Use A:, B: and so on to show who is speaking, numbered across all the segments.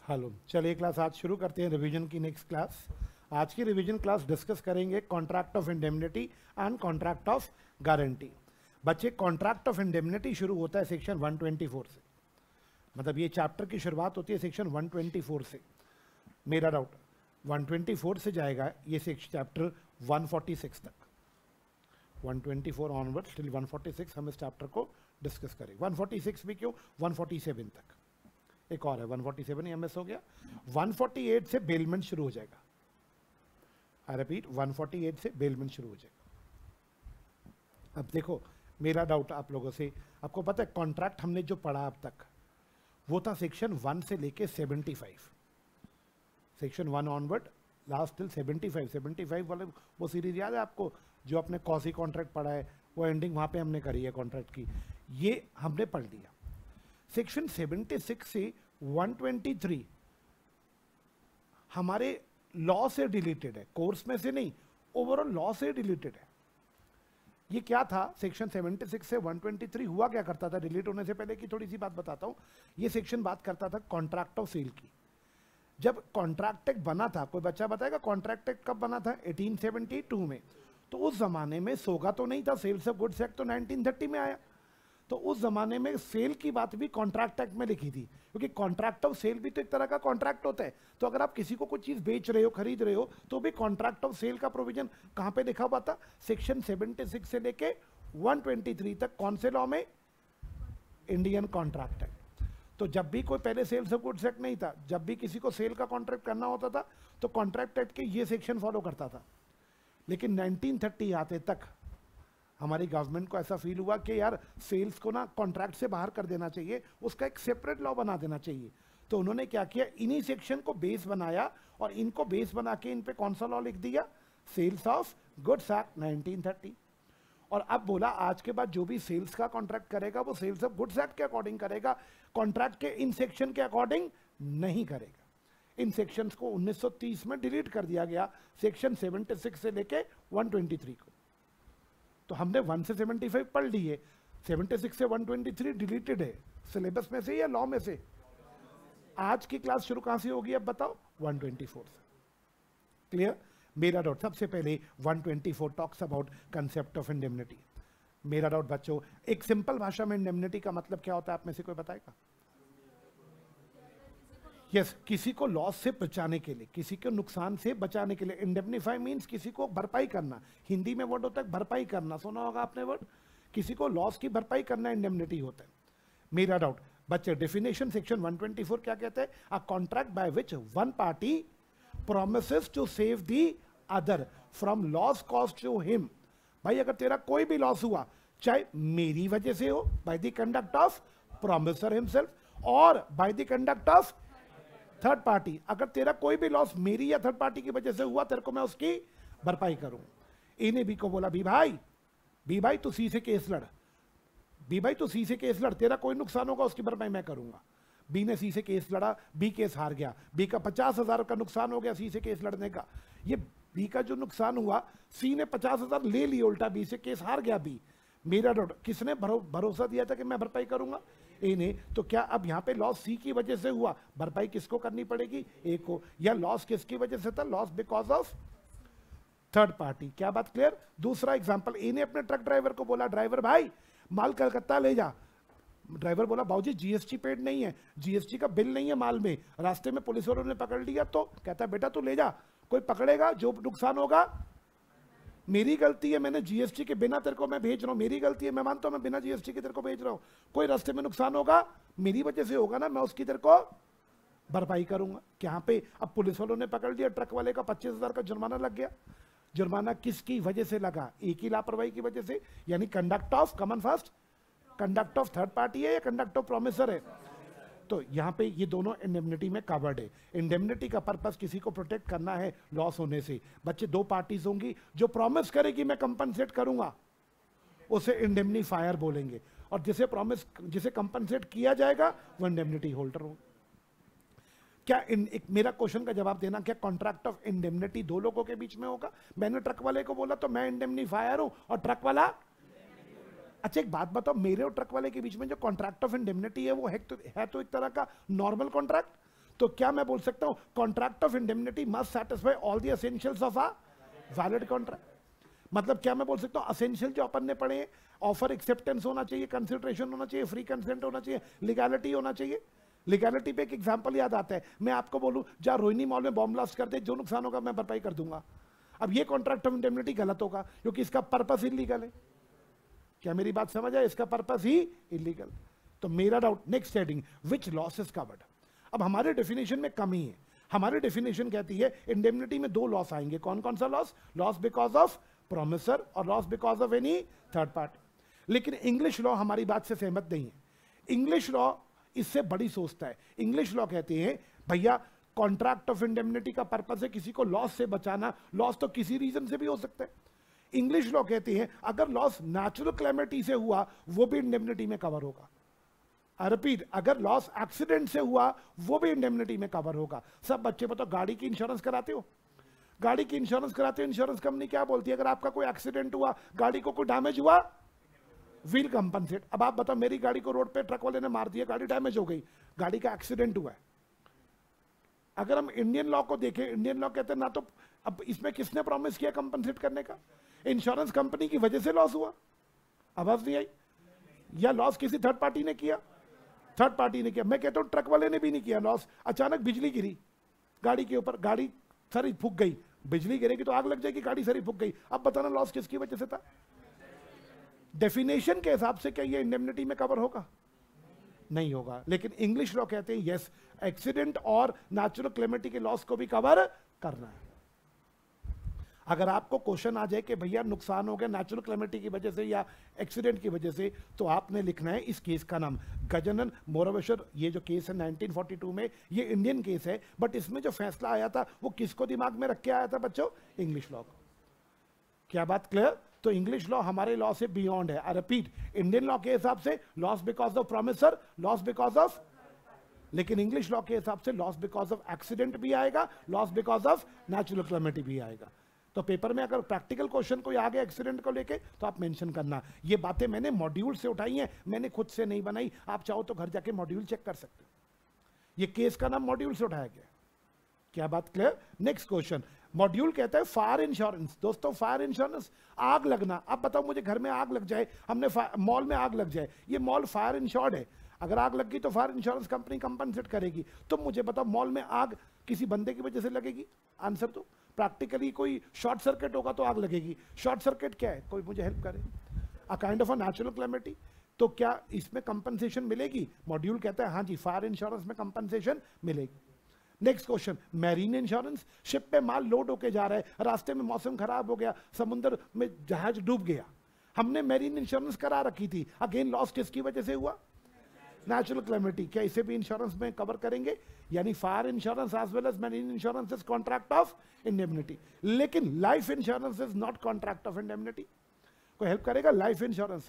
A: Hello, चलिए class आज शुरू करते हैं रिवीजन की नेक्स्ट क्लास। आज की रिवीजन क्लास डिस्कस करेंगे contract of indemnity and contract of guarantee. बच्चे, कॉन्ट्रैक्ट ऑफ इंडेमनिटी शुरू होता है सेक्शन 124 से, मतलब ये चैप्टर की शुरुआत होती है सेक्शन 124 से। मेरा डाउट 124 से जाएगा ये चैप्टर 146 तक, 124 ऑनवर्ड्स टिल 146 हम इस चैप्टर को डिस्कस करेंगे। 146 भी क्यों, 147 तक। एक और है 147 एमएस हो गया। 148 से बेलमेंट शुरू हो जाएगा। आई रिपीट, 148 से बेलमेंट शुरू हो जाएगा। अब देखो, मेरा डाउट आप लोगों से, आपको पता है कॉन्ट्रैक्ट हमने जो पढ़ा अब तक वो था सेक्शन 1 से लेके 75, सेक्शन 1 ऑनवर्ड लास्ट टिल 75 वाले वो सीरीज याद है आपको, जो अपने कॉसी कॉन्ट्रैक्ट पढ़ा है, वो एंडिंग वहां पे हमने करी है कॉन्ट्रैक्ट की, ये हमने पढ़ लिया। सेक्शन 76 से 123 हमारे लॉ से रिलेटेड है, कोर्स में से नहीं, ओवरऑल लॉ से रिलेटेड है। ये क्या था, सेक्शन 76 से 123 हुआ क्या करता था, रिलेट होने से पहले की थोड़ी सी बात बताता हूं। ये सेक्शन बात करता था कॉन्ट्रैक्ट ऑफ सेल की। जब कॉन्ट्रैक्ट एक्ट बना था, कोई बच्चा बताएगा कॉन्ट्रैक्ट एक्ट कब बना था? 1872 में। तो उस जमाने में सोगा तो नहीं था, सेल्स ऑफ गुड्स एक्ट तो 1930 में आया। तो उस जमाने में सेल की बात भी कॉन्ट्रैक्ट एक्ट में लिखी थी, क्योंकि कॉन्ट्रैक्ट ऑफ सेल भी तो एक तरह का कॉन्ट्रैक्ट होता है। तो अगर आप किसी को कोई चीज बेच रहे हो, खरीद रहे हो, तो भी कॉन्ट्रैक्ट ऑफ सेल का प्रोविजन कहां पे लिखा हुआ था? सेक्शन 76 से लेके 123 तक। कौन से लॉ में? Indian contract act. तो जब भी कोई, पहले सेल्स ऑफ गुड्स एक्ट नहीं था, जब भी किसी को सेल का कॉन्ट्रैक्ट करना होता था तो कॉन्ट्रैक्ट एक्ट के ये सेक्शन फॉलो करता था। लेकिन 1930 आते तक हमारी गवर्नमेंट को ऐसा फील हुआ कि यार सेल्स को ना कॉन्ट्रैक्ट से बाहर कर देना चाहिए, उसका एक सेपरेट लॉ बना देना चाहिए। तो उन्होंने क्या किया, इन्हीं सेक्शन को बेस बनाया और इनको बेस बना के इन पे कौन सा लॉ लिख दिया? Sales of goods act 1930। और अब बोला आज के बाद जो भी सेल्स का कॉन्ट्रैक्ट करेगा वो सेल्स ऑफ गुड्स एक्ट के अकॉर्डिंग करेगा, कॉन्ट्रैक्ट के इन सेक्शन के अकॉर्डिंग नहीं करेगा। इन सेक्शंस को 1930 में डिलीट कर दिया गया, सेक्शन 76 से लेके 123 को। तो हमने 1 से 75 पढ़ ली है, 76 से 123 डिलीटेड है सिलेबस में से या लॉ में से? आज की क्लास शुरू कहां से होगी अब बताओ? 124 से। क्लियर? मेरा डाउट, सबसे पहले 124 talks about concept of indemnity. मेरा डाउट बच्चों, एक सिंपल भाषा में इंडेमनिटी का मतलब क्या होता है, आप में से कोई बताएगा? यस, किसी को लॉस से बचाने के लिए, किसी को नुकसान से बचाने के लिए। इंडेमनिफाई मींस किसी को भरपाई करना, हिंदी में वर्ड होता है भरपाई करना, सुना होगा आपने वर्ड। किसी को लॉस की भरपाई करना इंडेमनिटी होता है। मेरा डाउट बच्चे, डेफिनेशन सेक्शन 124 क्या कहते हैं? A contract by which one party promises to save the other from loss cost to him. भाई अगर तेरा कोई भी लॉस हुआ, चाहे मेरी वजह से हो by the conduct of promisor himself, और by the conduct of third party, अगर तेरा कोई भी लॉस मेरी या थर्ड पार्टी की वजह से हुआ, तेरे को मैं उसकी भरपाई करूं। इन्हें बी को बोला, बी भाई तू सी से केस लड़, बी भाई तू सी से केस लड़, तेरा कोई नुकसान होगा उसकी भरपाई मैं करूंगा। बी ने सी से केस लड़ा, बी केस हार गया, बी का 50,000 का नुकसान हो गया सी से केस लड़ने का। ये बी का जो नुकसान हुआ, सी ने 50,000 ले लिया उल्टा, बी से केस हार गया बी। मेरा डाउट, किसने भरोसा दिया था कि मैं भरपाई करूंगा? ए ने। तो क्या अब यहां पे लॉस सी की वजह से हुआ, भरपाई किसको करनी पड़ेगी? ए को। या लॉस किसकी वजह से था? Loss because of third party. क्या बात क्लियर? दूसरा एग्जांपल, ए ने अपने ट्रक ड्राइवर को बोला, ड्राइवर भाई माल कलकत्ता ले जा। ड्राइवर बोला, बाबूजी जीएसटी पेड नहीं है, जीएसटी का बिल नहीं है माल में, रास्ते में पुलिस वालों ने पकड़ लिया। तो कहता है बेटा तू ले जा, कोई पकड़ेगा, जो नुकसान होगा मेरी गलती है, मैंने जीएसटी के बिना तेरे को मैं भेज रहा हूं, मेरी गलती है, मैं मानता हूं मैं बिना जीएसटी के तेरे को भेज रहा हूं। कोई रास्ते में नुकसान होगा मेरी वजह से होगा ना, मैं उसकी तेरे को भरपाई करूंगा। क्या पे अब पुलिस वालों ने पकड़ लिया, ट्रक वाले का 25,000 का जुर्माना लग गया। जुर्माना किसकी वजह से लगा? एक ही लापरवाही की वजह से, यानी conduct of, come on fast, conduct of third party है या कंडक्ट ऑफ प्रोमिसर है? तो यहां पे ये दोनों इंडेमनिटी में कवर्ड है। इंडेमनिटी का पर्पस किसी को प्रोटेक्ट करना है लॉस होने से। बच्चे, दो पार्टीज होंगी, जो प्रॉमिस करेगी मैं कंपनसेट करूंगा उसे इंडेमनीफायर बोलेंगे, और जिसे कंपनसेट किया जाएगा वो इंडेमनिटी होल्डर होगा। क्या एक मेरा क्वेश्चन का जवाब देना, क्या कॉन्ट्रैक्ट ऑफ इंडेमनिटी दो लोगों के बीच में होगा? मैंने ट्रक वाले को बोला तो मैं इंडेमनीफायर हूं और ट्रक वाला। अच्छा एक बात बताओ, मेरे और ट्रक वाले के बीच में जो कॉन्ट्रैक्ट ऑफ इंडेमनिटी है वो है तो एक तरह का नॉर्मल कॉन्ट्रैक्ट। तो क्या मैं बोल सकता हूं contract of indemnity must satisfy all the essentials of a valid contract? मतलब क्या मैं बोल सकता हूं असेंशियल जो अपन ने पढ़े, ऑफर एक्सेप्टेंस होना चाहिए, कंसिडरेशन होना चाहिए, फ्री कंसेंट होना चाहिए, लीगैलिटी होना चाहिए। लीगैलिटी पे एक एग्जांपल याद आता है, मैं आपको बोलूं जहां रोहिणी मॉल में बॉम्ब ब्लास्ट कर दे, जो नुकसान होगा मैं भरपाई कर दूंगा। अब ये कॉन्ट्रैक्ट ऑफ इंडेमनिटी गलत होगा क्योंकि इसका पर्पस इलीगल है। क्या मेरी बात समझ आए? इसका पर्पस ही इलीगल। तो मेरा doubt next heading, which loss is covered. अब हमारे डेफिनेशन में कमी है। हमारी डेफिनेशन कहती है इंडेमनिटी में दो लॉस आएंगे। कौन कौन सा loss? Loss because of promisor और loss because of any third party. लेकिन इंग्लिश लॉ हमारी बात से सहमत नहीं है। इंग्लिश लॉ इससे बड़ी सोचता है। इंग्लिश लॉ कहते हैं भैया कॉन्ट्रैक्ट ऑफ इंडेमनिटी का पर्पस है किसी को लॉस से बचाना। लॉस तो किसी रीजन से भी हो सकता है। इंग्लिश लॉ कहते हैं अगर लॉस नेचुरल कैलेमिटी से हुआ वो भी इंडेमनिटी में कवर होगा। रिपीट, अगर लॉस एक्सीडेंट से हुआ वो भी इंडेमनिटी में कवर होगा। सब बच्चे बताओ गाड़ी की इंश्योरेंस कराते हो? गाड़ी की इंश्योरेंस कराते हो, इंश्योरेंस कंपनी क्या बोलती है? अगर आपका कोई एक्सीडेंट हुआ, गाड़ी को कोई डैमेज हुआ, व्हील कंपनसेट। अब आप बताओ मेरी गाड़ी को रोड पे ट्रक वाले ने मार दिया, गाड़ी डैमेज हो गई, गाड़ी का एक्सीडेंट हुआ है। अगर हम इंडियन लॉ को देखें, इंडियन लॉ कहते हैं ना तो अब इसमें किसने प्रॉमिस किया कंपनसेट करने का? इंश्योरेंस कंपनी की वजह से लॉस हुआ, आवाज नहीं आई? या लॉस किसी थर्ड पार्टी ने किया? थर्ड पार्टी ने किया। मैं कहता हूं ट्रक वाले ने भी नहीं किया लॉस। अचानक बिजली गिरी गाड़ी के ऊपर, गाड़ी सारी फूक गई। बिजली गिरेगी तो आग लग जाएगी, गाड़ी सारी फूक गई। अब बताना लॉस किसकी वजह से था? डेफिनेशन के हिसाब से क्या ये इंडेमनिटी में कवर होगा? नहीं होगा। लेकिन इंग्लिश लॉ कहते हैं यस, एक्सीडेंट और नेचुरल कैलेमिटी के लॉस को भी कवर करना है। अगर आपको क्वेश्चन आ जाए कि भैया नुकसान हो गया नेचुरल कैलेमिटी की वजह से या एक्सीडेंट की वजह से, तो आपने लिखना है इस केस का नाम गजानन मोरावेश्वर। ये जो केस है 1942 में, ये इंडियन केस है, बट इसमें जो फैसला आया था वो किसको दिमाग में रख के आया था बच्चों? इंग्लिश लॉ को। क्या बात क्लियर? तो इंग्लिश लॉ हमारे लॉ से बियॉन्ड है। आई रिपीट, इंडियन लॉ के हिसाब से loss because of promisor, loss because of, लेकिन इंग्लिश लॉ के हिसाब से लॉस बिकॉज ऑफ एक्सीडेंट भी आएगा, loss because of natural calamity भी आएगा। तो पेपर में अगर प्रैक्टिकल क्वेश्चन कोई आ गया एक्सीडेंट को लेके तो आप मेंशन करना। ये बातें मैंने मॉड्यूल से उठाई हैं, मैंने खुद से नहीं बनाई। आप चाहो तो घर जाके मॉड्यूल चेक कर सकते हो। ये केस का नाम मॉड्यूल से उठाया गया। क्या बात क्लियर? नेक्स्ट क्वेश्चन, मॉड्यूल कहता है फायर इंश्योरेंस। दोस्तों फायर इंश्योरेंस, आग लगना। अब बताओ मुझे घर में आग लग जाए, हमने मॉल में आग लग जाए, ये मॉल फायर इंश्योर्ड है। अगर आग लग गई तो फायर इंश्योरेंस कंपनी कंपनसेट करेगी। तो मुझे बताओ मॉल में आग किसी बंदे की वजह से लगेगी? आंसर दो। प्रैक्टिकली कोई शॉर्ट सर्किट होगा तो आग लगेगी। शॉर्ट सर्किट क्या है? कोई मुझे हेल्प करे। A kind of a natural calamity. तो क्या इसमें कंपनसेशन मिलेगी? मॉड्यूल कहता है हाँ जी, फायर इंश्योरेंस में कंपनसेशन मिलेगी। Next question, marine insurance. Ship पे माल लोड होके जा रहा है, रास्ते में मौसम खराब हो गया, समुद्र में जहाज डूब गया, हमने मैरीन इंश्योरेंस करा रखी थी। अगेन लॉस किसकी वजह से हुआ? Natural calamity. क्या इसे भी इंश्योरेंस में कवर करेंगे? यानी fire insurance as well as marine insurance is contract of indemnity. लेकिन life insurance is not contract of indemnity. कोई हेल्प करेगा? लाइफ इंश्योरेंस,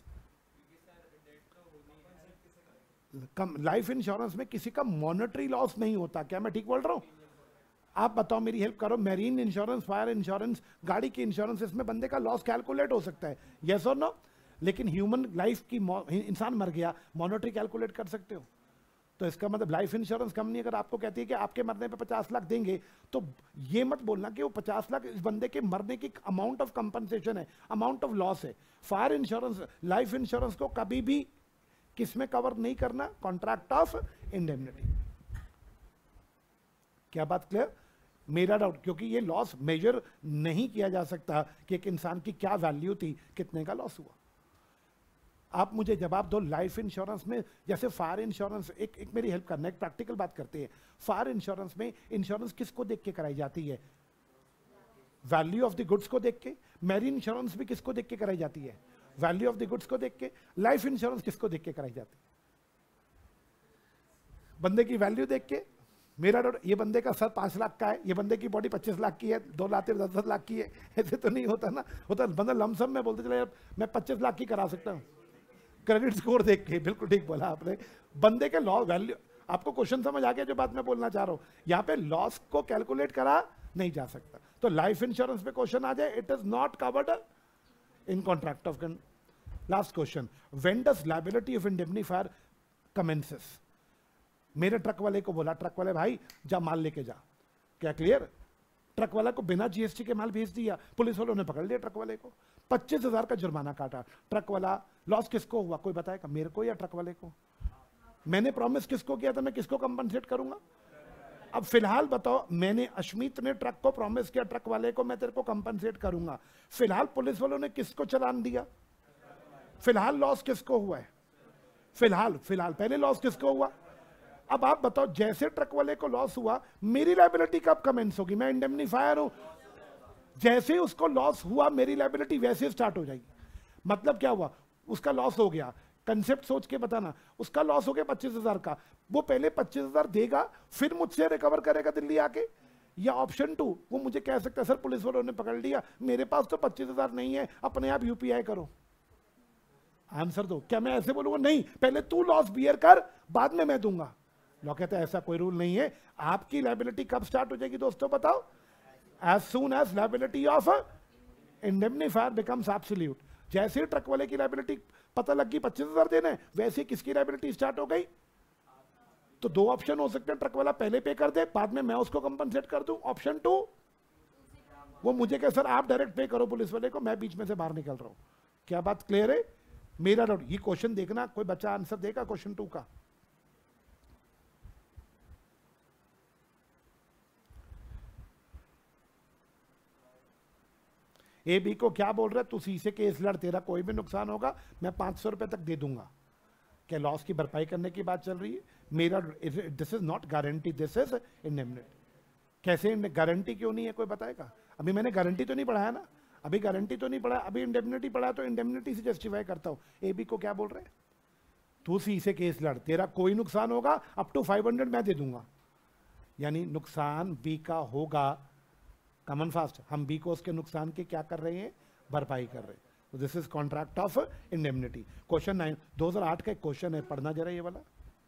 A: लाइफ इंश्योरेंस में किसी का मॉनेटरी लॉस नहीं होता। क्या मैं ठीक बोल रहा हूं? आप बताओ, मेरी हेल्प करो। मैरीन इंश्योरेंस, फायर इंश्योरेंस, गाड़ी की इंश्योरेंस, इसमें बंदे का लॉस कैलकुलेट हो सकता है, यस और नो? लेकिन ह्यूमन लाइफ की, इंसान मर गया, मॉनेटरी कैलकुलेट कर सकते हो? तो इसका मतलब लाइफ इंश्योरेंस कंपनी अगर आपको कहती है कि आपके मरने पे 50 लाख देंगे, तो ये मत बोलना कि वो 50 लाख इस बंदे के मरने की अमाउंट ऑफ कंपनसेशन है, अमाउंट ऑफ लॉस है। फायर इंश्योरेंस, लाइफ इंश्योरेंस को कभी भी किसमें कवर नहीं करना? Contract of indemnity. क्या बात क्लियर? मेरा डाउट, क्योंकि ये लॉस मेजर नहीं किया जा सकता कि एक इंसान की क्या वैल्यू थी, कितने का लॉस हुआ। आप मुझे जवाब दो। लाइफ इंश्योरेंस में जैसे फायर इंश्योरेंस, एक मेरी हेल्प करना, एक प्रैक्टिकल बात करते हैं। फायर इंश्योरेंस में इंश्योरेंस किसको देख के कराई जाती है? वैल्यू ऑफ द गुड्स को देख के। मैरीन इंश्योरेंस भी किसको देख के कराई जाती है? वैल्यू ऑफ द गुड्स को देख के। लाइफ इंश्योरेंस किसको देख के कराई जाती है? बंदे की वैल्यू देख के। मेरा डाउट, ये बंदे का सर 5 लाख का है, ये बंदे की बॉडी 25 लाख की है, 2 लाख 10 लाख की है, ऐसे तो नहीं होता ना। होता बंदा लमसम में बोलते चले यार मैं 25 लाख की करा सकता हूँ, क्रेडिट स्कोर देख के। बिल्कुल ठीक बोला आपने। बंदे के लॉ वैल्यू, आपको क्वेश्चन समझ आ गया जो बात मैं बोलना चाह रहा हूँ? यहाँ पे लॉस को कैलकुलेट करा नहीं जा सकता। तो लाइफ इंश्योरेंस पे क्वेश्चन आ जाए, it is not covered in contract of. Last question, when does liability of indemnifier commences? मेरे ट्रक वाले को बोला, ट्रक वाले भाई जा माल लेके जा, क्या क्लियर? ट्रक वाला को बिना जीएसटी के माल भेज दिया, पुलिस वालों ने पकड़ लिया ट्रक वाले को, 25,000 का जुर्माना काटा। ट्रक वाला लॉस किसको हुआ कोई बताएगा, मेरे को या ट्रक वाले को? मैंने प्रॉमिस किसको किया था, मैं किसको कंपनसेट करूंगा? अब फिलहाल बताओ, मैंने अश्मित ने ट्रक को प्रॉमिस किया, ट्रक वाले को मैं तेरे को कंपनसेट करूंगा, फिलहाल पुलिस वालों ने किसको चालान दिया? फिलहाल लॉस किसको हुआ है? फिलहाल पहले लॉस किसको हुआ? अब आप बताओ, जैसे ट्रक वाले को लॉस हुआ, मेरी लायबिलिटी कब कमेंस होगी? मैं इंडेमनीफायर हूं, जैसे उसको लॉस हुआ मेरी लायबिलिटी वैसे स्टार्ट हो जाएगी। मतलब क्या हुआ, उसका लॉस हो गया, कंसेप्ट सोच के बताना, उसका लॉस हो गया 25,000 का, वो पहले 25,000 देगा फिर मुझसे रिकवर करेगा दिल्ली आके, या ऑप्शन 2 वो मुझे कह सकता है सर पुलिस वालों ने पकड़ लिया, मेरे पास तो 25,000 नहीं है, अपने आप यूपीआई करो। आंसर दो, क्या मैं ऐसे बोलूंगा? नहीं, पहले तू लॉस बियर कर, बाद में मैं दूंगा। लॉ कहता है ऐसा कोई रूल नहीं है। आपकी लायबिलिटी कब स्टार्ट हो जाएगी दोस्तों बताओ? As soon as liability of indemnifier becomes absolute. जैसे ही ट्रक वाले की लायबिलिटी पता लग गई 25,000 देना है, वैसे किसकी लायबिलिटी स्टार्ट हो गई? तो दो ऑप्शन हो सकते हैं, ट्रक वाला पहले पे कर दे, बाद में मैं उसको कंपनसेट कर दूं। ऑप्शन 2 वो मुझे कहे सर आप डायरेक्ट पे करो पुलिस वाले को, मैं बीच में से बाहर निकल रहा हूं। क्या बात क्लियर है? मेरा डाउट, ये क्वेश्चन देखना, कोई बच्चा आंसर देगा क्वेश्चन 2 का? ए बी को क्या बोल रहा है, तू सी से केस लड़, तेरा कोई भी नुकसान होगा मैं 500 रुपए तक दे दूंगा। क्या लॉस की भरपाई करने की बात चल रही है? मेरा this is not guarantee, this is indemnity. कैसे गारंटी क्यों नहीं है कोई बताएगा? अभी मैंने गारंटी तो नहीं पढ़ाया ना, अभी गारंटी तो नहीं पढ़ा, अभी इंडेमनिटी पढ़ा, तो इंडेमनिटी से जस्टिफाई करता हूं। ए बी को क्या बोल रहे हैं, तू सी से केस लड़, तेरा कोई नुकसान होगा अप टू 500 मैं दे दूंगा। यानी नुकसान बी का होगा, कॉमन फास्ट, हम बी को उसके नुकसान के क्या कर रहे हैं, भरपाई कर रहे हैं। तो this is contract of indemnity. Question 9 2008 का एक क्वेश्चन है, पढ़ना जरा ये वाला।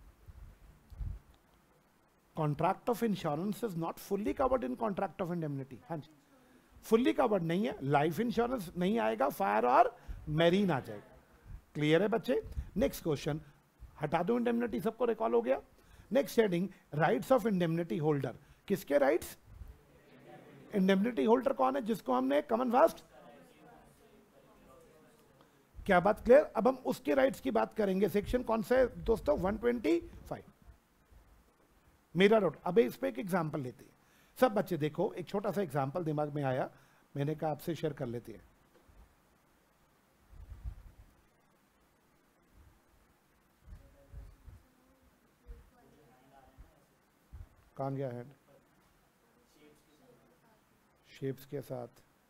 A: Contract of insurance is not fully covered in contract of indemnity. हाँ जी, फुल्ली कवर्ड नहीं है, लाइफ इंश्योरेंस नहीं आएगा, फायर और मैरीन आ जाएगा। क्लियर है बच्चे? नेक्स्ट क्वेश्चन, हटा दो इंडेमनिटी, सबको रिकॉल हो गया। Next heading, rights of indemnity holder. किसके राइट्स? इंडेमनिटी होल्डर कौन है? जिसको हमने कॉमन फास्ट, क्या बात क्लियर? अब हम उसके राइट्स की बात करेंगे। सेक्शन कौन सा है दोस्तों? 125। मेरा रोड। अब इस पे एक एग्जांपल लेते हैं सब बच्चे, देखो एक छोटा सा एग्जांपल दिमाग में आया, मैंने कहा आपसे शेयर कर लेते हैं। कौन गया हैंड? शेप्स के साथ,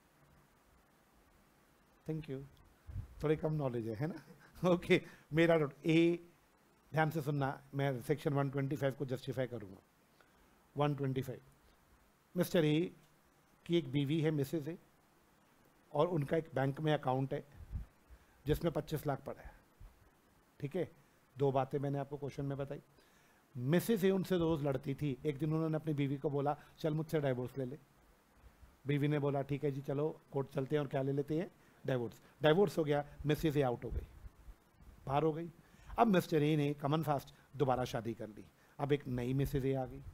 A: थैंक यू, थोड़ी कम नॉलेज है ना? ओके, मेरा डॉट ए, ध्यान से सुनना, मैं सेक्शन 125 को जस्टिफाई करूंगा। 125, मिस्टर ए की एक बीवी है मिसेज ए, और उनका एक बैंक में अकाउंट है जिसमें 25 लाख पड़ा है। ठीक है, दो बातें मैंने आपको क्वेश्चन में बताई। मिसेज ए उनसे रोज लड़ती थी, एक दिन उन्होंने अपनी बीवी को बोला चल मुझसे डाइवोर्स ले ले। बीवी ने बोला ठीक है जी चलो कोर्ट चलते हैं, और क्या ले लेते हैं? डाइवोर्स। डाइवोर्स हो गया, मिसेज ए आउट हो गई, बाहर हो गई। अब मिस्टर ए ने कॉमन फास्ट दोबारा शादी कर ली, अब एक नई मिसेज ए आ गई।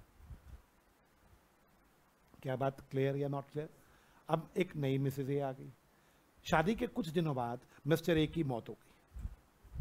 A: क्या बात क्लियर या नॉट क्लियर? अब एक नई मिसेज ए आ गई। शादी के कुछ दिनों बाद मिस्टर ए की मौत हो गई।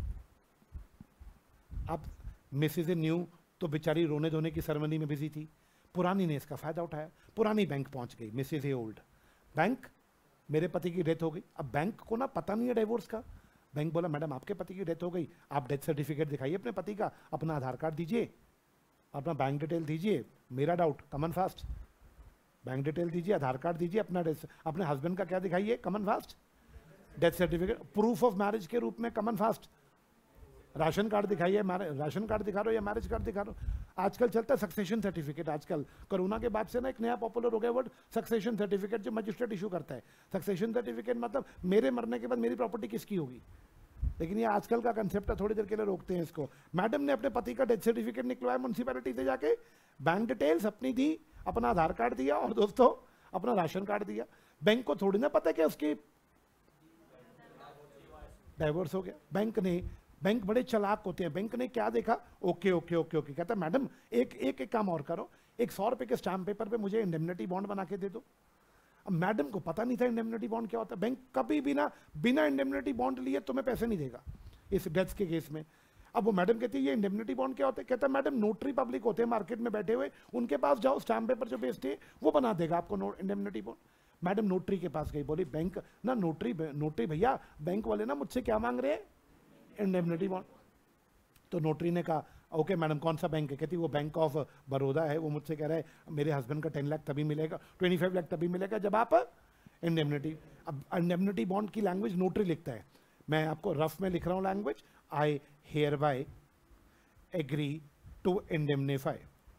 A: अब मिसेज ए न्यू तो बेचारी रोने धोने की सेरेमनी में बिजी थी, पुरानी ने इसका फायदा उठाया, पुरानी बैंक पहुंच गई, मिसेज ए ओल्ड। बैंक, मेरे पति की डेथ हो गई। अब बैंक को ना पता नहीं है डाइवोर्स का। बैंक बोला मैडम आपके पति की डेथ हो गई, आप डेथ सर्टिफिकेट दिखाइए अपने पति का, अपना आधार कार्ड दीजिए, अपना बैंक डिटेल दीजिए। मेरा doubt, come on fast, bank detail दीजिए, आधार कार्ड दीजिए, अपने हस्बैंड का क्या दिखाइए? Come on fast, death certificate, proof of marriage के रूप में कॉमन फास्ट, राशन कार्ड दिखाइए, राशन कार्ड दिखा रहे हो या मैरिज कार्ड दिखा रहे हो। आजकल चलता है सक्सेशन सर्टिफिकेट। आजकल कोरोना के बाद से ना एक नया पॉपुलर हो गया वर्ड सक्सेशन सर्टिफिकेट, जो मजिस्ट्रेट इशू करता है। सक्सेशन सर्टिफिकेट मतलब मेरे मरने के बाद मेरी प्रॉपर्टी किसकी होगी। लेकिन ये आजकल का कंसेप्ट है, थोड़ी देर के लिए रोकते हैं इसको। मैडम ने अपने पति का डेथ सर्टिफिकेट निकलवाया म्यूनसिपैलिटी से जाके, बैंक डिटेल्स अपनी दी, अपना आधार कार्ड दिया, और दोस्तों अपना राशन कार्ड दिया। बैंक को थोड़ी ना पता कि उसकी डाइवोर्स हो गया। बैंक बड़े चालाक होते हैं। बैंक ने क्या देखा, ओके ओके ओके ओके, कहता मैडम एक काम और करो, एक 100 रुपए के स्टैम्प पेपर पे मुझे इंडेमनिटी बॉन्ड बना के दे दो। अब मैडम को पता नहीं था इंडेमनिटी बॉन्ड क्या होता है। बैंक कभी बिना इंडेमनिटी बॉन्ड लिए तुम्हें पैसे नहीं देगा इस डेथ के केस में। अब वो मैडम कहती है ये इंडेमनिटी बॉन्ड क्या होता है, कहता है मैडम नोटरी पब्लिक होते हैं मार्केट में बैठे हुए, उनके पास जाओ, स्टैम्प पेपर जो बेचते हैं वो बना देगा आपको इंडेमनिटी बॉन्ड। मैडम नोटरी के पास गई, बोली बैंक ना नोटरी भैया, बैंक वाले ना मुझसे क्या मांग रहे हैं, इंडेमनिटी बॉन्ड। तो नोटरी ने कहा ओके मैडम कौन सा बैंक है, कहती वो बैंक ऑफ बड़ौदा है, वो मुझसे कह रहा है मेरे हस्बैंड का 10 लाख तभी मिलेगा, 25 लाख तभी मिलेगा जब आप इंडेमनिटी। अब इंडेमनिटी बॉन्ड की लैंग्वेज नोटरी लिखता है, मैं आपको रफ में लिख रहा हूं language, I hereby agree to indemnify,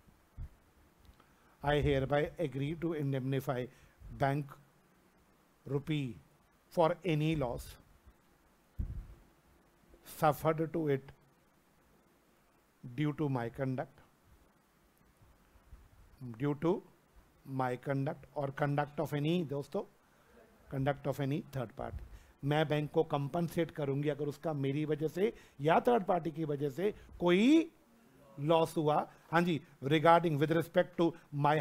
A: I hereby agree to indemnify bank rupee for any loss suffered to it due to my conduct or conduct of any, दोस्तों conduct of any third party। मैं bank को compensate करूंगी अगर उसका मेरी वजह से या थर्ड पार्टी की वजह से कोई लॉस हुआ। हाँ जी, regarding with respect to my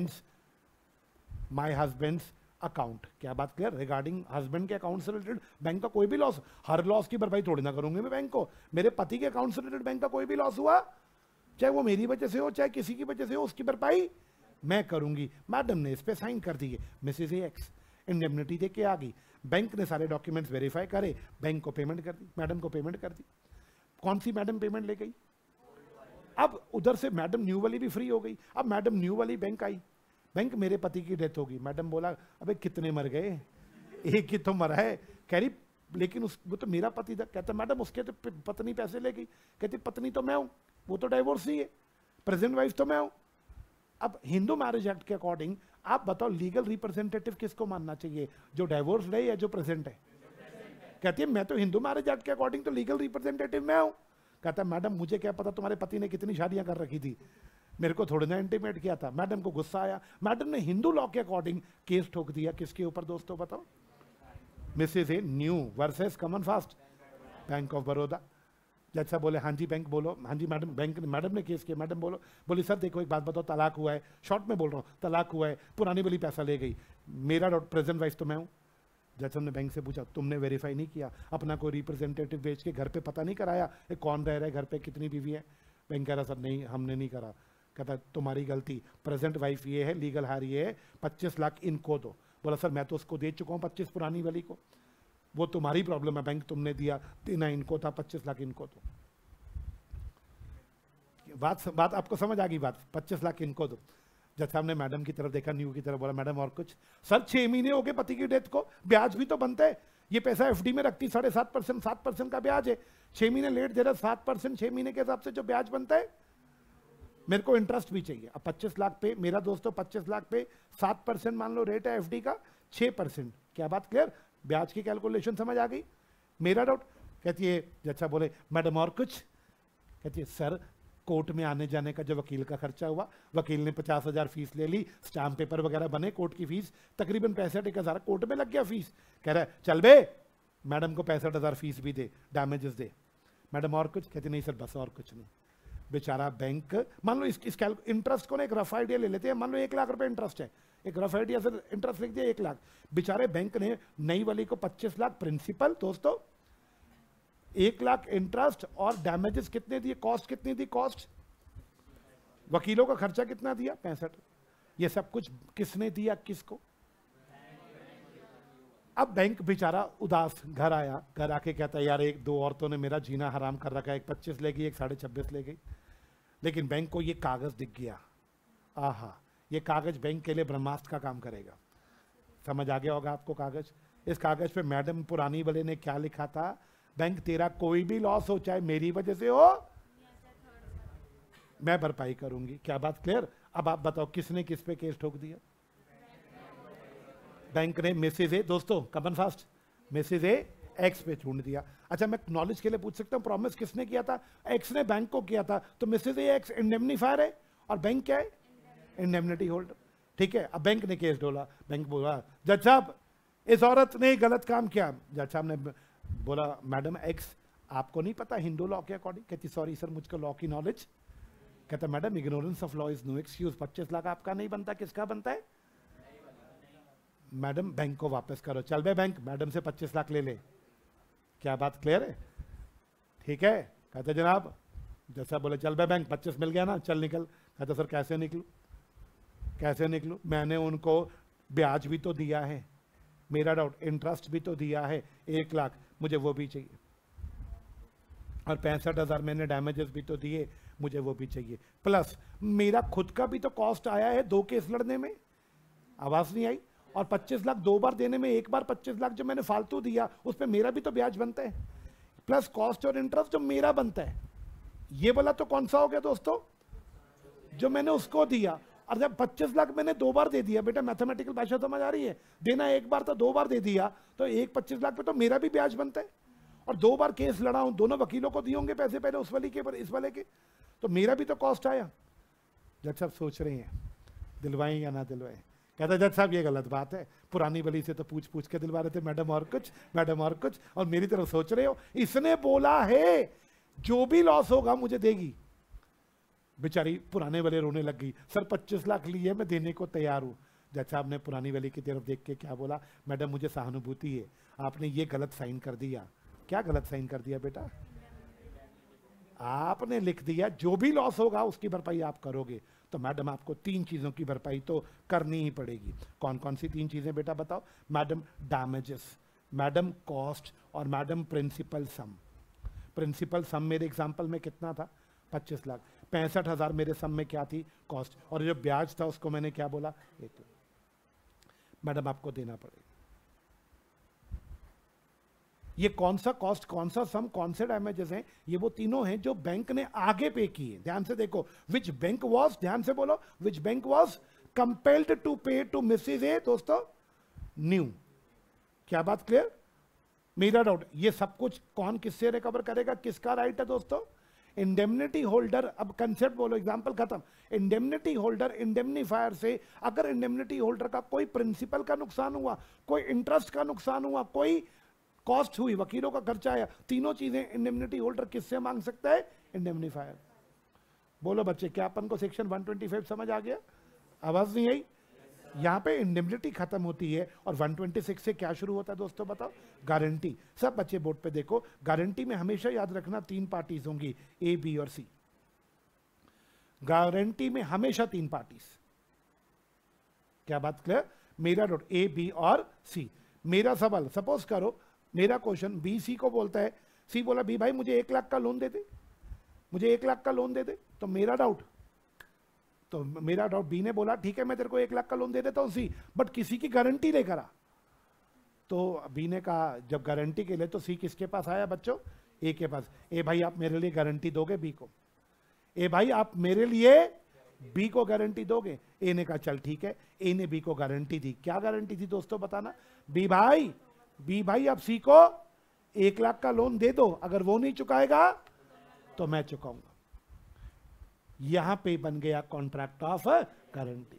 A: husband's account. क्या बात क्लियर, रिगार्डिंग हस्बैंड के अकाउंट से रिलेटेड बैंक का कोई भी लॉस, हर लॉस की भरपाई थोड़ी ना करूंगी मैं बैंक को। मेरे पति के अकाउंट से रिलेटेड बैंक का कोई भी लॉस हुआ, चाहे वो मेरी वजह से हो चाहे किसी की वजह से हो, उसकी भरपाई मैं करूंगी। मैडम ने इस पे साइन कर दिए, मिसेज एक्स इंडेमनिटी दे के आ गई। बैंक ने सारे डॉक्यूमेंट्स वेरीफाई करे, बैंक को पेमेंट कर दी, मैडम को पेमेंट कर दी। कौन सी मैडम पेमेंट ले गई, अब उधर से मैडम न्यू वाली भी फ्री हो गई। अब मैडम न्यू वाली बैंक आई, बैंक मेरे पति की डेथ होगी। मैडम बोला अबे कितने मर गए, एक ही तो मरा है। कह रही लेकिन वो तो मेरा पति था। कहता मैडम उसके तो पत्नी पैसे ले गई। कहती पत्नी तो मैं हूं, वो तो डाइवोर्स ही है, प्रेजेंट वाइफ तो मैं हूं। अब हिंदू मैरिज एक्ट के अकॉर्डिंग आप बताओ लीगल रिप्रेजेंटेटिव किसको मानना चाहिए, जो डाइवोर्स है या जो प्रेजेंट है। कहती है मैं तो हिंदू मैरिज एक्ट के अकॉर्डिंग तो लीगल रिप्रेजेंटेटिव मैं हूं। कहता मैडम मुझे क्या पता तुम्हारे पति ने कितनी शादियां कर रखी थी, मेरे को थोड़ी ना इंटीमेट किया था। मैडम को गुस्सा आया, मैडम ने हिंदू लॉ के अकॉर्डिंग केस ठोक दिया। किसके ऊपर दोस्तों बताओ, Mrs A new versus come on fast bank of Baroda. जज साहब बोले हाँ जी बैंक बोलो, हाँ जी मैडम, बैंक मैडम ने केस किया। मैडम बोलो, बोली सर देखो एक बात बताओ, तलाक हुआ है, शॉर्ट में बोल रहा हूँ, तलाक हुआ है, पुरानी वाली पैसा ले गई, मेरा प्रेजेंट वाइफ तो मैं हूँ। जज साहब ने बैंक से पूछा तुमने वेरीफाई नहीं किया, अपना कोई रिप्रेजेंटेटिव भेज के घर पे पता नहीं कराया कौन रह रहा है घर पे, कितनी बीवी है। बैंक कह रहा सर नहीं हमने नहीं करा। कहता तुम्हारी गलती, प्रेजेंट वाइफ ये है, लीगल हार ये है, 25 लाख इनको दो। बोला सर मैं तो उसको दे चुका हूँ 25 पुरानी वाली को, वो तुम्हारी प्रॉब्लम है, बैंक तुमने दिया, देना इनको था, 25 लाख इनको दो। बात आपको समझ आ गई बात, 25 लाख इनको दो। जज साहब ने मैडम की तरफ देखा, न्यू की तरफ, बोला मैडम और कुछ। सर 6 महीने हो गए पति की डेथ को, ब्याज भी तो बनता है, ये पैसा एफडी में रखती 7.5%, 7% का ब्याज है, 6 महीने लेट दे रहा, 7% 6 महीने के हिसाब से जो ब्याज बनता है, मेरे को इंटरेस्ट भी चाहिए। अब 25 लाख पे मेरा दोस्तों 25 लाख पे 7% मान लो रेट है एफडी का, 6%। क्या बात क्लियर, ब्याज की कैलकुलेशन समझ आ गई। मेरा डाउट, कहती है जज साहब बोले मैडम और कुछ। कहती है सर कोर्ट में आने जाने का जो वकील का खर्चा हुआ, वकील ने 50,000 फीस ले ली, स्टाम्प पेपर वगैरह बने, कोर्ट की फीस तकरीबन 65,000 कोर्ट में लग गया फीस। कह रहा है चल बे, मैडम को 65,000 फीस भी दे, डैमेजेस दे। मैडम और कुछ, कहती नहीं सर बस और कुछ नहीं। बेचारा बैंक, मान लो इस इंटरेस्ट को ना एक रफ आइडिया ले लेते हैं, मान लो 1 लाख रुपए इंटरेस्ट है, एक रफ आइडिया से इंटरेस्ट लिख दिया 1 लाख। बेचारे बैंक ने नई वाली को 25 लाख प्रिंसिपल दोस्तों, 1 लाख इंटरेस्ट और डैमेजेस कितने दिए, कॉस्ट कितनी दी, कॉस्ट वकीलों का खर्चा कितना दिया, 65। ये सब कुछ किसने दिया, किसको। अब बैंक बेचारा उदास घर आया, घर आके कहता है यार 1-2 औरतों ने मेरा जीना हराम कर रखा है, एक 25 ले गई, एक 26.5 ले गई। लेकिन बैंक को ये कागज दिख गया, आहा ये कागज बैंक के लिए ब्रह्मास्त्र का काम करेगा। समझ आ गया होगा आपको कागज। इस कागज पे मैडम पुरानी वाले ने क्या लिखा था, बैंक तेरा कोई भी लॉस हो चाहे मेरी वजह से हो, मैं भरपाई करूंगी। क्या बात क्लियर। अब आप बताओ किसने किस पे केस ठोक दिया, बैंक ने मिसेज ए, दोस्तों come on fast, Mrs A X पे छोड़ दिया। अच्छा मैं नॉलेज के लिए पूछ सकता हूं, प्रॉमिस किसने किया था, एक्स ने बैंक को किया था, तो मिसेज ए एक्स इंडेमनीफायर है और बैंक क्या है, इंडेमनिटी होल्डर। ठीक है, अब बैंक ने केस ढोला, बैंक बोला जज साहब इस औरत ने गलत काम किया। जज साहब ने बोला मैडम एक्स आपको नहीं पता हिंदू लॉ के अकॉर्डिंग? कहती सॉरी सर मुझको लॉ की नॉलेज। कहता madam ignorance of law is no excuse. 25 lakh आपका नहीं बनता, किसका बनता है? मैडम बैंक को वापस करो। चल बे बैंक, मैडम से 25 लाख ले ले। क्या बात क्लियर है? ठीक है। कहते जनाब, जैसा बोले चल बे बैंक, 25 मिल गया ना, चल निकल। कहते सर कैसे निकलूं? कैसे निकलूं? मैंने उनको ब्याज भी तो दिया है, मेरा डाउट इंटरेस्ट भी तो दिया है 1 लाख, मुझे वो भी चाहिए, और 65,000 मैंने डैमेजेस भी तो दिए, मुझे वो भी चाहिए, प्लस मेरा खुद का भी तो कॉस्ट आया है 2 केस लड़ने में। आवाज नहीं आई? और 25 लाख 2 बार देने में, 1 बार 25 लाख जो मैंने फालतू दिया उस पर मेरा भी तो ब्याज बनता है, प्लस कॉस्ट और इंटरेस्ट जो मेरा बनता है। ये वाला तो कौन सा हो गया दोस्तों? जो मैंने उसको दिया। और जब 25 लाख मैंने 2 बार दे दिया, बेटा मैथमेटिकल भाषा समझ आ रही है? देना 1 बार तो 2 बार दे दिया, तो 25 लाख पे तो मेरा भी ब्याज बनता है। और 2 बार केस लड़ा हूं, दोनों वकीलों को दिए होंगे पैसे, पहले उस वाली के पर इस वाले के, तो मेरा भी तो कॉस्ट आया। जज साहब सोच रहे हैं दिलवाएं या ना दिलवाएं। कहता जज साहब ये गलत बात है, पुरानी बली से तो पूछ पूछ के दिलवा रहे थे, मैडम और कुछ, मैडम और कुछ, और मेरी तरफ सोच रहे हो। इसने बोला है जो भी लॉस होगा मुझे देगी। बेचारी पुराने वाले रोने लग गई, सर 25 लाख लिए, मैं देने को तैयार हूं। जज साहब ने पुरानी वाली की तरफ देख के क्या बोला? मैडम मुझे सहानुभूति है, आपने ये गलत साइन कर दिया। क्या गलत साइन कर दिया बेटा? आपने लिख दिया जो भी लॉस होगा उसकी भरपाई आप करोगे। तो मैडम आपको 3 चीजों की भरपाई तो करनी ही पड़ेगी। कौन कौन सी 3 चीजें बेटा बताओ? मैडम डैमेजेस, मैडम कॉस्ट, और madam principal sum. Principal sum मेरे एग्जांपल में कितना था? 25 लाख। 65,000 मेरे सम में क्या थी? कॉस्ट। और जो ब्याज था उसको मैंने क्या बोला? 1 लाख। मैडम आपको देना पड़ेगा। ये कौन सा कॉस्ट, कौन सा सम, कौन से डैमेजेस हैं? ये वो तीनों हैं जो बैंक ने आगे पे किए। ध्यान से देखो, विच बैंक वॉज, ध्यान से बोलो, which bank was compelled to pay to Mrs A दोस्तों न्यू। क्या बात क्लियर? मेरा डाउट, ये सब कुछ कौन किससे रिकवर करेगा? किसका राइट है दोस्तों? Indemnity holder. अब कंसेप्ट बोलो, एग्जांपल खत्म। इंडेमनिटी होल्डर इंडेमनीफायर से अगर इंडेमनिटी होल्डर का कोई प्रिंसिपल का नुकसान हुआ, कोई इंटरेस्ट का नुकसान हुआ, कोई कॉस्ट हुई, वकीलों का खर्चा आया, तीनों चीजें इंडेमनिटी होल्डर किससे मांग सकता है? इंडेमनीफायर। बोलो बच्चे, क्या अपन को सेक्शन 125 समझ आ गया? आवाज नहीं आई? यहां पे इंडेमनिटी खत्म होती है और 126 से क्या शुरू होता है दोस्तों बताओ? गारंटी। सब बच्चे बोर्ड पे देखो, गारंटी में हमेशा याद रखना 3 पार्टीज होंगी, ए बी और सी। गारंटी में हमेशा 3 पार्टीज। क्या बात क्लियर? मेरा डॉट ए बी और सी। मेरा सवाल, सपोज करो मेरा क्वेश्चन बी सी को बोलता है, सी बोला बी भाई मुझे 1 लाख का लोन दे दे, मुझे 1 लाख का लोन दे दे। तो मेरा डाउट बी ने बोला ठीक है मैं तेरे को 1 लाख का लोन दे देता हूं सी, बट किसी की गारंटी लेकर आ। तो बी ने कहा जब गारंटी के लिए, तो सी किसके पास आया बच्चों? ए के पास। ए भाई आप मेरे लिए गारंटी दोगे बी को? ए भाई आप मेरे लिए बी को गारंटी दोगे? ए ने कहा चल ठीक है। ए ने बी को गारंटी दी। क्या गारंटी थी दोस्तों बताना? बी भाई आप सी को 1 लाख का लोन दे दो, अगर वो नहीं चुकाएगा तो मैं चुकाऊंगा। यहां पे बन गया कॉन्ट्रैक्ट ऑफ गारंटी।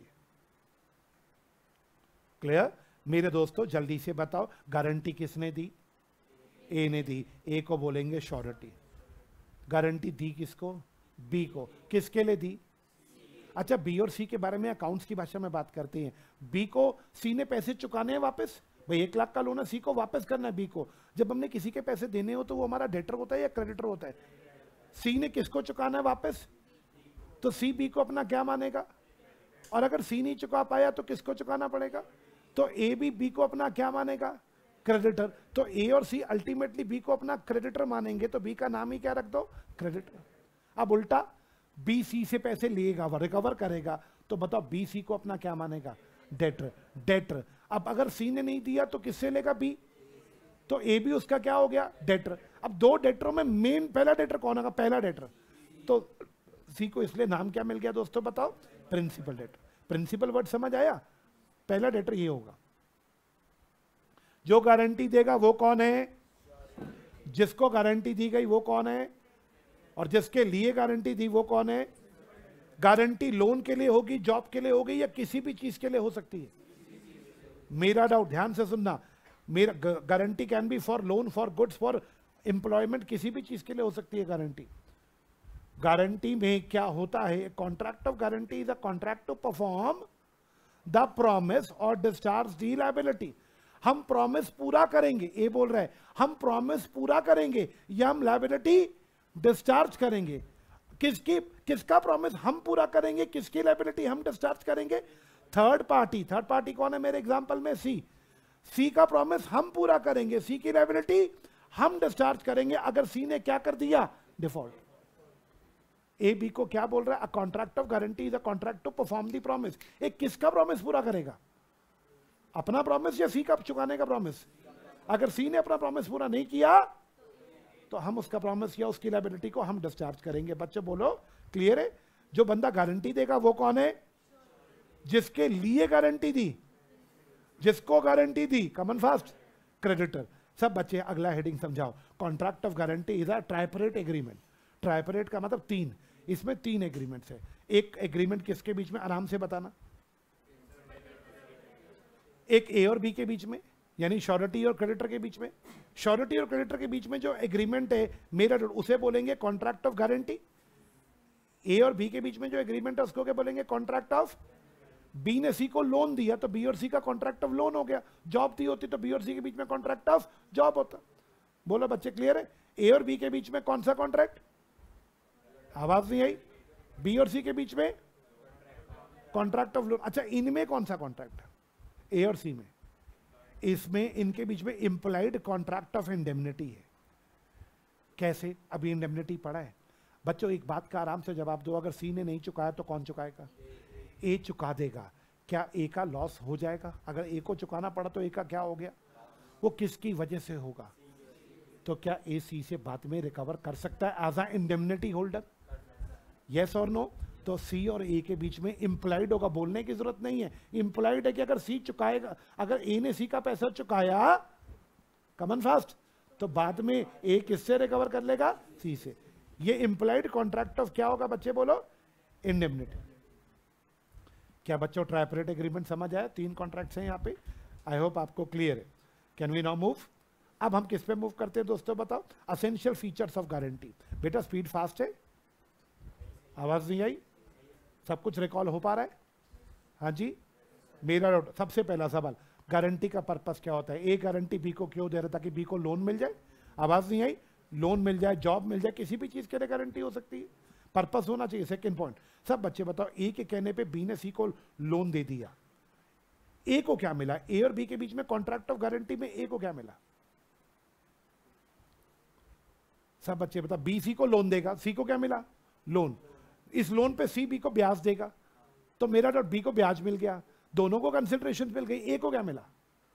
A: क्लियर? मेरे दोस्तों जल्दी से बताओ, गारंटी किसने दी? ए ने दी। ए को बोलेंगे श्योरिटी। गारंटी दी किसको? बी को। किसके लिए दी? अच्छा, बी और सी के बारे में अकाउंट्स की भाषा में बात करते हैं। बी को सी ने पैसे चुकाने हैं वापस, भाई 1 लाख का लोन है, सी को वापस करना है बी को। जब हमने किसी के पैसे देने हो तो वो हमारा डेटर होता है या क्रेडिटर होता है? सी ने किसको चुकाना है वापस? तो सी बी को अपना क्या मानेगा? और अगर सी नहीं चुका पाया तो किसको चुकाना पड़ेगा? तो ए भी बी को अपना क्या मानेगा? क्रेडिटर। तो ए और सी अल्टीमेटली बी को अपना क्रेडिटर मानेंगे, तो बी का नाम ही क्या रख दो? क्रेडिटर। अब उल्टा बी सी से पैसे लेगा, रिकवर करेगा, तो बताओ बी सी को अपना क्या मानेगा? डेटर। अब अगर सी ने नहीं दिया तो किससे लेगा? बी। तो ए भी उसका क्या हो गया? डेटर। अब 2 डेटरों में मेन पहला डेटर कौन होगा? पहला डेटर। तो सी को इसलिए नाम क्या मिल गया दोस्तों बताओ? Principal debtor. प्रिंसिपल वर्ड समझ आया? पहला डेटर ये होगा। जो गारंटी देगा वो कौन है? जिसको गारंटी दी गई वो कौन है? और जिसके लिए गारंटी दी वो कौन है? गारंटी लोन के लिए होगी, जॉब के लिए होगी, या किसी भी चीज के लिए हो सकती है? मेरा डाउट, ध्यान से सुनना, मेरा guarantee can be for loan, for goods, for employment किसी भी चीज के लिए हो सकती है गारंटी। गारंटी में क्या होता है, contract of guarantee is a contract to perform the promise और डिस्चार्ज दी लायबिलिटी। हम प्रॉमिस पूरा करेंगे, ये बोल रहा है हम प्रॉमिस पूरा करेंगे या हम लायबिलिटी डिस्चार्ज करेंगे। किसका प्रॉमिस हम पूरा करेंगे, किसकी लायबिलिटी हम डिस्चार्ज करेंगे? थर्ड पार्टी कौन है मेरे एग्जांपल में? सी का प्रॉमिस हम पूरा करेंगे, सी की लायबिलिटी हम डिस्चार्ज करेंगे अगर सी ने क्या कर दिया, डिफॉल्ट। ए बी को क्या बोल रहा है, a contract of guarantee is a contract to perform the promise. एक किसका प्रॉमिस पूरा करेगा, अपना प्रॉमिस या सी का चुकाने का प्रॉमिस? अगर सी ने अपना प्रॉमिस पूरा नहीं किया तो हम उसका प्रॉमिस या उसकी लायबिलिटी को हम डिस्चार्ज करेंगे। बच्चों बोलो क्लियर है? जो बंदा गारंटी देगा वो कौन है? जिसके लिए गारंटी दी, जिसको गारंटी दी, कमन फास्ट, क्रेडिटर। सब बच्चे अगला हेडिंग समझाओ। Contract of guarantee is a tripartite agreement. Tripartite का मतलब तीन, इसमें तीन एग्रीमेंट्स है। एक एग्रीमेंट किसके बीच में, आराम से बताना, एक ए और बी के बीच में, यानी श्योरिटी और क्रेडिटर के बीच में। श्योरिटी और क्रेडिटर के बीच में जो एग्रीमेंट है मेरा, उसे बोलेंगे कॉन्ट्रैक्ट ऑफ गारंटी। ए और बी के बीच में जो एग्रीमेंट है उसको क्या बोलेंगे, कॉन्ट्रैक्ट ऑफ। बी ने सी को लोन दिया तो बी और सी का कॉन्ट्रैक्ट ऑफ लोन हो गया। जॉब दी होती तो बी और सी के बीच में कॉन्ट्रैक्ट ऑफ जॉब होता। बोलो बच्चे क्लियर है? ए और बी के बीच में कौन सा कॉन्ट्रैक्ट, आवाज नहीं आई? बी और सी के बीच में कॉन्ट्रैक्ट ऑफ लोन। अच्छा, इनमें कौन सा कॉन्ट्रैक्ट है, ए और सी में? इसमें इनके बीच में इंप्लाइड कॉन्ट्रैक्ट ऑफ इंडेमनिटी है। कैसे? अभी इंडेमनिटी पड़ा है बच्चों। एक बात का आराम से जवाब दो, अगर सी ने नहीं चुकाया तो कौन चुकाएगा? ए चुका देगा। क्या ए का लॉस हो जाएगा? अगर ए को चुकाना पड़ा तो ए का क्या हो गया? वो किसकी वजह से होगा? तो क्या ए सी से बाद में रिकवर कर सकता है as a indemnity holder? Yes और नो? तो सी और ए के बीच में इंप्लाइड होगा, बोलने की जरूरत नहीं है। इंप्लाइड है कि अगर सी चुकाएगा, अगर ए ने सी का पैसा चुकाया, कमन फास्ट, तो बाद में ए किससे रिकवर कर लेगा? सी से। ये इंप्लाइड कॉन्ट्रैक्ट ऑफ क्या होगा बच्चे बोलो? इंडेमनिटी। क्या बच्चों ट्राइपरेट एग्रीमेंट समझ आया? तीन कॉन्ट्रैक्ट्स हैं यहाँ पे। आई होप आपको क्लियर है। Can we now move? अब हम किस पे मूव करते हैं दोस्तों बताओ? Essential features of guarantee. बेटा स्पीड फास्ट है, आवाज नहीं आई? सब कुछ रिकॉल हो पा रहा है? हाँ जी। मेरा डाउट, सबसे पहला सवाल, गारंटी का पर्पस क्या होता है? ए गारंटी बी को क्यों दे रहा है? ताकि बी को लोन मिल जाए। आवाज नहीं आई? लोन मिल जाए, जॉब मिल जाए, किसी भी चीज के लिए गारंटी हो सकती है, पर्पस होना चाहिए। सेकंड पॉइंट, सब बच्चे बताओ, ए के कहने पे बी ने सी को लोन दे दिया, ए को क्या मिला? ए और बी के बीच में कॉन्ट्रैक्ट ऑफ गारंटी में ए को क्या मिला? सब बच्चे बताओ, बी सी को लोन देगा, सी को क्या मिला? लोन। इस लोन पे सी बी को ब्याज देगा, तो मेरा डॉट बी को ब्याज मिल गया, दोनों को कंसिडरेशन मिल गई। ए को क्या मिला?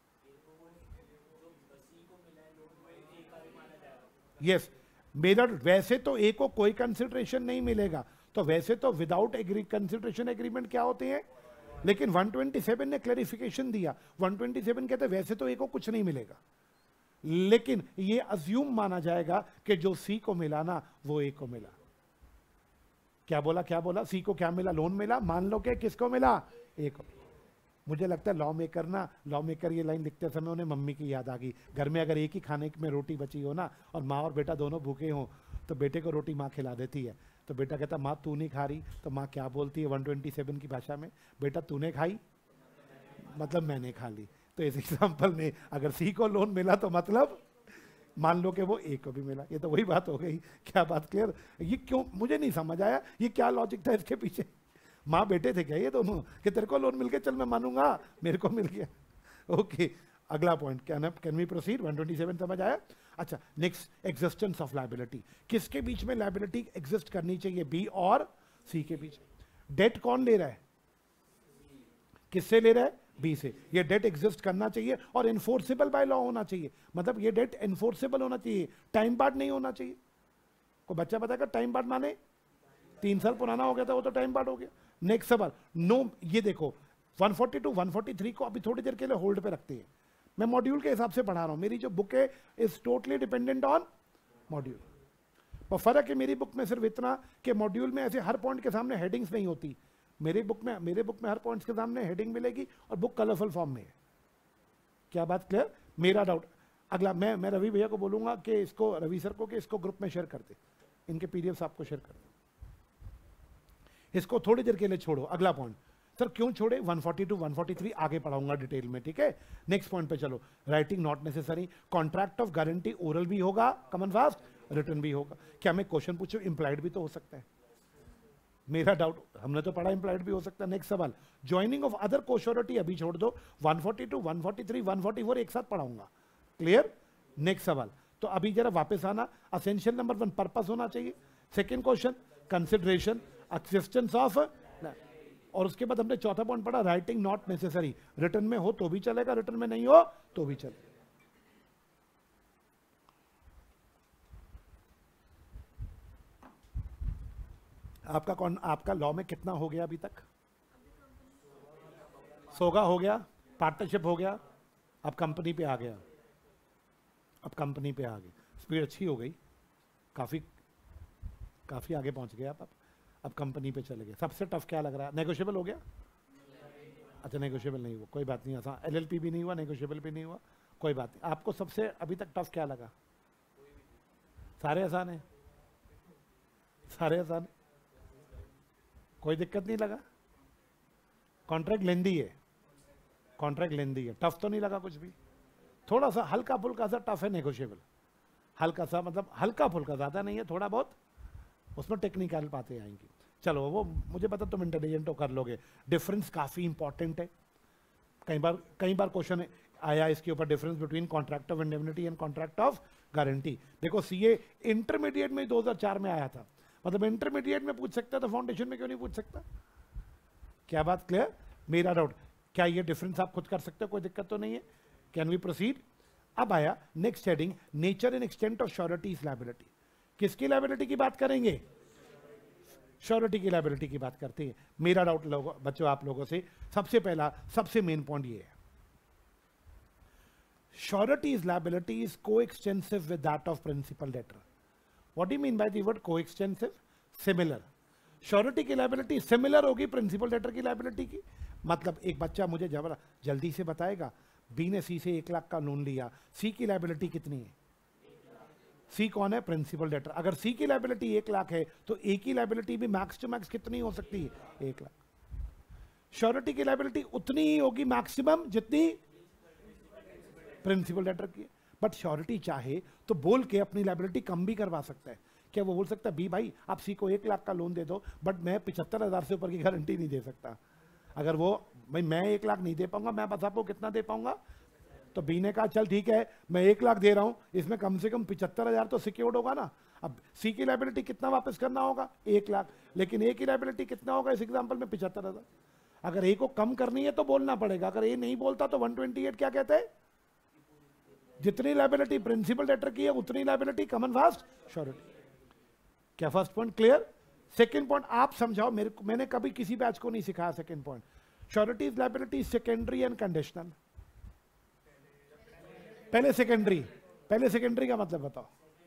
A: यस, मेरा वैसे तो ए को कोई कंसिडरेशन नहीं मिलेगा, तो वैसे तो विदाउट कंसिडरेशन एग्रीमेंट क्या होते हैं, लेकिन 127 ने क्लैरिफिकेशन दिया। 127 कहते हैं वैसे तो ए को कुछ नहीं मिलेगा, लेकिन ये अज्यूम माना जाएगा कि जो सी को मिला ना वो ए को मिला। क्या बोला, क्या बोला? सी को क्या मिला? लोन मिला। मान लो कि किसको मिला? ए को। मुझे लगता है लॉ मेकर ना, लॉ मेकर ये लाइन लिखते समय उन्हें मम्मी की याद आ गई। घर में अगर एक ही खाने में रोटी बची हो ना, और माँ और बेटा दोनों भूखे हो, तो बेटे को रोटी माँ खिला देती है, तो बेटा कहता माँ तू नहीं खा रही, तो माँ क्या बोलती है 127 की भाषा में? बेटा तूने खाई मतलब मैंने खा ली। तो इस एग्जाम्पल में अगर सी को लोन मिला तो मतलब मान लो कि वो ए को भी मिला। ये तो वही बात हो गई। क्या बात क्लियर? ये क्यों मुझे नहीं समझ आया, ये क्या लॉजिक था इसके पीछे? माँ बेटे थे क्या ये दोनों कि तेरे को लोन मिल गया, चल मैं मानूंगा, मेरे को मिल गया। ओके, अगला पॉइंट, कैन वी प्रोसीड? 127 समझ आया? अच्छा, नेक्स्ट, एग्जिस्टेंस ऑफ लायबिलिटी। किसके बीच में लायबिलिटी एग्जिस्ट करनी चाहिए? बी और सी के बीच। डेट कौन ले रहा है? किससे ले रहा है? बी से। ये डेट एग्जिस्ट करना चाहिए और इन्फोर्सेबल बाय लॉ होना चाहिए। मतलब ये डेट इन्फोर्सेबल होना चाहिए, टाइम बार्ड नहीं होना चाहिए। कोई बच्चा बताएगा टाइम बार्ड माने? 3 साल पुराना हो गया था वो तो टाइम बार्ड हो गया। नेक्स्ट सवाल, नो, ये देखो 142 143 को अभी थोड़ी देर के लिए होल्ड पे रखते हैं। मैं मॉड्यूल के हिसाब से पढ़ा रहा हूं, मेरी जो बुक है is totally dependent on module. और फर्क है मेरी बुक में सिर्फ इतना कि मॉड्यूल में ऐसे हर पॉइंट के सामने हेडिंग्स नहीं होती। मेरे बुक में हर पॉइंट्स के सामने हेडिंग मिलेगी और बुक कलरफुल फॉर्म में है। क्या बात क्लियर? मेरा डाउट, अगला मैं रवि भैया को बोलूंगा कि इसको, रवि सर को, कि इसको ग्रुप में शेयर कर दे, इनके पीडीएफ आपको शेयर कर दे, इसको थोड़ी देर के लिए छोड़ो। अगला पॉइंट सर क्यों छोड़े, 142 143 आगे पढ़ाऊंगा डिटेल में, ठीक है। नेक्स्ट पॉइंट पे चलो, writing not necessary, contract of guarantee oral भी होगा, कमन फास्ट, रिटर्न भी होगा। क्या मैं क्वेश्चन पूछूं, इंप्लाइड भी तो हो सकता है, मेरा डाउट, हमने तो पढ़ा इंप्लाइड भी हो सकता है। नेक्स्ट सवाल, ज्वाइनिंग ऑफ अदर कोश्योरिटी अभी छोड़ दो, 142 143 144 एक साथ पढ़ाऊंगा, क्लियर। नेक्स्ट सवाल, तो अभी जरा वापस आना, असेंशियल नंबर 1 पर्पस होना चाहिए। Second question consideration, existence of, और उसके बाद हमने चौथा पॉइंट पढ़ा राइटिंग नॉट नेसेसरी, रिटर्न में हो तो भी चलेगा, रिटर्न में नहीं हो तो भी चलेगा। आपका लॉ में कितना हो गया अभी तक, सोगा हो गया, पार्टनरशिप हो गया, अब कंपनी पे आ गया, अब कंपनी पे आ गई, स्पीड अच्छी हो गई, काफी आगे पहुंच गए आप। अब कंपनी पे चले गए। सबसे टफ क्या लग रहा है, नेगोशिएबल हो गया, अच्छा नेगोशिएबल नहीं हुआ, कोई बात नहीं, आसान, एलएलपी भी नहीं हुआ, नेगोशिएबल भी नहीं हुआ, कोई बात नहीं। आपको सबसे अभी तक टफ क्या लगा, सारे आसान है, सारे आसान है, कोई दिक्कत नहीं लगा, कॉन्ट्रैक्ट लेंदी है, कॉन्ट्रैक्ट लेंदी है, टफ तो नहीं लगा कुछ भी, थोड़ा सा हल्का फुल्का सा टफ है नेगोशिएबल, हल्का सा मतलब हल्का फुल्का, ज्यादा नहीं है, थोड़ा बहुत उसमें टेक्निकल बातें आएंगी। चलो वो मुझे पता तुम इंटेलिजेंट हो, कर लोगे। डिफरेंस काफी इंपॉर्टेंट है, कई बार क्वेश्चन आया इसके ऊपर, difference between contract of indemnity and contract of guarantee. देखो सीए इंटरमीडिएट में 2004 में आया था, मतलब इंटरमीडिएट में पूछ सकता था, फाउंडेशन में क्यों नहीं पूछ सकता। क्या बात क्लियर, मेरा डाउट, क्या ये डिफरेंस आप खुद कर सकते हो, कोई दिक्कत तो नहीं है, कैन वी प्रोसीड। अब आया next heading, nature and extent of surety's liability. किसकी लायबिलिटी की बात करेंगे, श्योरिटी की लायबिलिटी की बात करते हैं। मेरा डाउट बच्चों आप लोगों से, सबसे पहला सबसे मेन पॉइंट ये है, surety's liability is coextensive with that of principal debtor. What do mean by the word coextensive, similar. Surety की लायबिलिटी सिमिलर होगी प्रिंसिपल डेटर की लायबिलिटी की। मतलब एक बच्चा मुझे जल्दी से बताएगा, बी ने सी से 1 लाख का लोन लिया, सी की लायबिलिटी कितनी है, सी कौन है, प्रिंसिपल डेटर। अगर सी की लायबिलिटी 1 लाख है तो ए की लायबिलिटी भी मैक्स टू मैक्स कितनी हो सकती है, 1 लाख। श्योरिटी की लायबिलिटी उतनी ही होगी मैक्सिमम जितनी प्रिंसिपल डेटर की। बट श्योरिटी चाहे तो बोल के अपनी लायबिलिटी कम भी करवा सकता है। क्या वो बोल सकता है, बी भाई आप सी को 1 लाख का लोन दे दो, बट मैं 75,000 से ऊपर की गारंटी नहीं दे सकता। अगर वो भाई मैं 1 लाख नहीं दे पाऊंगा, मैं बस आपको कितना दे पाऊंगा, तो बी ने कहा चल ठीक है मैं 1 लाख दे रहा हूं, इसमें कम से कम 75,000 तो सिक्योर्ड होगा ना। अब सी की लायबिलिटी कितना वापस करना होगा, 1 लाख, लेकिन ए की लायबिलिटी कितना होगा इस एग्जांपल में, 75,000। अगर ए को कम करनी है तो बोलना पड़ेगा, अगर ए नहीं बोलता तो 128 क्या कहते हैं, जितनी लायबिलिटी प्रिंसिपल डेटर की है उतनी लायबिलिटी कॉमन फास्ट श्योरिटी। क्या first point clear. Second point आप समझाओ मेरे को, मैंने कभी किसी बैच को नहीं सिखाया। Second point, surety's liability secondary and conditional. पहले सेकेंडरी का मतलब बताओ।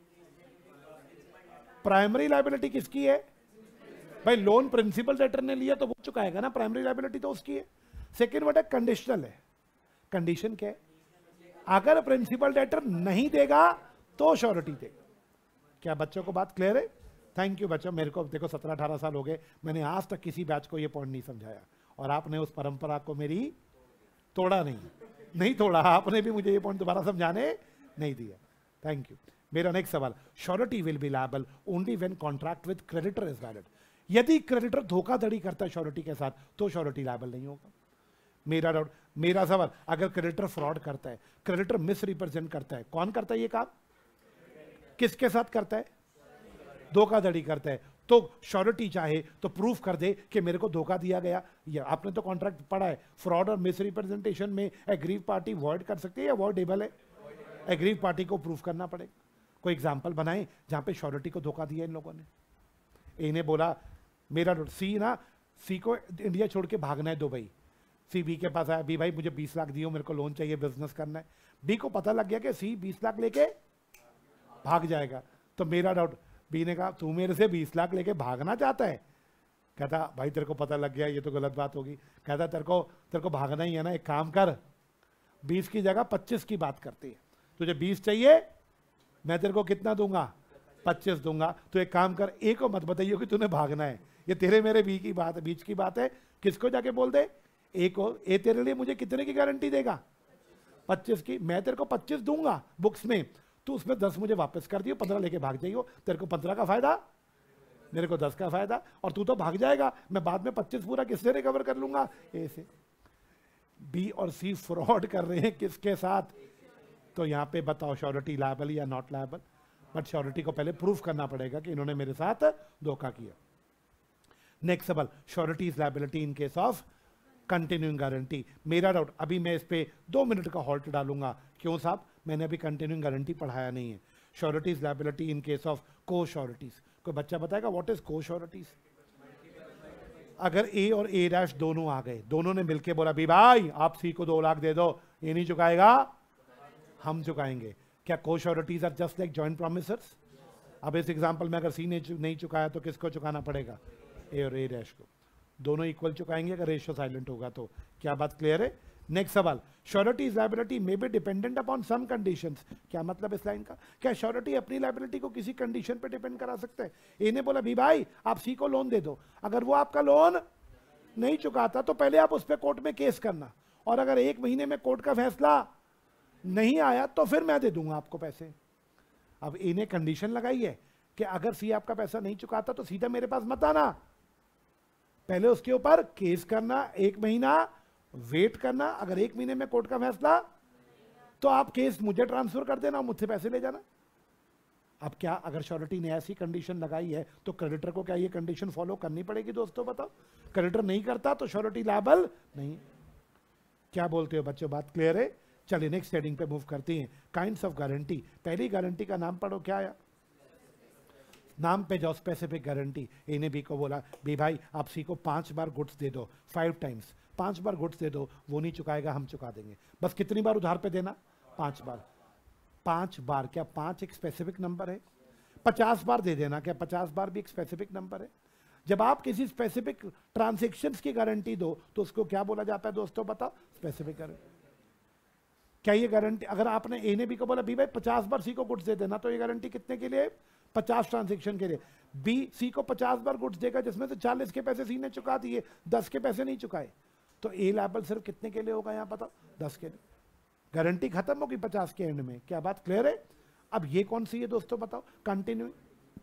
A: प्राइमरी लायबिलिटी किसकी है भाई, लोन प्रिंसिपल डेटर ने लिया तो वो चुकाएगा ना, प्राइमरी लायबिलिटी तो उसकी है। सेकेंड वर्ड है कंडीशनल है, कंडीशन क्या है, अगर प्रिंसिपल डेटर नहीं देगा तो श्योरिटी देगा। क्या बच्चों को बात क्लियर है। थैंक यू बच्चों, मेरे को देखो 17-18 साल हो गए, मैंने आज तक किसी बैच को ये पॉइंट नहीं समझाया, और आपने उस परंपरा को मेरी तोड़ा नहीं तोड़ा, आपने भी मुझे ये पॉइंट दोबारा समझाने नहीं दिया। Thank you. मेरा नेक्स्ट सवाल, surety will be liable only when contract with creditor is valid. यदि क्रेडिटर धोखाधड़ी करता है श्योरिटी के साथ तो श्योरिटी लायबल नहीं होगा। मेरा डाउट, मेरा सवाल, अगर क्रेडिटर फ्रॉड करता है, क्रेडिटर मिस रिप्रेजेंट करता है, कौन करता है ये काम, किसके साथ करता है, धोखाधड़ी करता है, तो श्योरिटी चाहे तो प्रूफ कर दे कि मेरे को धोखा दिया गया। या आपने तो कॉन्ट्रैक्ट पढ़ा है, फ्रॉड और मिस रिप्रेजेंटेशन में एग्रीव पार्टी वॉइड कर सकती है या वॉइडेबल है, एग्रीव पार्टी को प्रूफ करना पड़ेगा। कोई एग्जांपल बनाए जहां पे श्योरिटी को धोखा दिया इन लोगों ने। ए ने बोला मेरा सी को इंडिया छोड़ के भागना है दुबई, सी बी के पास आया, बी भाई मुझे 20 लाख दियो, मेरे को लोन चाहिए, बिजनेस करना है। बी को पता लग गया कि सी 20 लाख लेके भाग जाएगा, तो मेरा डाउट, बी ने कहा तू मेरे से 20 लाख लेके भागना चाहता है, कहता भाई तेरे को पता लग गया ये तो गलत बात होगी, कहता तेरे को भागना ही है ना, एक काम कर 20 की जगह 25 की बात करती है, तुझे 20 चाहिए, मैं तेरे को कितना दूंगा, 25 दूंगा। तो एक काम कर, ए को मत बताइए कि तूने भागना है, ये तेरे मेरे बीच की बात है। किसको जाके बोल दे, ए को, ए तेरे लिए मुझे कितने की गारंटी देगा, 25 की। मैं तेरे को 25 दूंगा बुक्स में, तू उसमें 10 मुझे वापस कर दियो, 15 लेके भाग जाइयो। तेरे को 15 का फायदा, मेरे को 10 का फायदा, और तू तो भाग जाएगा, मैं बाद में 25 पूरा किससे रिकवर कर लूंगा, ए से। बी और सी फ्रॉड कर रहे हैं किसके साथ, तो यहां पे बताओ श्योरिटी लायबल या नॉट लायबल। बट श्योरिटी को पहले प्रूफ करना पड़ेगा कि इन्होंने मेरे साथ धोखा किया। नेक्स्ट सवाल, surety is liability in case of continuing guarantee. मेरा डाउट, अभी मैं इस पे 2 मिनट का हॉल्ट डालूंगा। क्यों साहब, मैंने अभी कंटिन्यूइंग गारंटी पढ़ाया नहीं है। Surety is liability in case of cosureties. कोई बच्चा बताएगा व्हाट इज को श्योरिटीज? अगर ए और ए डैश दोनों आ गए, दोनों ने मिलकर बोला भी भाई आप सी को 2 लाख दे दो, ये नहीं चुकाएगा, हम चुकाएंगे। क्या cosureties are just like joint promisors? अब इस एग्जांपल में अगर सी ने नहीं चुकाया तो किसको चुकाना पड़ेगा, ए और ए डैश को। दोनों इक्वल चुकाएंगे अगर रेशियो साइलेंट होगा तो। क्या बात क्लियर है? नेक्स्ट सवाल, surety is liability may be dependent upon some conditions. क्या मतलब इस लाइन का? क्या श्योरिटी अपनी लायबिलिटी को किसी कंडीशन पे डिपेंड करा सकते हैं? ए ने बोला भी भाई आप सी को लोन दे दो, अगर वो आपका लोन नहीं चुकाता तो पहले आप उस पर कोर्ट में केस करना, और अगर 1 महीने में कोर्ट का फैसला नहीं आया तो फिर मैं दे दूंगा आपको पैसे। अब ए ने कंडीशन लगाई है कि अगर सी आपका पैसा नहीं चुकाता तो सीधा मेरे पास मत आना, पहले उसके ऊपर केस करना, 1 महीना वेट करना, अगर 1 महीने में कोर्ट का फैसला तो आप केस मुझे ट्रांसफर कर देना, मुझसे पैसे ले जाना। अब क्या अगर श्योरिटी ने ऐसी कंडीशन लगाई है तो क्रेडिटर को क्या ये कंडीशन फॉलो करनी पड़ेगी दोस्तों? बताओ, क्रेडिटर नहीं करता तो श्योरिटी लायबल नहीं। क्या बोलते हो बच्चों, बात क्लियर है? चलिए नेक्स्ट हेडिंग पे मूव करते हैं, काइंड्स ऑफ गारंटी। पहली गारंटी का नाम पढ़ो, क्या आया? नाम पे जाओ, स्पेसिफिक गारंटी। ए ने बी को बोला बी भाई आप सी को 5 बार गुड्स दे दो, 5 टाइम्स, 5 बार गुड्स दे दो, वो नहीं चुकाएगा हम चुका देंगे। बस कितनी बार उधार पे देना? 5 बार। 5 बार, क्या 5 एक स्पेसिफिक नंबर है? 50 बार दे देना, क्या 50 बार भी एक स्पेसिफिक नंबर है? जब आप किसी स्पेसिफिक ट्रांजेक्शन्स की गारंटी दो तो उसको क्या बोला जाता है दोस्तों, बताओ? Specific guarantee. क्या ये गारंटी, अगर आपने ए ने बी को बोला बी भाई 50 बार सी को गुड्स दे देना, तो ये गारंटी कितने के लिए? 50 ट्रांजेक्शन के लिए। बी सी को 50 बार गुड्स देगा जिसमें से 40 के पैसे सी ने चुका दिए, 10 के पैसे नहीं चुकाए, तो ए लायबल सिर्फ कितने के लिए होगा? यहां पता, 10 के लिए। गारंटी खत्म होगी 50 के एंड में। क्या बात क्लियर है? अब ये कौन सी है दोस्तों, बताओ? कंटिन्यूइंग।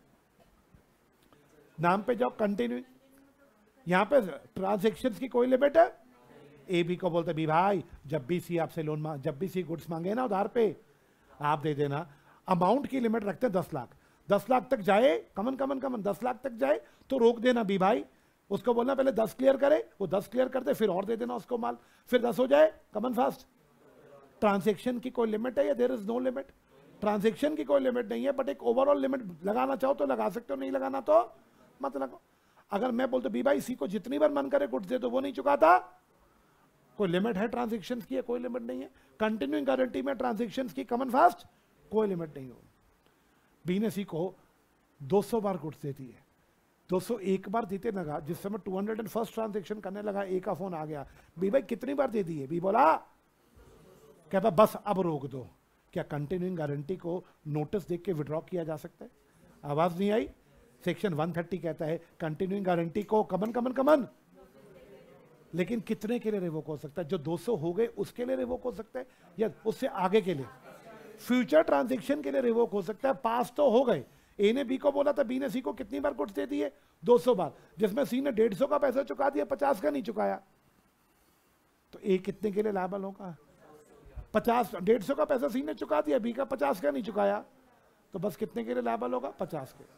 A: नाम पे जाओ, कंटिन्यूइंग। यहां पे ट्रांजेक्शन्स की कोई लिमिट है? ए बी को बोलते भी भाई जब भी सी आपसे लोन जब भी सी गुड्स मांगे ना उधार पे आप दे देना। अमाउंट की लिमिट रखते हैं 10 लाख, 10 लाख तक जाए, कमन 10 लाख तक जाए तो रोक देना भी भाई, उसको बोलना पहले 10 क्लियर करे, वो 10 क्लियर करते फिर और दे देना उसको माल, फिर 10 हो जाए, कमन फास्ट। ट्रांजेक्शन की कोई लिमिट है या there is no limit? Transaction की कोई लिमिट नहीं है, बट एक ओवरऑल लिमिट लगाना चाहो तो लगा सकते हो, नहीं लगाना तो मत लगाओ। अगर मैं बोलता बी भाई सी को जितनी बार मन करे गुड्स दे दो, वो नहीं चुकाता, कोई लिमिट है ट्रांजेक्शन्स की? कोई लिमिट नहीं है। कंटिन्यूइंग गारंटी में ट्रांजेक्शन्स की कमन फास्ट कोई लिमिट नहीं हो। बी ने सी को 200 बार गुड्स देती है, 201 बार देते लगा, जिस समय 201st ट्रांजेक्शन करने लगा ए का फोन आ गया, बी भाई कितनी बार दे दी है? बी बोला, कहता बस अब रोक दो। क्या कंटिन्यूइंग गारंटी को नोटिस देख के विड्रॉ किया जा सकता है? आवाज नहीं आई? सेक्शन 130 कहता है कंटिन्यूइंग गारंटी को कमन लेकिन कितने के लिए रिवोक हो सकता है? जो 200 हो गए उसके लिए रिवोक हो सकता है या उससे आगे के लिए? फ्यूचर ट्रांजैक्शन के लिए रिवोक हो सकता है। पास तो हो गए, ए ने बी को बोला था, बी ने सी को कितनी बार गुड्स दे दिए? 200 बार, जिसमें सी ने 150 का पैसा चुका दिया, 50 का नहीं चुकाया, तो ए कितने के लिए लायबल होगा? 50, 150 का पैसा सी ने चुका दिया, बी का 50 का नहीं चुकाया, तो बस कितने के लिए लायबल होगा? 50 के।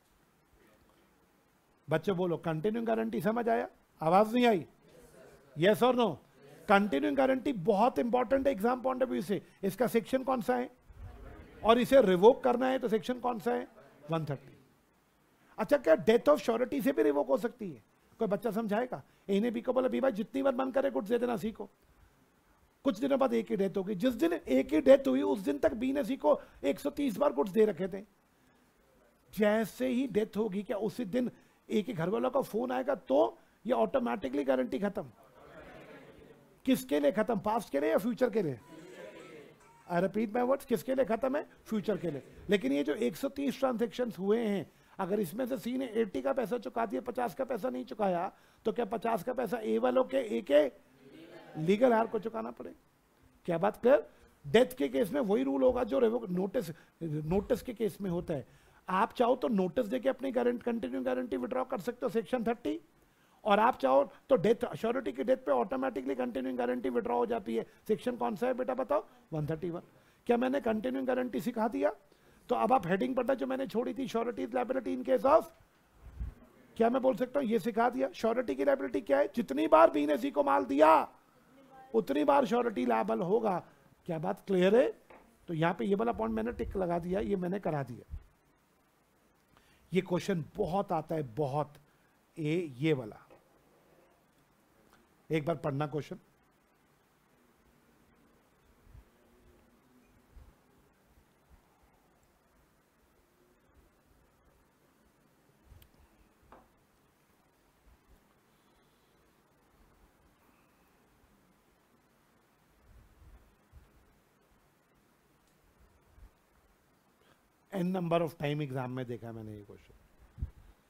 A: बच्चों बोलो, कंटिन्यूइंग गारंटी समझ आया? आवाज नहीं आई? यस और नो? कंटिन्यूइंग गारंटी बहुत इंपॉर्टेंट है एग्जाम पॉइंट ऑफ व्यू से। इसका सेक्शन कौन सा है और इसे रिवोक करना है तो सेक्शन कौन सा है? 130। अच्छा, क्या डेथ ऑफ श्योरिटी से भी रिवोक हो सकती है? कोई बच्चा समझाएगा? ए ने बी को बोला, बी भाई जितनी बार मन करे गुड्स दे देना सी को। कुछ दिनों बाद ए की डेथ होगी, जिस दिन ए की डेथ हुई उस दिन तक बी ने सी को 130 बार गुड्स दे रखे थे। जैसे ही डेथ होगी, क्या उसी दिन ए के घर वालों का फोन आएगा तो ये ऑटोमेटिकली गारंटी खत्म? किसके लिए खत्म? पास्ट के लिए या फ्यूचर के लिए? आई रिपीट माय वर्ड्स, किसके लिए खत्म है? फ्यूचर के लिए। लेकिन ये जो 130 ट्रांजेक्शन हुए हैं, अगर इसमें से सी ने 80 का पैसा चुका दिया, 50 का पैसा नहीं चुकाया, तो क्या 50 का पैसा ए वालों के ए के लीगल हार को चुकाना पड़ेगा? क्या बात क्लियर? डेथ के केस में वही रूल होगा जो नोटिस के केस में होता है। आप चाहो तो नोटिस देके अपनी कंटिन्यू गारंटी विड्रॉ कर सकते हो सेक्शन 30, और आप चाहो तो डेथ अश्योरिटी की डेथ पे ऑटोमेटिकली कंटिन्यूइंग गारंटी विड्रॉ हो जाती है। सेक्शन कौन सा है बेटा बताओ? 131। क्या मैंने कंटिन्यूइंग गारंटी सिखा दिया? तो अब आप हेडिंग पढ़ना जो मैंने छोड़ी थी, surety's liability in case of, क्या मैं बोल सकता हूं ये सिखा दिया? श्योरिटी की लायबिलिटी क्या है? जितनी बार बी ने सी को माल दिया उतनी बार श्योरिटी लायबल होगा। क्या बात क्लियर है? तो यहां पे ये वाला पॉइंट मैंने टिक लगा दिया, ये मैंने करा दिया। ये क्वेश्चन बहुत आता है, बहुत। ये वाला एक बार पढ़ना question. N number of time exam में देखा मैंने ये क्वेश्चन।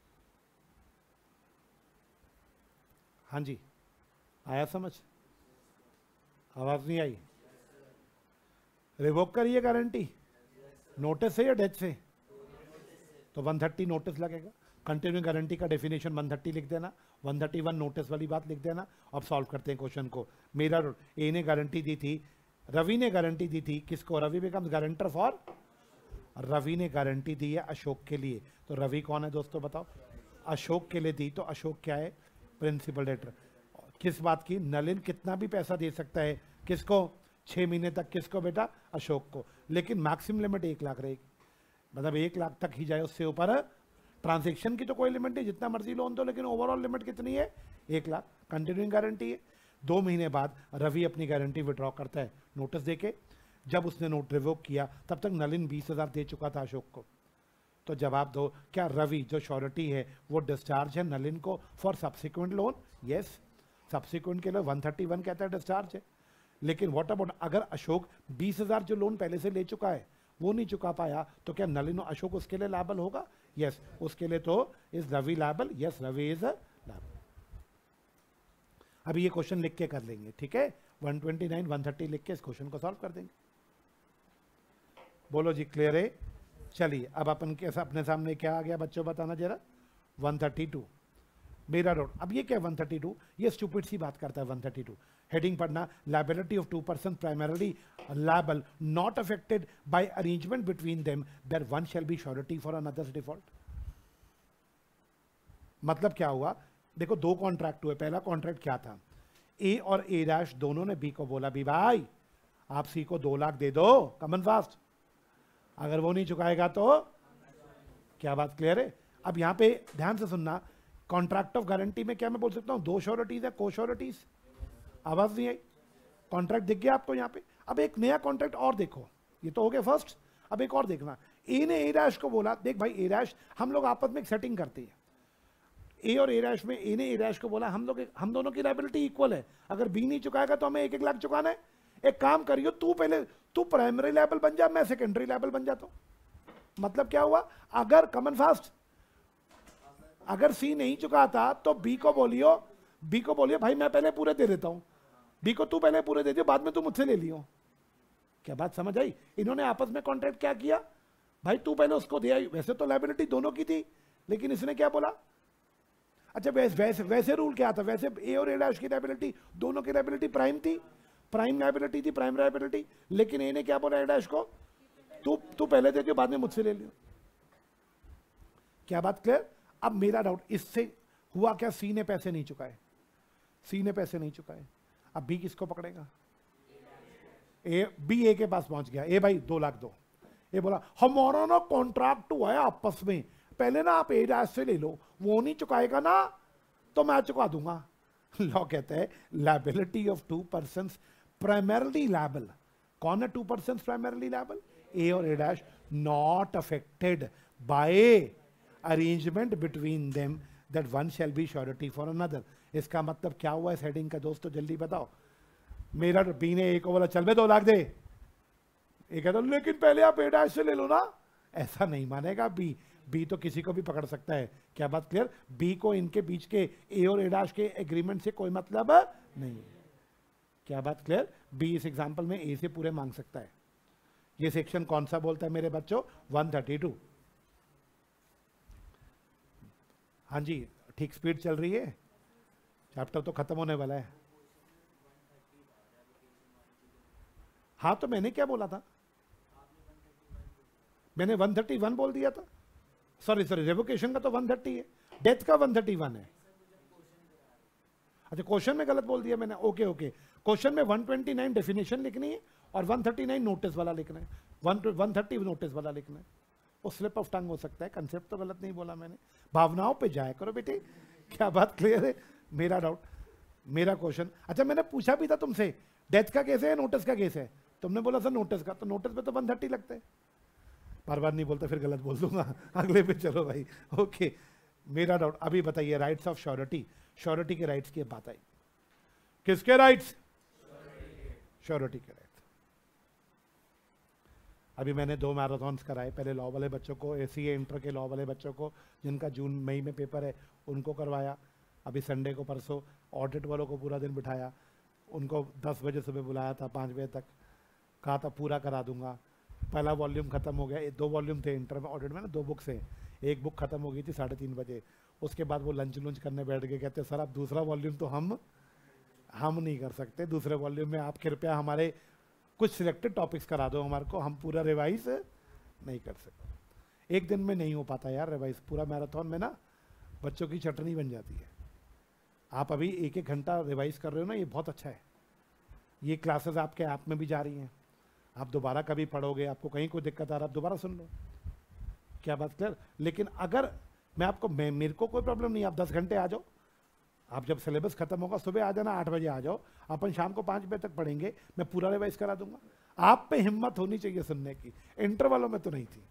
A: हाँ जी, आया समझ? आवाज नहीं आई? रिवोक करिए गारंटी नोटिस से या डेथ से? तो 130 नोटिस लगेगा। कंटिन्यू गारंटी का डेफिनेशन 130 लिख देना, 131 नोटिस वाली बात लिख देना। अब सॉल्व करते हैं क्वेश्चन को। मेरा ए ने गारंटी दी थी, रवि ने गारंटी दी थी, किसको? Ravi becomes guarantor for, Ravi ने गारंटी दी है अशोक के लिए। तो रवि कौन है दोस्तों बताओ? अशोक के लिए दी, तो अशोक क्या है? Principal debtor. किस बात की? नलिन कितना भी पैसा दे सकता है, किसको? 6 महीने तक। किसको बेटा? अशोक को। लेकिन मैक्सिमम लिमिट 1 लाख रहेगी, मतलब 1 लाख तक ही जाए, उससे ऊपर ट्रांजेक्शन की तो कोई लिमिट नहीं, जितना मर्जी लोन दो, लेकिन ओवरऑल लिमिट कितनी है? 1 लाख। कंटिन्यूइंग गारंटी है। 2 महीने बाद रवि अपनी गारंटी विड्रॉ करता है नोटिस देके। जब उसने नोट रिवोक किया तब तक नलिन 20,000 दे चुका था अशोक को। तो जवाब दो, क्या रवि जो श्योरिटी है वो डिस्चार्ज है नलिन को for subsequent loan? Yes, subsequent के लिए 131 कहता है डिस्चार्ज है। लेकिन व्हाट अबाउट अगर अशोक 20,000 जो लोन पहले से ले चुका है वो नहीं चुका पाया, तो क्या नलिन और अशोक उसके लिए लायबल होगा? यस, उसके लिए तो is Ravi liable. Yes, Ravi is liable. अभी ये क्वेश्चन लिख के कर लेंगे, ठीक है? 129 130 लिख के इस क्वेश्चन को सॉल्व कर देंगे। बोलो जी, क्लियर है? चलिए अब अपन के अपने सामने क्या आ गया बच्चों, बताना जरा। 132 मेरा रोड। अब ये क्या 132? ये स्टूपिड सी बात करता है 132। हेडिंग पढ़ना, liability of 2 person primarily liable not affected by arrangement between them there one shall be surety for another's default. मतलब क्या हुआ? देखो 2 कॉन्ट्रैक्ट हुए। पहला कॉन्ट्रैक्ट क्या था? ए और ए डैश दोनों ने बी को बोला, बी भाई आप सी को 2 लाख दे दो कमन फास्ट, अगर वो नहीं चुकाएगा तो। क्या बात क्लियर है? अब यहां पे ध्यान से सुनना, कॉन्ट्रैक्ट ऑफ गारंटी में क्या मैं बोल सकता हूं? 2 श्योरिटीज है, को श्योरिटीज। आवाज नहीं आई? कॉन्ट्रैक्ट दिख गया आपको यहां पे? अब एक नया कॉन्ट्रैक्ट और देखो, ये तो हो गया फर्स्ट। अब एक और देखना, ए ने ए डैश को बोला, देख भाई ए डैश, हम लोग आपस में एक सेटिंग करते हैं। ए और ए डैश में ए ने ए डैश को बोला हम दोनों की लायबिलिटी इक्वल है, अगर बी नहीं चुकाएगा तो हमें 1-1 लाख चुकाना है। एक काम करियो, तू प्राइमरी लायबल बन जा, मैं सेकेंडरी लायबल बन जाता हूं। मतलब क्या हुआ? अगर कमन फास्ट, अगर सी नहीं चुकाता तो बी को बोलियो भाई मैं पहले पूरे दे देता हूं, बी को तू पहले पूरे दे दियो, बाद में तू मुझसे ले लियो। क्या बात समझ आई? इन्होंने आपस में कॉन्ट्रैक्ट क्या किया? भाई तू पहले उसको दिया। वैसे तो लायबिलिटी दोनों की थी, लेकिन इसने क्या बोला? अच्छा वैसे रूल क्या था? वैसे ए और ए डैश की लायबिलिटी, दोनों की लायबिलिटी प्राइम थी, प्राइम लायबिलिटी थी, प्राइम लायबिलिटी। लेकिन ए ने क्या बोला ए डैश को? तू पहले दे दियो, बाद में मुझसे ले लियो। क्या बात क्लियर? अब मेरा डाउट, इससे हुआ क्या? सी ने पैसे नहीं चुकाए, सी ने पैसे नहीं चुकाए। अब बी किसको पकड़ेगा? बी ए के पास पहुंच गया, ए भाई 2 लाख दो। ए बोला हमारा ना कॉन्ट्रैक्ट हुआ है आपस में, पहले ना आप ए डैश से ले लो, वो नहीं चुकाएगा ना तो मैं चुका दूंगा। लॉ कहते हैं liability of 2 persons primarily liable. कौन है 2 पर्सन्स प्राइमरली लायबल? ए और A dash, not affected by arrangement between them that one shall be surety for another. इसका मतलब क्या हुआ इस हेडिंग का दोस्तों, जल्दी बताओ। मेरा बी ने ए को बोला चल बे 2 लाख दे, ये कहता लेकिन पहले आप ए डैश से ले लो ना, ऐसा नहीं मानेगा बी। बी तो किसी को भी पकड़ सकता है। क्या बात क्लियर? बी को इनके बीच के ए और ए डैश के एग्रीमेंट से कोई मतलब नहीं है। क्या बात क्लियर? बी इस एग्जांपल में ए से पूरे मांग सकता है। ये सेक्शन कौन सा बोलता है मेरे बच्चों? 132। हाँ जी, ठीक स्पीड चल रही है, चैप्टर तो खत्म होने वाला है। हाँ तो मैंने क्या बोला था? मैंने 131 बोल दिया था। सॉरी रेवोकेशन का तो 130 है, डेथ का 131 है। अच्छा, क्वेश्चन में गलत बोल दिया मैंने। ओके, क्वेश्चन में 129 डेफिनेशन लिखनी है और 139 नोटिस वाला लिखना है, 130 नोटिस वाला लिखना है। वो स्लिप ऑफ टंग हो सकता है, कंसेप्ट तो गलत नहीं बोला मैंने। भावनाओं पे जाया करो बेटे। क्या बात क्लियर है? मेरा डाउट, मेरा क्वेश्चन। अच्छा, मैंने पूछा भी था तुमसे डेथ का केस है नोटिस का केस है, तुमने बोला सर नोटिस का, तो नोटिस पे तो 130 लगता है। बार बार नहीं बोलता, फिर गलत बोल दूंगा। अगले पे चलो भाई। ओके, मेरा डाउट। अभी बताइए, राइट्स ऑफ श्योरिटी, श्योरिटी के राइट्स की बात आई। किसके राइट्स? श्योरिटी के राइट्स। अभी मैंने 2 मैराथन्स कराए, पहले लॉ वाले बच्चों को, एसीए इंटर के लॉ वाले बच्चों को जिनका जून मई में पेपर है उनको करवाया। अभी संडे को परसों ऑडिट वालों को पूरा दिन बिठाया, उनको 10 बजे सुबह बुलाया था, 5 बजे तक कहा था पूरा करा दूंगा। पहला वॉल्यूम खत्म हो गया, 2 वॉल्यूम थे इंटर में, ऑडिट में ना 2 बुक्स हैं, एक बुक खत्म हो गई थी 3:30 बजे। उसके बाद वो लंच करने बैठ गए, कहते सर अब दूसरा वॉल्यूम तो हम नहीं कर सकते, दूसरे वॉल्यूम में आप कृपया हमारे कुछ सिलेक्टेड टॉपिक्स करा दो हमारे को, हम पूरा रिवाइज नहीं कर सकते। एक दिन में नहीं हो पाता यार रिवाइज, पूरा मैराथन में ना बच्चों की चटनी बन जाती है। आप अभी 1-1 घंटा रिवाइज कर रहे हो ना, ये बहुत अच्छा है। ये क्लासेस आपके ऐप में भी जा रही हैं, आप दोबारा कभी पढ़ोगे, आपको कहीं कोई दिक्कत आ रहा है आप दोबारा सुन लो। क्या बात क्लियर? लेकिन अगर मेरे को कोई प्रॉब्लम नहीं, आप 10 घंटे आ जाओ, आप जब सिलेबस खत्म होगा सुबह आ जाना, 8 बजे आ जाओ, अपन शाम को 5 बजे तक पढ़ेंगे, मैं पूरा रिवाइज करा दूंगा। आप पे हिम्मत होनी चाहिए सुनने की, इंटर वालों में तो नहीं थी।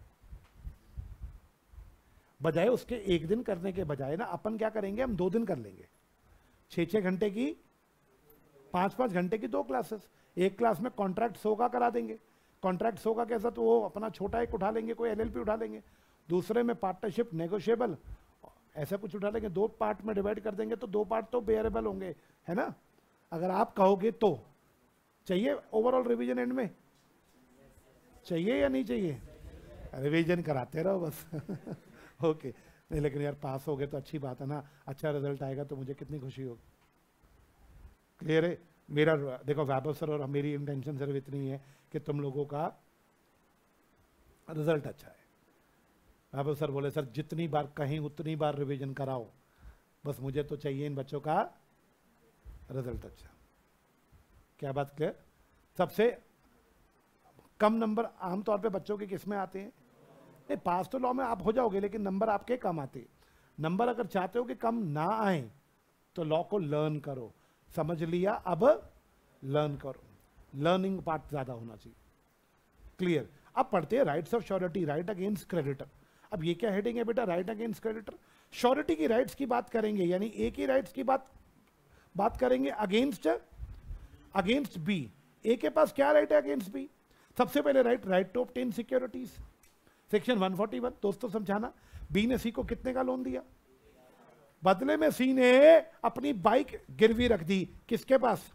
A: बजाय उसके 1 दिन करने के बजाय ना अपन क्या करेंगे, हम 2 दिन कर लेंगे, 6-6 घंटे की, 5-5 घंटे की 2 क्लासेस। एक क्लास में कॉन्ट्रैक्ट 100 का करा देंगे। कॉन्ट्रैक्ट 100 का कैसा, तो वो अपना छोटा एक उठा लेंगे, कोई एलएलपी उठा लेंगे, दूसरे में पार्टनरशिप नेगोशिएबल ऐसा कुछ उठा लेंगे, 2 पार्ट में डिवाइड कर देंगे, तो 2 पार्ट तो बेयरेबल होंगे, है ना? अगर आप कहोगे तो चाहिए ओवरऑल रिवीजन एंड में, चाहिए या नहीं चाहिए? रिवीजन कराते रहो बस। ओके, नहीं लेकिन यार पास हो गए तो अच्छी बात है ना, अच्छा रिजल्ट आएगा तो मुझे कितनी खुशी होगी। क्लियर है? मेरा देखो वैभव सर और मेरी इंटेंशन सिर्फ इतनी है कि तुम लोगों का रिजल्ट अच्छा है। वैभव सर बोले सर जितनी बार कहीं उतनी बार रिवीजन कराओ, बस मुझे तो चाहिए इन बच्चों का रिजल्ट अच्छा। क्या बात क्लियर? सबसे कम नंबर आमतौर पे बच्चों के किस में आते हैं? नहीं, पास तो लॉ में आप हो जाओगे, लेकिन नंबर आपके कम आते हैं। नंबर अगर चाहते हो कि कम ना आए तो लॉ को लर्न करो। समझ लिया? अब लर्न करो, लर्निंग पार्ट ज्यादा होना चाहिए। क्लियर? अब पढ़ते हैं rights of surety, right against creditor. अब ये क्या हेडिंग है बेटा? Right against creditor. श्योरिटी की राइट्स की बात करेंगे, यानी ए की राइट्स की बात करेंगे अगेंस्ट बी। ए के पास क्या राइट है अगेंस्ट बी? सबसे पहले right to obtain securities, section 141। दोस्तों समझाना, बी ने सी को कितने का लोन दिया? बदले में सी ने अपनी बाइक गिरवी रख दी। किसके पास?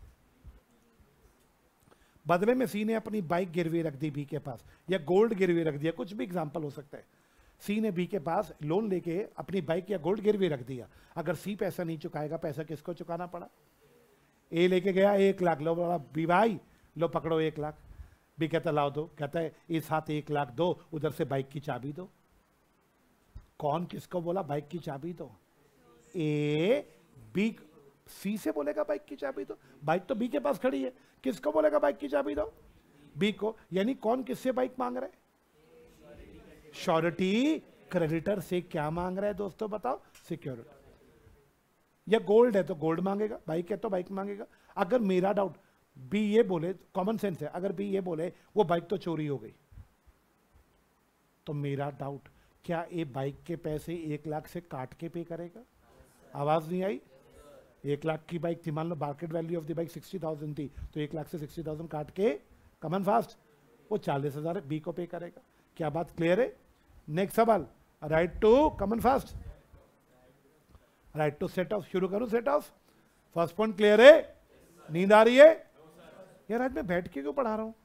A: बदले में सी ने अपनी बाइक गिरवी रख दी बी के पास, या गोल्ड गिरवी रख दिया, कुछ भी एग्जांपल हो सकता है। सी ने बी के पास लोन लेके अपनी बाइक या गोल्ड गिरवी रख दिया। अगर सी पैसा नहीं चुकाएगा, पैसा किसको चुकाना पड़ा? ए लेके गया 1 लाख, लो बोला बी भाई लो पकड़ो 1 लाख। बी कहता लाओ दो, कहता है इस हाथ 1 लाख दो, उधर से बाइक की चाबी दो। कौन किसको बोला बाइक की चाबी दो? ए बी सी से बोलेगा बाइक की चाबी दो, बाइक तो बी के पास खड़ी है, किसको बोलेगा बाइक की चाबी दो? बी को। यानी कौन किससे बाइक मांग रहा है? श्योरिटी क्रेडिटर से क्या मांग रहा है दोस्तों बताओ? सिक्योरिटी। या गोल्ड है तो गोल्ड मांगेगा, बाइक है तो बाइक मांगेगा। अगर मेरा डाउट बी ये बोले, कॉमन सेंस है, अगर बी ये बोले वो बाइक तो चोरी हो गई, तो मेरा डाउट क्या ये बाइक के पैसे 1 लाख से काट के पे करेगा? आवाज नहीं आई? 1 लाख की बाइक थी, मान लो market value of the bike 60,000 थी, तो 1 लाख से 60,000 काट के, कमन फास्ट, वो 40,000 बी को पे करेगा। क्या बात क्लियर है? नेक्स्ट सवाल, right to common fast, right to set off. शुरू करूं set off? First point clear है? नींद आ रही है यार? आज मैं बैठ के क्यों पढ़ा रहा हूं?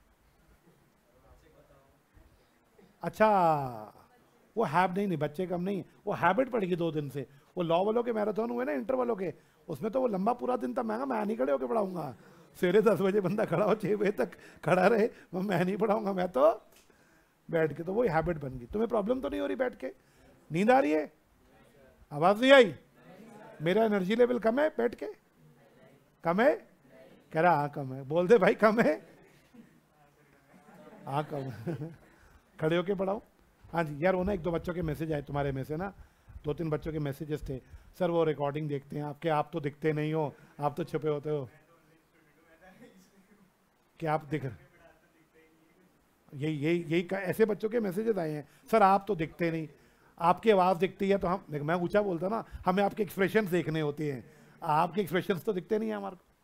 A: अच्छा, वो नहीं बच्चे कम नहीं, वो हैबिट पड़ गई 2 दिन से। वो लॉ वालों के मैराथन हुए ना, इंटर वालों के, उसमें तो वो लंबा पूरा दिन था। मैं नहीं खड़े होकर पढ़ाऊंगा। सवेरे 10 बजे बंदा खड़ा हो, 6 बजे तक खड़ा रहे, मैं नहीं पढ़ाऊंगा, मैं तो बैठ के। तो वो हैबिट बन गई। तुम्हें प्रॉब्लम तो नहीं हो रही बैठ के? नींद आ रही है? आवाज नहीं आई? मेरा एनर्जी लेवल कम है बैठ के? कम है? कह रहा हाँ कम है। बोल दे भाई कम है। हाँ कम है। खड़े होके पढ़ाओ। हाँ जी यार, वो ना 1-2 बच्चों के मैसेज आए तुम्हारे में से ना, 2-3 बच्चों के मैसेजेस थे, सर वो रिकॉर्डिंग देखते हैं आपके, आप तो दिखते नहीं हो, आप तो छुपे होते हो। क्या आप दिख रहे? यही ऐसे बच्चों के मैसेजेस आए हैं, सर आप तो दिखते नहीं, आपकी आवाज़ दिखती है तो हम, मैं ऊंचा बोलता ना, हमें आपके एक्सप्रेशंस देखने होते हैं, आपके एक्सप्रेशंस तो दिखते नहीं है हमारे को।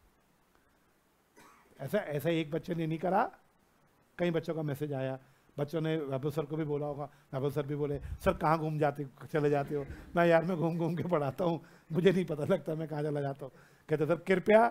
A: ऐसा एक बच्चे ने नहीं करा, कई बच्चों का मैसेज आया। बच्चों ने वैभव सर को भी बोला होगा, वैभव सर भी बोले सर कहाँ चले जाते हो? मैं यार मैं घूम के पढ़ाता हूँ, मुझे नहीं पता लगता मैं कहाँ चला जाता हूँ। कहते सर कृपया,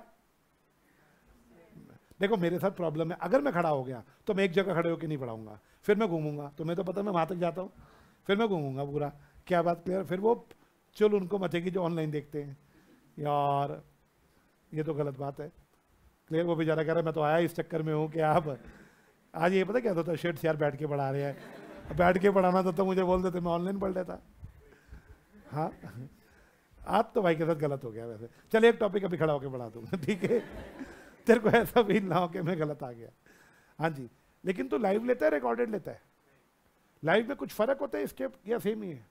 A: देखो मेरे साथ प्रॉब्लम है, अगर मैं खड़ा हो गया तो मैं एक जगह खड़े होकर नहीं पढ़ाऊंगा, फिर मैं घूमूंगा, तुम्हें तो पता मैं वहाँ तक जाता हूँ, फिर मैं घूमूंगा पूरा। क्या बात क्लियर? फिर वो चल उनको मचेगी जो ऑनलाइन देखते हैं। यार ये तो गलत बात है। क्लियर? वो बेचारा कह रहा है मैं तो आया इस चक्कर में हूँ कि आप आज ये पता क्या होता है, शेड्स यार बैठ के पढ़ा रहे हैं, बैठ के पढ़ाना तो मुझे बोल देते, मैं ऑनलाइन पढ़ लेता। हाँ आज तो भाई के साथ गलत हो गया वैसे। चल एक टॉपिक अभी खड़ा होकर पढ़ा दूंगा, ठीक है? तेरे को ऐसा भी ना हो कि मैं गलत आ गया। हाँ जी, लेकिन तू लाइव लेता है रिकॉर्डेड लेता है? लाइव में कुछ फर्क होता है इसके या सेम ही है?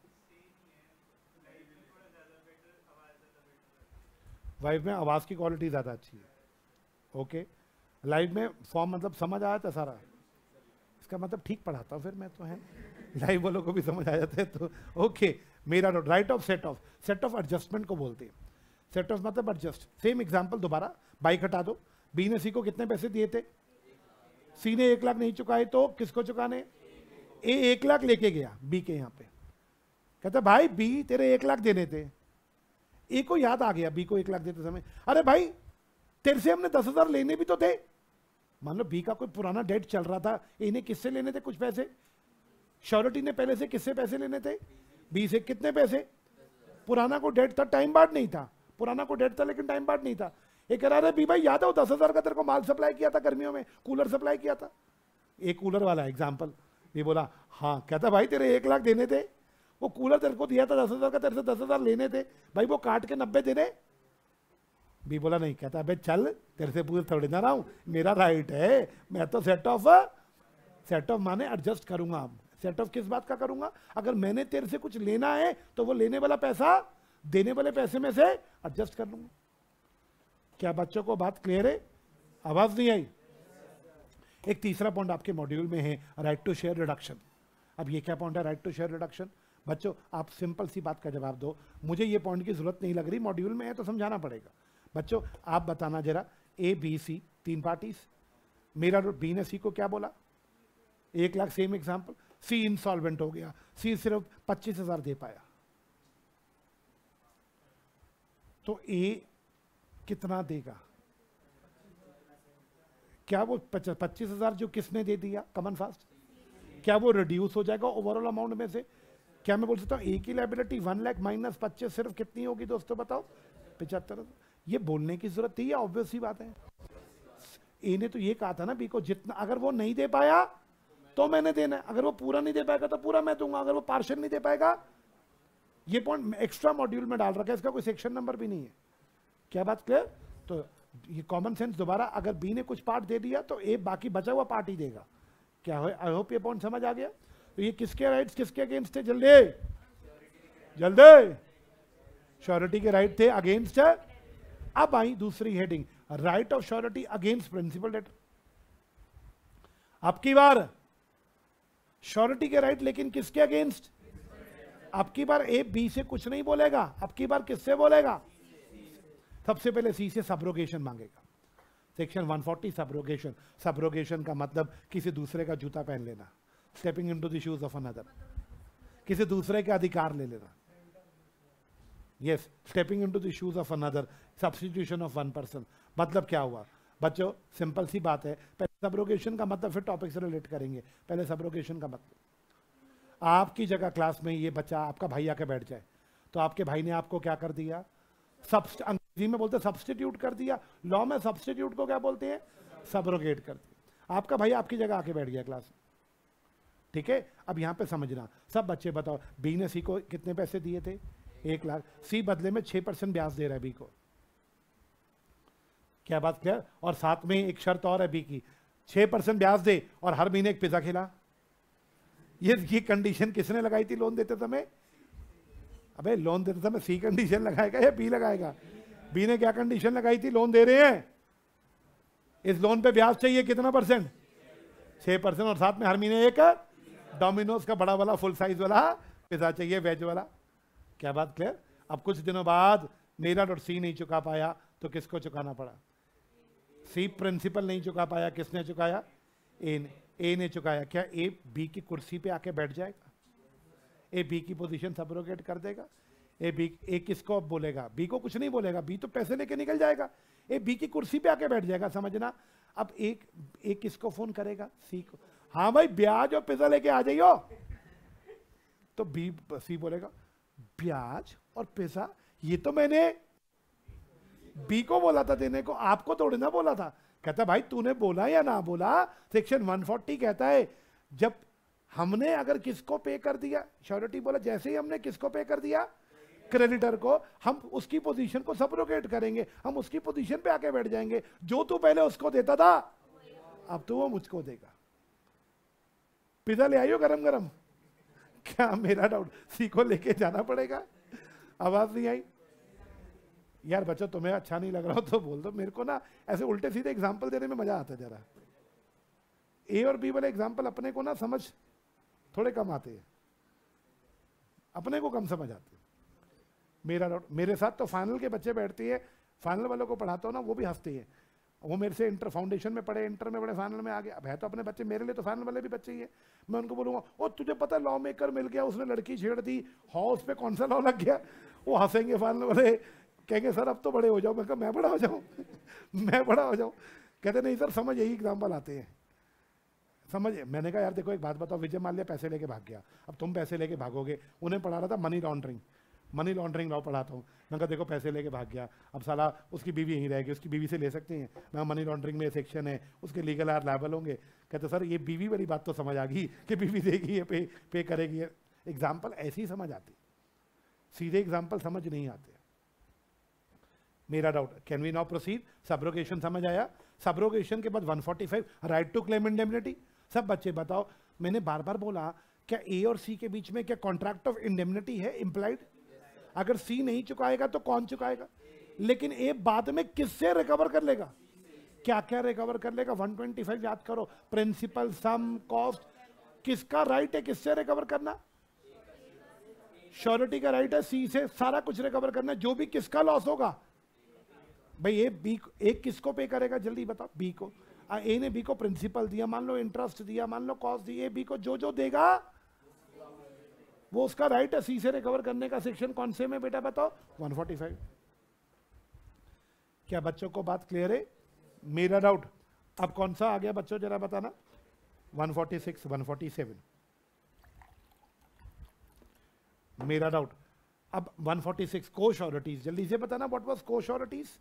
A: लाइव में आवाज की क्वालिटी ज्यादा अच्छी है। ओके, लाइव में फॉर्म मतलब समझ आया था सारा? इसका मतलब ठीक पढ़ाता हूँ फिर मैं तो, है लाइव वालों को भी समझ आ जाता है तो। ओके, मेरा right of set off adjustment को बोलते हैं। सेट ऑफ मतलब एडजस्ट। सेम एग्जांपल दोबारा, बाइक हटा दो, बी ने सी को कितने पैसे दिए थे? सी ने 1 लाख नहीं चुकाए तो किसको चुकाने? ए 1 लाख लेके गया बी के यहाँ पे, कहता भाई बी तेरे 1 लाख देने थे। ए को याद आ गया बी को 1 लाख देते समय, अरे भाई तेरे से हमने 10,000 लेने भी तो थे। मान लो बी का कोई पुराना डेट चल रहा था, ए ने किससे लेने थे कुछ पैसे? श्योरिटी ने पहले से किससे पैसे लेने थे? बी से। कितने पैसे? पुराना को डेट था, टाइम बार्ड नहीं था। पुराना को डेट था लेकिन टाइम बार्ड नहीं था। एक कह रहा है बी भाई याद है 10,000 का तेरे को माल सप्लाई किया था गर्मियों में, कूलर सप्लाई किया था। एक कूलर वाला एग्जाम्पल, ये बोला हाँ। कहता भाई तेरे 1 लाख देने थे, वो कूलर तेरे को दिया था 10,000 का, तेरे से 10,000 लेने थे भाई, वो काट के 90 देने। बी बोला नहीं। कहता भाई चल तेरे से पूरे थोड़ी ना रहा हूं, मेरा राइट है, मैं तो सेट ऑफ माने एडजस्ट करूंगा। सेट ऑफ किस बात का करूंगा? अगर मैंने तेरे से कुछ लेना है तो वो लेने वाला पैसा देने वाले पैसे में से एडजस्ट कर लूंगा। क्या बच्चों को बात क्लियर है? आवाज नहीं आई? एक तीसरा पॉइंट आपके मॉड्यूल में है, राइट टू शेयर रिडक्शन। अब ये क्या पॉइंट है राइट टू शेयर रिडक्शन? बच्चों आप सिंपल सी बात का जवाब दो, मुझे ये पॉइंट की जरूरत नहीं लग रही, मॉड्यूल में है तो समझाना पड़ेगा। बच्चों आप बताना जरा, ए बी सी 3 पार्टीज, मेरा बी ने सी को क्या बोला? 1 lakh. Same example, C insolvent हो गया, सी सिर्फ 25,000 दे पाया, तो ए कितना देगा? क्या वो 25,000 जो किसने दे दिया कमन फास्ट, क्या वो रिड्यूस हो जाएगा ओवरऑल अमाउंट में से? क्या मैं बोल सकता हूँ ए की लायबिलिटी 1 लाख माइनस 25 सिर्फ कितनी होगी दोस्तों बताओ? 75। ये बोलने की जरूरत थी, ऑब्वियस सी बात है। ए ने तो ये कहा था ना बी को, जितना अगर वो नहीं दे पाया तो मैंने देना है, अगर वो पूरा नहीं दे पाएगा तो पूरा मैं दूंगा, अगर वो पार्शियल नहीं दे पाएगा। ये पॉइंट एक्स्ट्रा मॉड्यूल में डाल रखा है, इसका कोई सेक्शन नंबर भी नहीं है। क्या बात क्लियर? तो ये कॉमन सेंस दोबारा, अगर बी ने कुछ पार्ट दे दिया तो ए बाकी बचा हुआ पार्ट ही देगा। क्या है? आई होप ये पॉइंट समझ आ गया। तो ये किसके राइट्स किसके अगेंस्ट थे? जल्दी श्योरिटी के राइट थे, अगेंस्ट है। अब आई दूसरी heading, right of surety against principal debtor. अब की बार श्योरिटी के राइट, लेकिन किसके अगेंस्ट? अब की बार ए बी से कुछ नहीं बोलेगा, अब की बार किससे बोलेगा? सबसे पहले सी से सब्रोगेशन मांगेगा। Section 140 subrogation. सब्रोगेशन का मतलब किसी दूसरे का जूता पहन लेना, stepping into the shoes of another, किसी दूसरे के अधिकार ले लेना। Yes, stepping into the shoes of another, substitution of one person. मतलब क्या हुआ बच्चों, सिंपल सी बात है। पहले सब्रोगेशन का मतलब, फिर टॉपिक से रिलेट करेंगे। पहले सब्रोगेशन का मतलब, आपकी जगह क्लास में ये बच्चा, आपका भाई आके बैठ जाए, तो आपके भाई ने आपको क्या कर दिया? अंग्रेजी में बोलते हैं सब्स्टिट्यूट कर दिया। लॉ में सब्स्टिट्यूट को क्या बोलते हैं? सब्रोगेट कर दिया। आपका भाई आपकी जगह आके बैठ गया क्लास में, ठीक है। अब यहां पे समझना, सब बच्चे बताओ, बी ने सी को कितने पैसे दिए थे? 1 लाख। सी बदले में 6% ब्याज दे रहा है बी को। क्या बात क्लियर? और साथ में एक शर्त और है बी की, 6% ब्याज दे और हर महीने एक पिज्जा खिला। ये कंडीशन किसने लगाई थी लोन देते समय? अबे लोन देते समय सी कंडीशन लगाएगा या बी लगाएगा? बी ने क्या कंडीशन लगाई थी? लोन दे रहे हैं, इस लोन पे ब्याज चाहिए कितना %? 6%, और साथ में हर महीने एक डोमिनोज का बड़ा वाला फुल साइज वाला पिज्जा चाहिए, वेज वाला। क्या बात क्लियर? अब कुछ दिनों बाद मेरा और सी नहीं चुका पाया, तो किसको चुकाना पड़ा? सी प्रिंसिपल नहीं चुका पाया, किसने चुकाया? ए ने चुकाया। क्या ए बी की कुर्सी पे आके बैठ जाएगा? ए बी की पोजीशन सब्रोगेट कर देगा? ए किसको अब बोलेगा? बी को कुछ नहीं बोलेगा, बी तो पैसे लेके निकल जाएगा। ए बी की कुर्सी पे आके बैठ जाएगा, समझना। अब एक किसको फोन करेगा? सी को। हाँ भाई ब्याज और पिज्जा लेके आ जाइयो, तो सी बोलेगा ब्याज और पिज्जा, ये तो मैंने बी को बोला था देने को, आपको थोड़ी ना बोला था। कहता भाई तूने बोला या ना बोला, सेक्शन 140 कहता है जब हमने अगर किसको पे कर दिया, श्योरिटी बोला, जैसे ही हमने किसको पे कर दिया? क्रेडिटर को, हम उसकी पोजीशन को सब्रोगेट करेंगे, हम उसकी पोजीशन पे आके बैठ जाएंगे। जो तू पहले उसको देता था, अब तो वो मुझको देगा। पिज्जा ले आइयो गरम गरम। क्या मेरा डाउट, सी को लेके जाना पड़ेगा? आवाज नहीं आई यार? बच्चों तुम्हें अच्छा नहीं लग रहा हो तो बोल दो। मेरे को ना ऐसे उल्टे सीधे एग्जाम्पल देने में मजा आता है जरा। ए और बी वाले एग्जाम्पल अपने को ना समझ थोड़े कम आते हैं, अपने को कम समझ आते हैं। मेरे साथ तो फाइनल के बच्चे बैठती है, फाइनल वालों को पढ़ाता हूँ ना, वो भी हंसती है। वो मेरे से इंटर फाउंडेशन में पढ़े, इंटर में पढ़े, फाइनल में आ गया। अब है तो अपने बच्चे, मेरे लिए तो फाइनल वाले भी बच्चे ही है। मैं उनको बोलूंगा ओ तुझे पता है लॉ मेकर मिल गया, उसने लड़की छेड़ दी, हाउस पे कौन सा लॉ लग गया? वो हंसेंगे फाइनल वाले, कहेंगे सर अब तो बड़े हो जाओ। मैं कहा मैं बड़ा हो जाऊँ? मैं बड़ा हो जाऊँ? कहते नहीं सर समझ, यही एग्जाम्पल आते हैं समझ। मैंने कहा यार देखो एक बात बताओ, विजय माल्या पैसे लेके भाग गया, अब तुम पैसे लेके भागोगे। उन्हें पढ़ा रहा था मनी लॉन्ड्रिंग लॉ पढ़ाता हूँ। मैं कहा देखो पैसे लेके भाग गया, अब साला उसकी बीवी यहीं रहेगी, उसकी बीवी से ले सकते हैं। मैं मनी लॉन्ड्रिंग में सेक्शन है, उसके लीगल आर लायबल होंगे। कहते सर ये बीवी वाली बात तो समझ आ गई कि बीवी देगी, ये पे करेगी। एग्जाम्पल ऐसी ही समझ आती, सीधे एग्जाम्पल समझ नहीं आते। मेरा doubt, can we now proceed? Subrogation समझ आया? सब्रोगेशन के बाद 145 राइट टू क्लेम इंडेमनिटी। सब बच्चे बताओ, मैंने बार बार बोला क्या ए और सी के बीच में क्या कॉन्ट्रैक्ट ऑफ इंडेमनिटी है इंप्लाइड? अगर सी नहीं चुकाएगा तो कौन चुकाएगा? लेकिन ए बाद में किससे रिकवर कर लेगा? क्या क्या रिकवर कर लेगा? 125 याद करो, प्रिंसिपल, सम, कॉस्ट। किसका राइट है किससे रिकवर करना? श्योरिटी का राइट है सी से सारा कुछ रिकवर करना, जो भी किसका लॉस होगा। भाई ये बी एक किसको पे करेगा जल्दी बताओ? बी को। ए ने बी को प्रिंसिपल दिया, मान लो इंटरेस्ट दिया, मान low cost the, A B को जो देगा वो उसका राइट है सी से रिकवर करने का। सेक्शन कौन से में बेटा बताओ? 145। क्या बच्चों को बात क्लियर है? मेरा डाउट अब कौन सा आ गया बच्चों जरा बताना? 146, 147। मेरा डाउट अब 146 को श्योरिटीज, जल्दी से बताना व्हाट वाज को श्योरिटीज?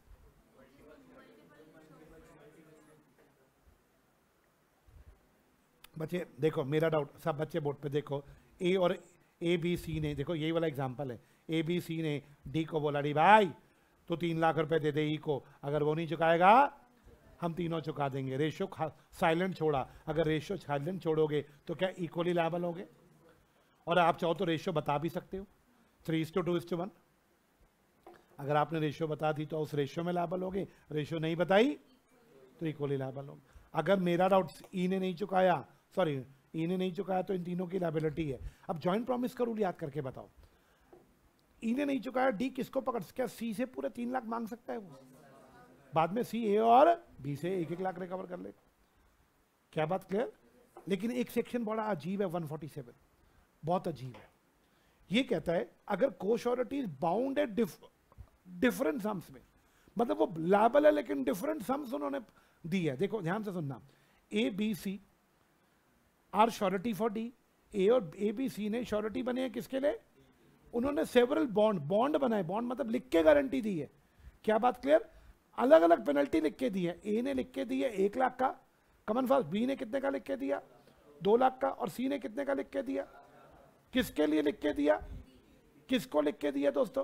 A: बच्चे देखो मेरा डाउट, सब बच्चे बोर्ड पे देखो। ए और ए बी सी ने, देखो यही वाला एग्जांपल है, ए बी सी ने डी को बोला डी भाई तो 3 लाख रुपए दे दे ई को, अगर वो नहीं चुकाएगा हम तीनों चुका देंगे। रेशियो साइलेंट छोड़ा, अगर रेशियो साइलेंट छोड़ोगे तो क्या इक्वली लायबल होगे? और आप चाहो तो रेशियो बता भी सकते हो, 3:2:1। अगर आपने रेशियो बता दी तो उस रेशियो में लायबल होगे, रेशियो नहीं बताई तो इक्वली लायबल होगे। अगर मेरा डाउट ई ने नहीं चुकाया, सॉरी ई ने नहीं चुकाया तो इन तीनों की लायबिलिटी है। अब जॉइंट प्रॉमिस का रूल याद करके बताओ, ई ने नहीं चुकाया, डी किसको पकड़, क्या सी से पूरे 3 लाख मांग सकता है वो? बाद में सी, ए और बी से 1-1 लाख रिकवर कर लेगा। क्या बात क्लियर? लेकिन एक सेक्शन बड़ा अजीब है 147, बहुत अजीब है। ये कहता है अगर कोश्योरिटी बाउंड है डिफरेंट सम्स में, मतलब वो लायबल है लेकिन डिफरेंट सम्स उन्होंने दी है। देखो ध्यान से सुनना, A B C are surety for D. A और ए बी सी ने श्योरिटी बने हैं किसके लिए? उन्होंने सेवरल बॉन्ड बनाए, बॉन्ड मतलब लिख के गारंटी दी है। क्या बात क्लियर? अलग अलग पेनल्टी लिख के दी है। ए ने लिख के दी है 1 लाख का कमन फास्ट, बी ने कितने का लिख के दिया 2 लाख का, और सी ने कितने का लिख के दिया? किसके लिए लिख के दिया? किसको लिख के दिया दोस्तों?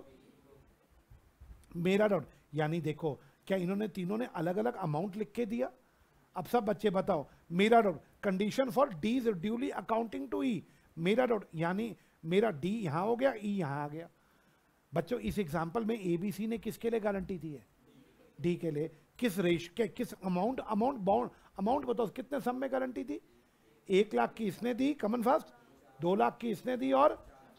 A: मेरा डाउट, यानी देखो क्या इन्होंने तीनों ने अलग अलग अमाउंट लिख के दिया? अब सब बच्चे बताओ, मेरा doubt condition for D is duly accounting to E. मेरा डाउट यानी मेरा डी यहां हो गया, ई यहां आ गया। बच्चों इस एग्जांपल में एबीसी ने किसके लिए गारंटी दी है? डी के लिए। किस रेश के किस अमाउंट बताओ, कितने सम में गारंटी दी? 1 लाख की इसने दी कमन फास्ट, 2 लाख की इसने दी, और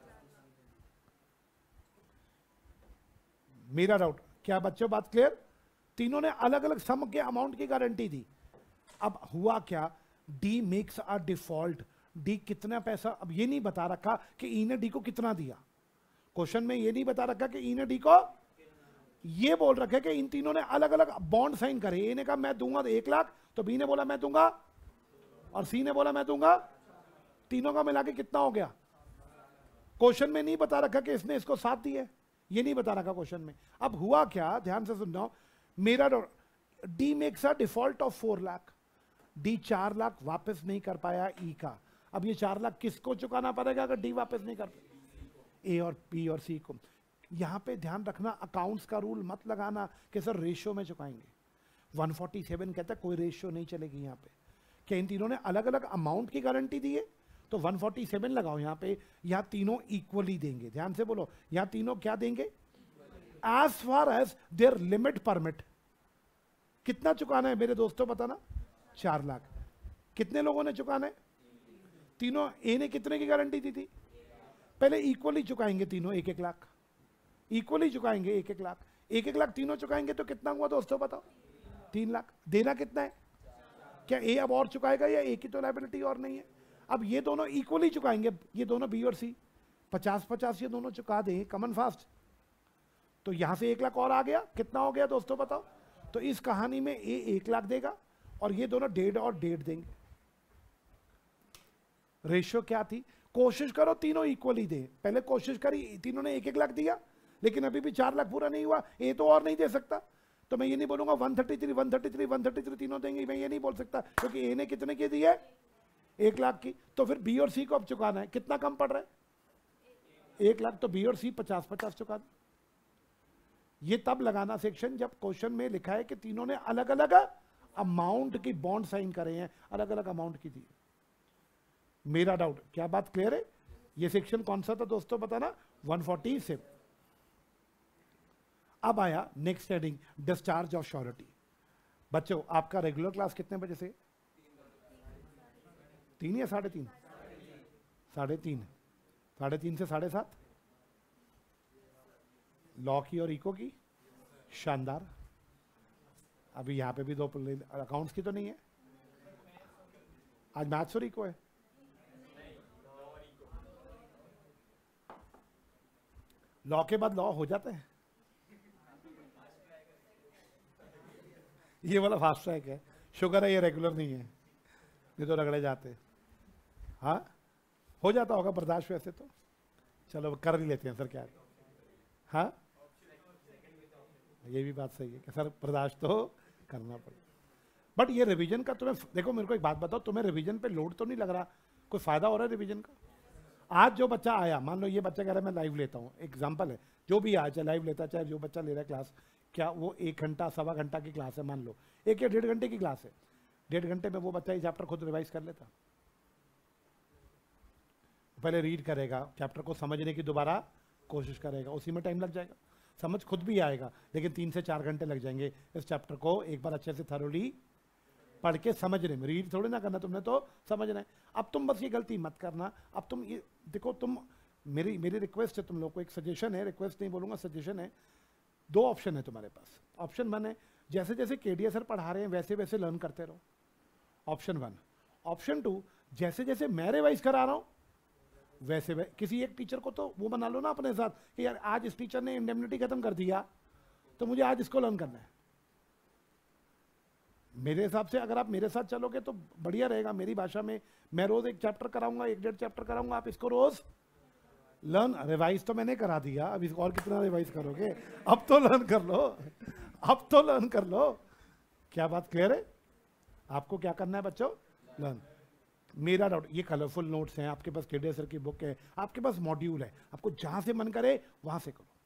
A: मेरा डाउट क्या बच्चों बात क्लियर? तीनों ने अलग अलग सम के अमाउंट की गारंटी दी। अब हुआ क्या? D makes a default. D कितना पैसा, अब ये नहीं बता रखा कि ई ने डी को कितना दिया। क्वेश्चन में ये नहीं बता रखा कि ई ने डी को, ये बोल रखा है कि इन तीनों ने अलग अलग बॉन्ड साइन करे। ए ने कहा मैं दूंगा 1 लाख, तो बी ने बोला मैं दूंगा, और सी ने बोला मैं दूंगा। तीनों का मिला के कितना हो गया? क्वेश्चन में नहीं बता रखा कि इसने इसको 7 दिए, ये नहीं बता रखा क्वेश्चन में। अब हुआ क्या, ध्यान से सुनना, मेरा D makes a default of 4 lakh. D 4 lakh वापस नहीं कर पाया ई का। अब ये 4 लाख किसको चुकाना पड़ेगा अगर डी वापस नहीं कर पाए? ए और बी और सी को। यहां पे ध्यान रखना, अकाउंट्स का रूल मत लगाना कि सर रेशियो में चुकाएंगे। 147 कहता है कोई रेशियो नहीं चलेगी यहां पे। क्या इन तीनों ने अलग अलग अमाउंट की गारंटी दी है? तो 147 लगाओ यहां पे। यहां तीनों इक्वली देंगे, ध्यान से बोलो, यहां तीनों क्या देंगे? As far as their limit permit. कितना चुकाना है मेरे दोस्तों बताना? 4 लाख। कितने लोगों ने चुकाना है? तीनों। ए ने कितने की गारंटी दी थी? पहले इक्वली चुकाएंगे तीनों 1-1 लाख, इक्वली चुकाएंगे 1-1 लाख। 1-1 लाख तीनों चुकाएंगे तो कितना हुआ दोस्तों बताओ? 3 लाख। देना कितना है? क्या ए अब और चुकाएगा या ए की तो लायबिलिटी और नहीं है? अब ये दोनों इक्वली चुकाएंगे, ये दोनों बी और सी 50-50 ये दोनों चुका दें कमन फास्ट, तो यहां से 1 लाख और आ गया। कितना हो गया दोस्तों बताओ? तो इस कहानी में ए 1 लाख देगा और ये दोनों 1.5 और 1.5 देंगे। रेशियो क्या थी? कोशिश करो तीनों इक्वली दे। पहले कोशिश करी, तीनों ने 1-1 लाख दिया, लेकिन अभी भी 4 लाख पूरा नहीं हुआ। ए तो और नहीं दे सकता, तो मैं ये नहीं बोलूंगा 133 तीनों देंगे, मैं ये नहीं बोल सकता, क्योंकि ए ने कितने की दी है? 1 लाख की। तो फिर बी और सी को अब चुकाना है, कितना कम पड़ रहा है? 1 लाख। तो बी और सी 50-50 चुका दे। ये तब लगाना सेक्शन जब क्वेश्चन में लिखा है कि तीनों ने अलग अलग अमाउंट की बॉन्ड साइन करे हैं, अलग अलग अमाउंट की दी। मेरा डाउट, क्या बात क्लियर है? ये सेक्शन कौन सा था दोस्तों बताना? 147। अब आया next heading, discharge of surety. बच्चों आपका रेगुलर क्लास कितने बजे से? 3 या 3:30? 3:30। 3:30 से 7:30 लॉ की और इको की। शानदार। अभी यहां पे भी 2 अकाउंट्स की तो नहीं है आज? मैथ्स और इको है। लॉ के बाद लॉ हो जाता है। ये वाला फास्ट ट्रैक है, शुगर है ये रेगुलर नहीं है, नहीं तो रगड़े जाते। हाँ हो जाता होगा बर्दाश्त वैसे तो, चलो कर ही लेते हैं सर, क्या है? हाँ ये भी बात सही है कि सर बर्दाश्त तो करना पड़े। बट ये रिवीजन का तुम्हें, देखो मेरे को एक बात बताओ, तुम्हें रिवीजन पे लोड तो नहीं लग रहा? कोई फायदा हो रहा है रिवीजन का? आज जो बच्चा आया, मान लो ये बच्चा कह रहा है मैं लाइव लेता हूँ, एग्जांपल है, जो भी आया चाहे लाइव लेता, चाहे जो बच्चा ले रहा है क्लास, क्या वो 1 घंटा 1.25 घंटा की क्लास है, मान लो 1 या 1.5 घंटे की क्लास है, 1.5 घंटे में वो बच्चा ये चैप्टर खुद रिवाइज कर लेता? पहले रीड करेगा, चैप्टर को समझने की दोबारा कोशिश करेगा, उसी में टाइम लग जाएगा, समझ खुद भी आएगा, लेकिन 3 से 4 घंटे लग जाएंगे इस चैप्टर को एक बार अच्छे से थरोली पढ़ के समझने में। रीड थोड़ी ना करना तुमने, तो समझना है। अब तुम बस ये गलती मत करना। अब तुम ये देखो, तुम मेरी रिक्वेस्ट है तुम लोग को, एक सजेशन है, रिक्वेस्ट नहीं बोलूंगा, सजेशन है। 2 ऑप्शन है तुम्हारे पास। ऑप्शन 1 है जैसे जैसे केडीए सर पढ़ा रहे हैं वैसे वैसे लर्न करते रहो, ऑप्शन 1। ऑप्शन 2, जैसे जैसे मैं रिवाइज करा रहा हूं वैसे किसी एक टीचर को तो वो बना लो ना अपने साथ कि यार आज इस टीचर ने इंडेमनिटी खत्म कर दिया तो मुझे आज इसको लर्न करना है। मेरे हिसाब से अगर आप मेरे साथ चलोगे तो बढ़िया रहेगा। मेरी भाषा में मैं रोज एक चैप्टर कराऊंगा, 1-1.5 चैप्टर कराऊंगा, आप इसको रोज लर्न। रिवाइज तो मैंने करा दिया, अब इसको और कितना रिवाइज करोगे? अब तो लर्न कर लो, अब तो लर्न कर लो। क्या बात क्लियर है? आपको क्या करना है बच्चों? लर्न। मेरा डाउट, ये कलरफुल नोट्स हैं आपके पास, केडीए सर की बुक है, आपके पास मॉड्यूल है, आपको जहां से मन करे वहां से करो।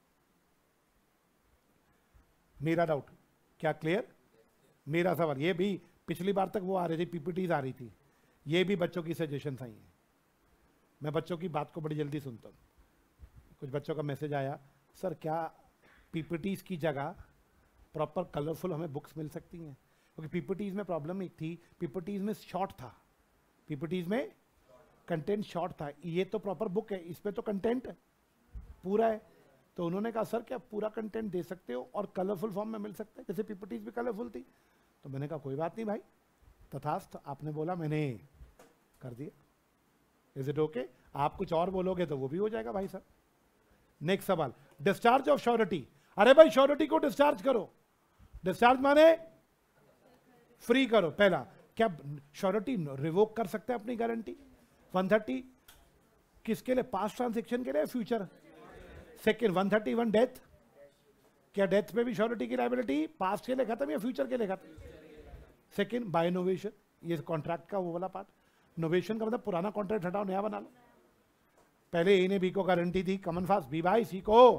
A: मेरा डाउट क्या क्लियर? मेरा सवाल ये भी, पिछली बार तक वो आ रही थी, पीपीटीज आ रही थी, ये भी बच्चों की सजेशंस आई हैं। मैं बच्चों की बात को बड़ी जल्दी सुनता हूँ। कुछ बच्चों का मैसेज आया, सर क्या पीपीटीज की जगह प्रॉपर कलरफुल हमें बुक्स मिल सकती हैं? क्योंकि पीपीटीज में प्रॉब्लम एक थी, पीपीटीज में शॉर्ट था, पीपीटीज में कंटेंट शॉर्ट था। ये तो प्रॉपर बुक है, इस पे तो कंटेंट पूरा है। तो उन्होंने कहा सर क्या पूरा कंटेंट दे सकते हो और कलरफुल फॉर्म में मिल सकता है, जैसे पीपीटीज भी कलरफुल थी? तो मैंने कहा कोई बात नहीं भाई, तथास्थ, आपने बोला मैंने कर दिया। Is it okay? आप कुछ और बोलोगे तो वो भी हो जाएगा भाई साहब। नेक्स्ट सवाल, डिस्चार्ज ऑफ श्योरिटी। अरे भाई श्योरिटी को डिस्चार्ज करो। डिस्चार्ज माने फ्री करो। पहला, क्या श्योरिटी रिवोक कर सकते हैं अपनी गारंटी? 130 किसके लिए? पास्ट ट्रांजेक्शन के लिए, फ्यूचर? सेकेंड 131 डेथ, क्या डेथ में भी श्योरिटी की लायबिलिटी पास्ट के लिए खत्म या फ्यूचर के लिए खत्म? सेकेंड बाय नोवेशन, ये कॉन्ट्रैक्ट का वो वाला पार्ट। नोवेशन का मतलब पुराना कॉन्ट्रैक्ट हटाओ, नया बना लो। पहले ए ने बी को गारंटी दी, कमन फास्ट, बी बाय सी को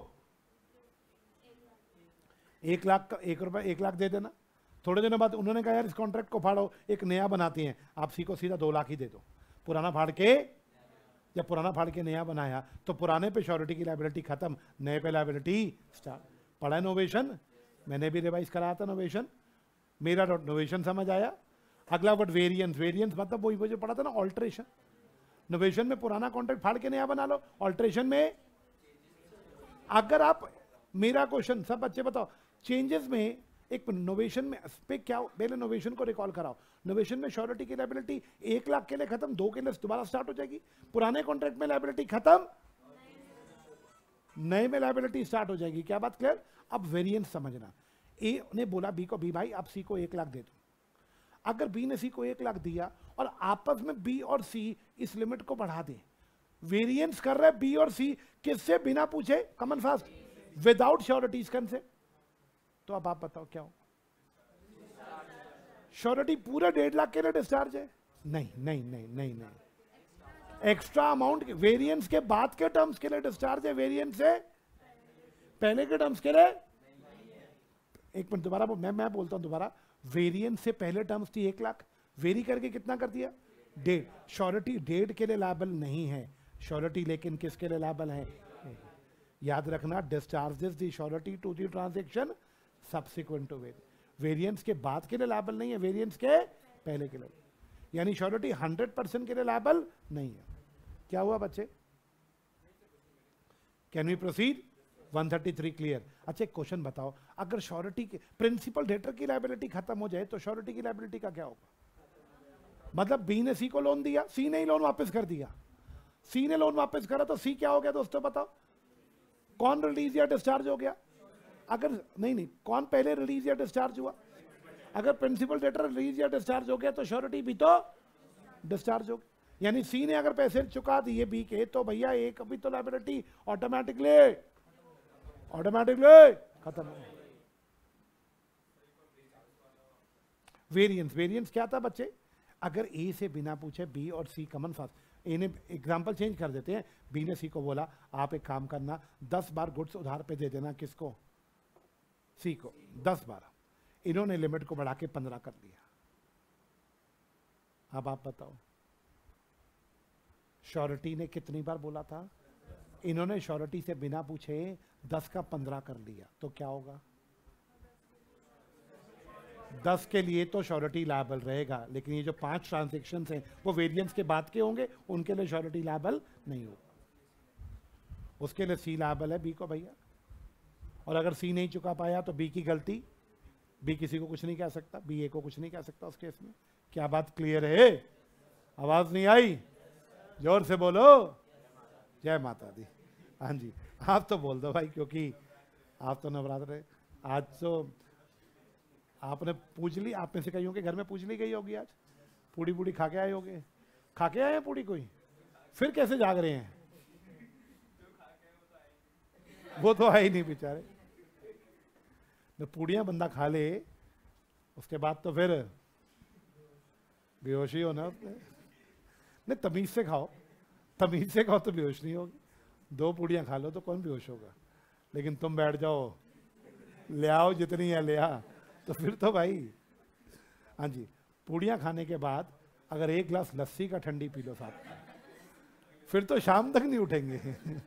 A: 1 लाख दे देना। थोड़े दिनों बाद उन्होंने कहा यार इस कॉन्ट्रैक्ट को फाड़ो, एक नया बनाते हैं, आप सी को सीधा 2 लाख ही दे दो। पुराना फाड़ के, जब पुराना फाड़ के नया बनाया तो पुराने पे श्योरिटी की लायबिलिटी खत्म, नए पे लायबिलिटी स्टार्ट। पढ़ा है नोवेशन? मैंने भी रिवाइज कराया था नोवेशन। मेरा नोवेशन समझ आया? अगला वर्ड वेरिएंस। वेरिएंस मतलब वही जो पढ़ा था ना, ऑल्ट्रेशन। नोवेशन में पुराना कॉन्ट्रैक्ट फाड़ के नया बना लो, ऑल्ट्रेशन में अगर आप, मेरा क्वेश्चन सब बच्चे बताओ, चेंजेस में एक नोवेशन में पे क्या, पहले नोवेशन को रिकॉल कराओ। नोवेशन में श्योरिटी की लायबिलिटी 1 लाख के लिए खत्म, 2 के लिए दोबारा स्टार्ट हो जाएगी। पुराने कॉन्ट्रैक्ट में लायबिलिटी खत्म, नए में लायबिलिटी स्टार्ट हो जाएगी। क्या बात क्लियर? अब वेरिएंस समझना। ए ने बोला बी को, बी भाई आप सी को 1 लाख दे दो। अगर बी ने सी को 1 लाख दिया और आपस में बी और सी इस लिमिट को बढ़ा दे, वेरिएंस कर रहे बी और सी किससे? बिना पूछे, come on fast, without sureties concept. तो अब आप बताओ क्या हो? श्योरिटी पूरे 1.5 लाख के लिए डिस्चार्ज है? नहीं नहीं नहीं नहीं नहीं, एक्स्ट्रा अमाउंट वेरिएंस के बाद के टर्म्स के लिए डिस्चार्ज है, वेरिएंस से पहले के टर्म्स के लिए। एक मिनट दोबारा मैं बोलता हूं दोबारा। वेरिएंस से पहले टर्म्स थी 1 लाख, वेरी करके कितना कर दिया? 1.5। श्योरिटी 1.5 के लिए लायबल नहीं है, श्योरिटी लेकिन किसके लिए लायबल है? याद रखना, discharges the surety to the transaction subsequent to variance के बाद के लिए लायबल नहीं है, वेरिएंस के पहले के लिए। यानी श्योरिटी 100% के लिए लायबल नहीं है। क्या हुआ बच्चे? Can we proceed? 133 क्लियर। अच्छा एक क्वेश्चन बताओ, अगर श्योरिटी के प्रिंसिपल डेटर की लायबिलिटी खत्म हो जाए तो श्योरिटी की लायबिलिटी का क्या होगा? मतलब बी ने सी को लोन दिया, सी ने ही लोन वापस कर दिया, सी ने लोन वापस करा तो सी क्या हो गया दोस्तों बताओ? कौन रिलीज या डिस्चार्ज हो गया? अगर नहीं, कौन पहले रिलीज या डिस्चार्ज हुआ? अगर प्रिंसिपल डेटर रिलीज या डिस्चार्ज हो गया तो श्योरिटी भी तो डिस्चार्ज हो गई। यानी सी ने अगर पैसे चुका दिए बी के तो भैया ए कभी तो लायबिलिटी ऑटोमेटिकली खत्म हो। वेरिएंस क्या था बच्चे? अगर ए से बिना पूछे बी और सी कमन फास्ट, ए ने एग्जांपल चेंज कर देते हैं, बी ने सी को बोला आप एक काम करना 10 बार गुड्स उधार पे दे देना, किसको? सी को 10 बार। इन्होंने लिमिट को बढ़ा के 15 कर दिया। अब आप बताओ श्योरिटी ने कितनी बार बोला था? इन्होंने श्योरिटी से बिना पूछे 10 का 15 कर लिया, तो क्या होगा? 10 के लिए तो श्योरिटी लायबल रहेगा, लेकिन ये जो 5 ट्रांजैक्शन हैं वो वेरिएंस के बाद के होंगे, उनके लिए श्योरिटी लायबल नहीं होगा। उसके लिए सी लायबल है बी को भैया, और अगर सी नहीं चुका पाया तो बी की गलती बी किसी को कुछ नहीं कह सकता, बी ए को कुछ नहीं कह सकता उस केस में। क्या बात क्लियर है? आवाज नहीं आई? जोर से बोलो, जय माता दी। हाँ जी, आप तो बोल दो भाई, क्योंकि आप तो नवरात्र है आज, तो आपने पूछ ली, आप में से कई होंगे घर में पूछ ली गई होगी आज, पूड़ी पूड़ी खा के आए होगे, खा के आए हैं पूड़ी कोई, फिर कैसे जाग रहे हैं? वो तो है ही नहीं बेचारे। तो पूड़ियां बंदा खा ले उसके बाद तो फिर बेहोशी होना उसने। नहीं, तमीज से खाओ, तमीज से खाओ तो बेहोश नहीं होगी। 2 पूड़ियां खा लो तो कौन बेहोश होगा, लेकिन तुम बैठ जाओ, ले आओ जितनी है ले आ, तो फिर तो भाई। हाँ जी, पूड़ियां खाने के बाद अगर 1 गिलास लस्सी का ठंडी पी लो साथ में, फिर तो शाम तक नहीं उठेंगे।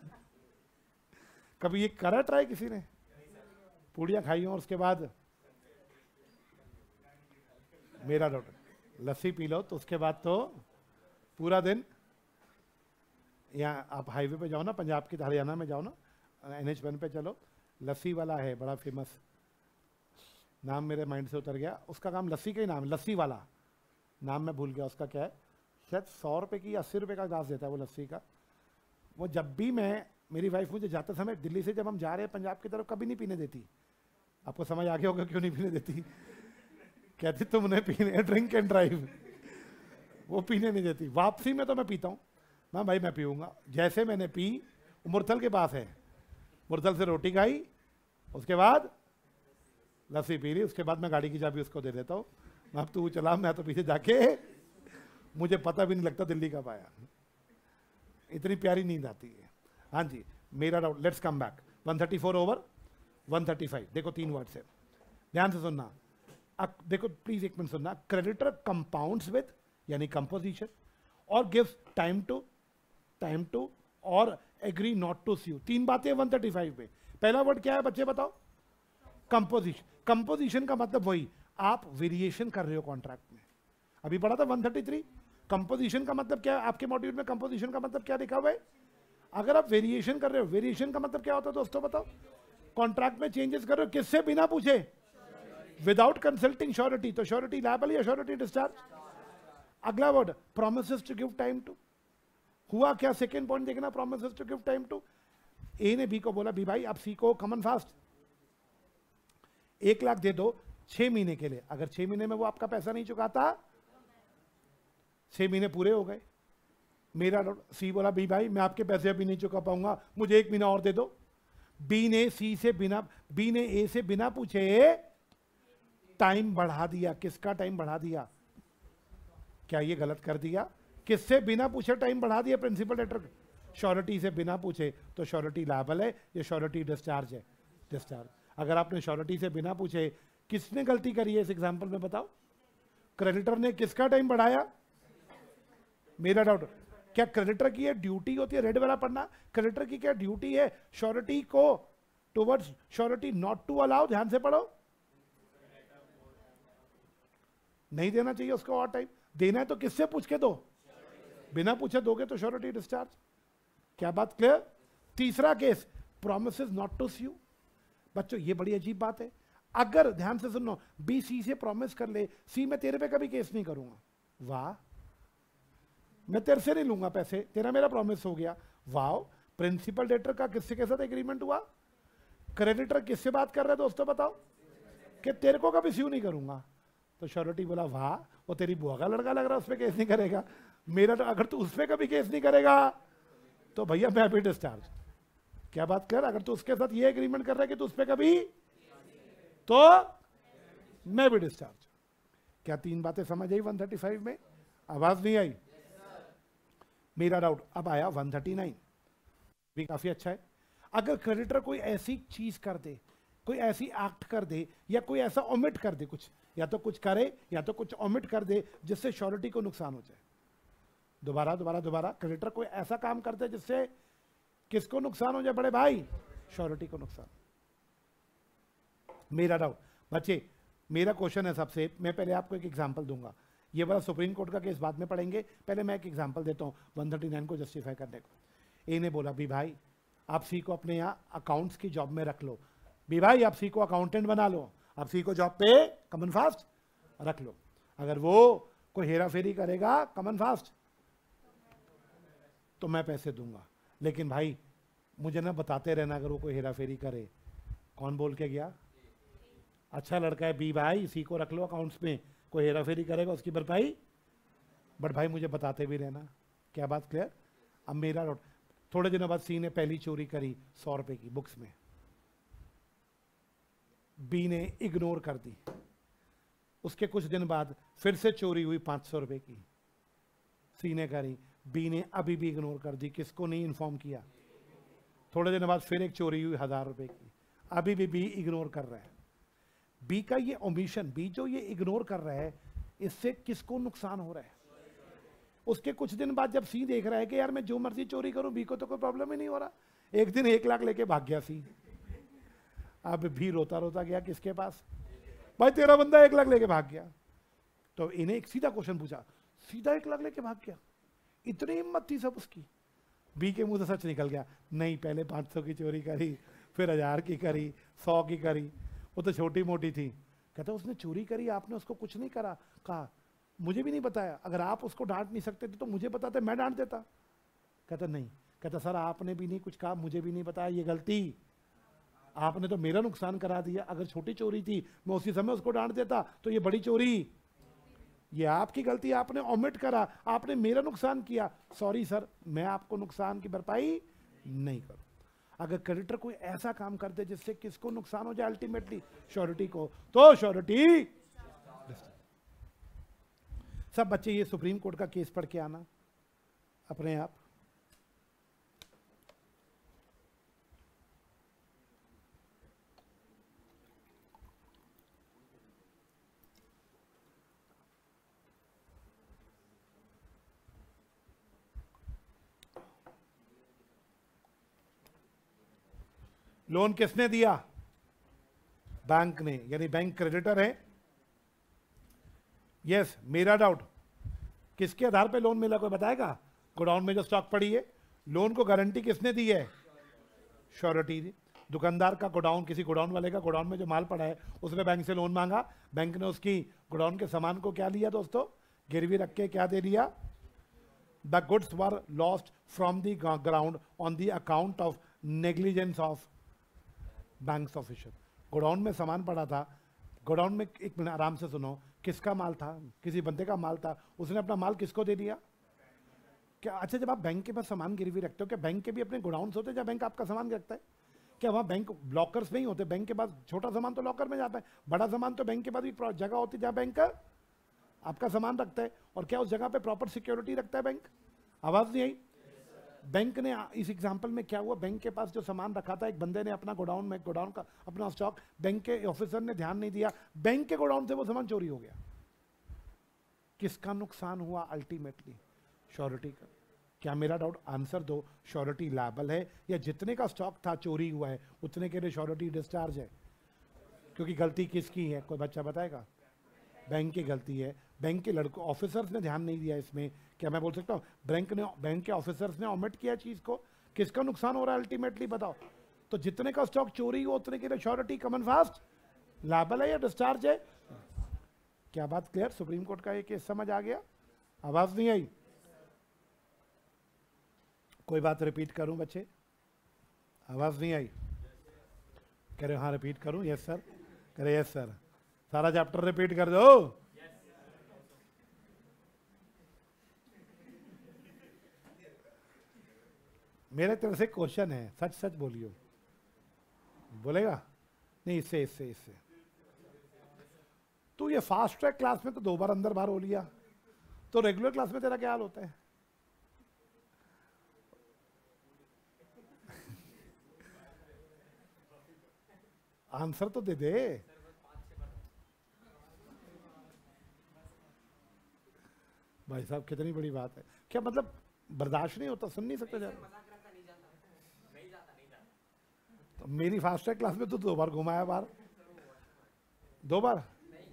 A: कभी ये करा ट्राई किसी ने? पूड़ियां खाई हो और उसके बाद मेरा डॉक्टर लस्सी पी लो, तो उसके बाद तो पूरा दिन, यहाँ आप हाईवे पे जाओ ना, पंजाब की हरियाणा में जाओ ना, NH1 पे चलो, लस्सी वाला है बड़ा फेमस, नाम मेरे माइंड से उतर गया, उसका काम लस्सी का ही नाम, लस्सी वाला नाम मैं भूल गया उसका क्या है, शायद 100 रुपये की 80 रुपये का ग्लास देता है वो लस्सी का। वो जब भी मैं, मेरी वाइफ मुझे जाते समय दिल्ली से जब हम जा रहे हैं पंजाब की तरफ, कभी नहीं पीने देती। आपको समझ आ गया होगा क्यों नहीं पीने देती। कहती तुमने पीने, ड्रिंक एंड ड्राइव, वो पीने नहीं देती। वापसी में तो मैं पीता हूँ, मैं भाई मैं पीऊँगा। जैसे मैंने पी, मुरथल के पास है, मुरथल से रोटी खाई, उसके बाद लस्सी पी ली, उसके बाद मैं गाड़ी की चाबी उसको दे देता हूँ, अब तू चला, मैं तो पीछे जाके, मुझे पता भी नहीं लगता दिल्ली कब आया, इतनी प्यारी नींद आती है। हाँ जी, मेरा doubt, let's come back. 134 over 135, देखो 3 वर्ड्स है, ध्यान से सुनना। देखो प्लीज एक मिनट सुनना। क्रेडिटर कंपाउंड्स विद, यानी कंपोजिशन, और गिव्स टाइम टू और एग्री नॉट टू स्यू। 3 बातें 135 में। पहला वर्ड क्या है बच्चे बताओ? कंपोजिशन। कंपोजिशन का मतलब वही, आप वेरिएशन कर रहे हो कॉन्ट्रैक्ट में। अभी पढ़ा था 133। कंपोजिशन का मतलब क्या है? आपके मॉड्यूल में कंपोजिशन का मतलब क्या लिखा हुआ है? अगर आप वेरिएशन कर रहे हो, वेरिएशन का मतलब क्या होता है दोस्तों बताओ? कॉन्ट्रैक्ट में चेंजेस कर रहे हो, किससे? बिना पूछे, विदाउट कंसल्टिंग श्योरिटी। तो श्योरिटी लायबल या श्योरिटी डिस्चार्ज? अगला word promises to give time to. हुआ क्या? सेकेंड पॉइंट देखना, promises to give time to. A ने बी को बोला, बी भाई आप सी को कमन फास्ट 1 लाख दे दो 6 महीने के लिए। अगर 6 महीने में वो आपका पैसा नहीं चुकाता, 6 महीने पूरे हो गए। मेरा सी बोला, बी भाई मैं आपके पैसे अभी नहीं चुका पाऊंगा, मुझे 1 महीना और दे दो। बी ने ए से बिना पूछे टाइम बढ़ा दिया। किसका टाइम बढ़ा दिया? क्या ये गलत कर दिया? किससे बिना पूछे टाइम बढ़ा दिया? Principal debtor. श्योरिटी से बिना पूछे, तो श्योरिटी लायबल है, ये श्योरिटी डिस्चार्ज है। डिस्चार्ज। अगर आपने श्योरिटी से बिना पूछे, किसने गलती करी है इस एग्जांपल में बताओ? क्रेडिटर ने किसका टाइम बढ़ाया? मेरा डाउट, क्या क्रेडिटर की ये ड्यूटी होती है? रेड वाला पढ़ना। क्रेडिटर की क्या ड्यूटी है? श्योरिटी को towards surety not to allow. ध्यान से पढ़ो, नहीं देना चाहिए उसको और टाइम। देना है तो किससे पूछ के दो, बिना पूछे दोगे तो श्योरिटी डिस्चार्ज। क्या बात क्लियर? तीसरा case, promises not to sue. बच्चों ये बड़ी अजीब बात है। अगर ध्यान से सुनो, बी सी से प्रॉमिस कर ले, सी मैं तेरे पे कभी केस नहीं करूंगा। वाह, मैं तेरे से नहीं लूंगा पैसे, तेरा मेरा प्रॉमिस हो गया। वाह, प्रिंसिपल डेटर का किससे के साथ एग्रीमेंट हुआ? क्रेडिटर किससे बात कर रहे हैं दोस्तों बताओ? कि तेरे को कभी स्यू नहीं करूंगा। तो श्योरिटी बोला, वाह वो तेरी बुआ का लड़का लग रहा है, उस पर केस नहीं करेगा। मेरा तो अगर तू उस पर कभी केस नहीं करेगा तो भैया मैं भी डिस्चार्ज। क्या बात कर? अगर तू उसके साथ ये एग्रीमेंट कर रहा है कि तू उस पर कभी, तो मैं भी डिस्चार्ज। क्या 3 बातें समझ आई 135 में? आवाज नहीं आई? मेरा डाउट अब आया 139, भी काफी अच्छा है। अगर क्रेडिटर कोई ऐसी चीज कर दे, कोई ऐसी एक्ट कर दे, या कोई ऐसा ओमिट कर दे, कुछ या तो कुछ करे या तो कुछ ओमिट कर दे जिससे श्योरिटी को नुकसान हो जाए। दोबारा, क्रेडिटर कोई ऐसा काम करते हैं जिससे किसको नुकसान हो जाए बड़े भाई? श्योरिटी को नुकसान। मेरा डाउट बच्चे, मेरा क्वेश्चन है सबसे, मैं पहले आपको एक एग्जांपल दूंगा। ये वाला सुप्रीम कोर्ट का केस बाद में पढ़ेंगे, पहले मैं एक एग्जांपल देता हूं 139 को जस्टिफाई करने को। ए ने बोला, बी भाई आप सी को अपने यहाँ अकाउंट्स की जॉब में रख लो। बी भाई आप सी को अकाउंटेंट बना लो। अब सी को जॉब पे कमन फास्ट रख लो। अगर वो कोई हेरा फेरी करेगा कमन फास्ट तो मैं पैसे दूंगा, लेकिन भाई मुझे ना बताते रहना अगर वो कोई हेरा फेरी करे। कौन बोल के गया? अच्छा लड़का है बी भाई, सी को रख लो अकाउंट्स में, कोई हेरा फेरी करेगा उसकी भरपाई, बट भाई मुझे बताते भी रहना। क्या बात क्लियर? अब मेरा नोट, थोड़े दिनों बाद सी ने पहली चोरी करी 100 रुपए की बुक्स में, बी ने इग्नोर कर दी। उसके कुछ दिन बाद फिर से चोरी हुई 500 रुपए की, सी ने करी, बी ने अभी भी इग्नोर कर दी। किसको नहीं इन्फॉर्म किया? थोड़े दिन बाद फिर एक चोरी हुई 1000 रुपए की, अभी भी बी इग्नोर कर रहा है। बी का ये ओमिशन, बी जो ये इग्नोर कर रहा है, इससे किसको नुकसान हो रहा है? उसके कुछ दिन बाद जब सी देख रहा है कि यार मैं जो मर्जी चोरी करूं बी को तो कोई प्रॉब्लम ही नहीं हो रहा, एक दिन 1 लाख लेके भाग गया सी। अब भी रोता रोता गया किसके पास? भाई तेरा बंदा 1 लाख लेके भाग गया। तो इन्हें एक सीधा क्वेश्चन पूछा, सीधा 1 लाख लेके भाग गया, इतनी हिम्मत थी सब उसकी? बी के मुंह से सच निकल गया, नहीं पहले 500 की चोरी करी, फिर 1000 की करी, 100 की करी, वो तो छोटी मोटी थी। कहता उसने चोरी करी, आपने उसको कुछ नहीं करा, कहा मुझे भी नहीं बताया, अगर आप उसको डांट नहीं सकते थे तो मुझे बताते, मैं डांट देता। कहता नहीं, कहता सर आपने भी नहीं कुछ कहा, मुझे भी नहीं बताया, ये गलती आपने तो मेरा नुकसान करा दिया। अगर छोटी चोरी थी मैं उसी समय उसको डांट देता, तो ये बड़ी चोरी, ये आपकी गलती, आपने ओमिट करा, आपने मेरा नुकसान किया, सॉरी सर मैं आपको नुकसान की भरपाई नहीं करूं। अगर क्रेडिटर कोई ऐसा काम कर दे जिससे किसको नुकसान हो जाए, अल्टीमेटली श्योरिटी को, तो श्योरिटी। सब बच्चे ये सुप्रीम कोर्ट का केस पढ़ के आना अपने आप। लोन किसने दिया? बैंक ने, यानी बैंक क्रेडिटर है। यस, मेरा डाउट, किसके आधार पे लोन मिला कोई बताएगा? गोडाउन में जो स्टॉक पड़ी है, लोन को गारंटी किसने दी है? श्योरिटी दी। दुकानदार का गोडाउन, किसी गोडाउन वाले का गोडाउन में जो माल पड़ा है उसने बैंक से लोन मांगा, बैंक ने उसकी गोडाउन के सामान को क्या लिया दोस्तों? गिरवी रख के क्या दे दिया? The goods were lost from the ground on the account of negligence of banks official. Godown में सामान पड़ा था, गोडाउन में, एक मिनट आराम से सुनो, किसका माल था? किसी बंदे का माल था, उसने अपना माल किसको दे दिया? क्या? अच्छा, जब आप बैंक के पास सामान गिरवी रखते हो, क्या बैंक के भी अपने गोडाउन होते हैं जहाँ बैंक आपका सामान रखता है? क्या वहाँ बैंक लॉकर्स नहीं होते? बैंक के पास छोटा सामान तो लॉकर में जाता है, बड़ा सामान तो बैंक के पास भी जगह होती है जहाँ बैंक का आपका सामान रखता है। और क्या उस जगह पे प्रॉपर सिक्योरिटी रखता है बैंक? आवाज नहीं आई? बैंक ने, इस एग्जांपल में क्या हुआ, बैंक के पास जो सामान रखा था, एक बंदे ने अपना गोडाउन में, गोडाउन का अपना स्टॉक, बैंक के ऑफिसर ने ध्यान नहीं दिया, बैंक के गोडाउन से वो सामान चोरी हो गया। किसका नुकसान हुआ अल्टीमेटली? श्योरिटी का। क्या मेरा डाउट? आंसर दो, श्योरिटी लायबल है, या जितने का स्टॉक था चोरी हुआ है उतने के लिए श्योरिटी डिस्चार्ज है? क्योंकि गलती किसकी है, कोई बच्चा बताएगा? बैंक की गलती है, बैंक के लड़कों ऑफिसर्स ने ध्यान नहीं दिया इसमें। क्या मैं बोल सकता हूँ बैंक के ऑफिसर्स ने ओमिट किया चीज को? किसका नुकसान हो रहा है अल्टीमेटली बताओ? तो जितने का स्टॉक चोरी हो उतने के लिए श्योरिटी कमन फास्ट लायबल है या डिस्चार्ज है? क्या बात क्लियर? सुप्रीम कोर्ट का ये केस समझ आ गया? आवाज नहीं आई? कोई बात रिपीट करूं बच्चे? आवाज नहीं आई? कह रहे हाँ रिपीट करूं? Yes sir. कह रहे यस सर। सारा चैप्टर रिपीट कर दो। मेरे तरफ से क्वेश्चन है, सच सच बोलियो। बोलेगा? नहीं, इससे इससे इससे तू ये फास्ट ट्रैक क्लास में तो 2 बार अंदर बाहर हो लिया, तो रेगुलर क्लास में तेरा क्या हाल होता है? आंसर तो दे दे। भाई साहब कितनी बड़ी बात है, क्या मतलब बर्दाश्त नहीं होता, सुन नहीं सकते जरा? तो मेरी फास्ट ट्रैक क्लास में तो 2 बार घुमाया बाहर। 2 बार?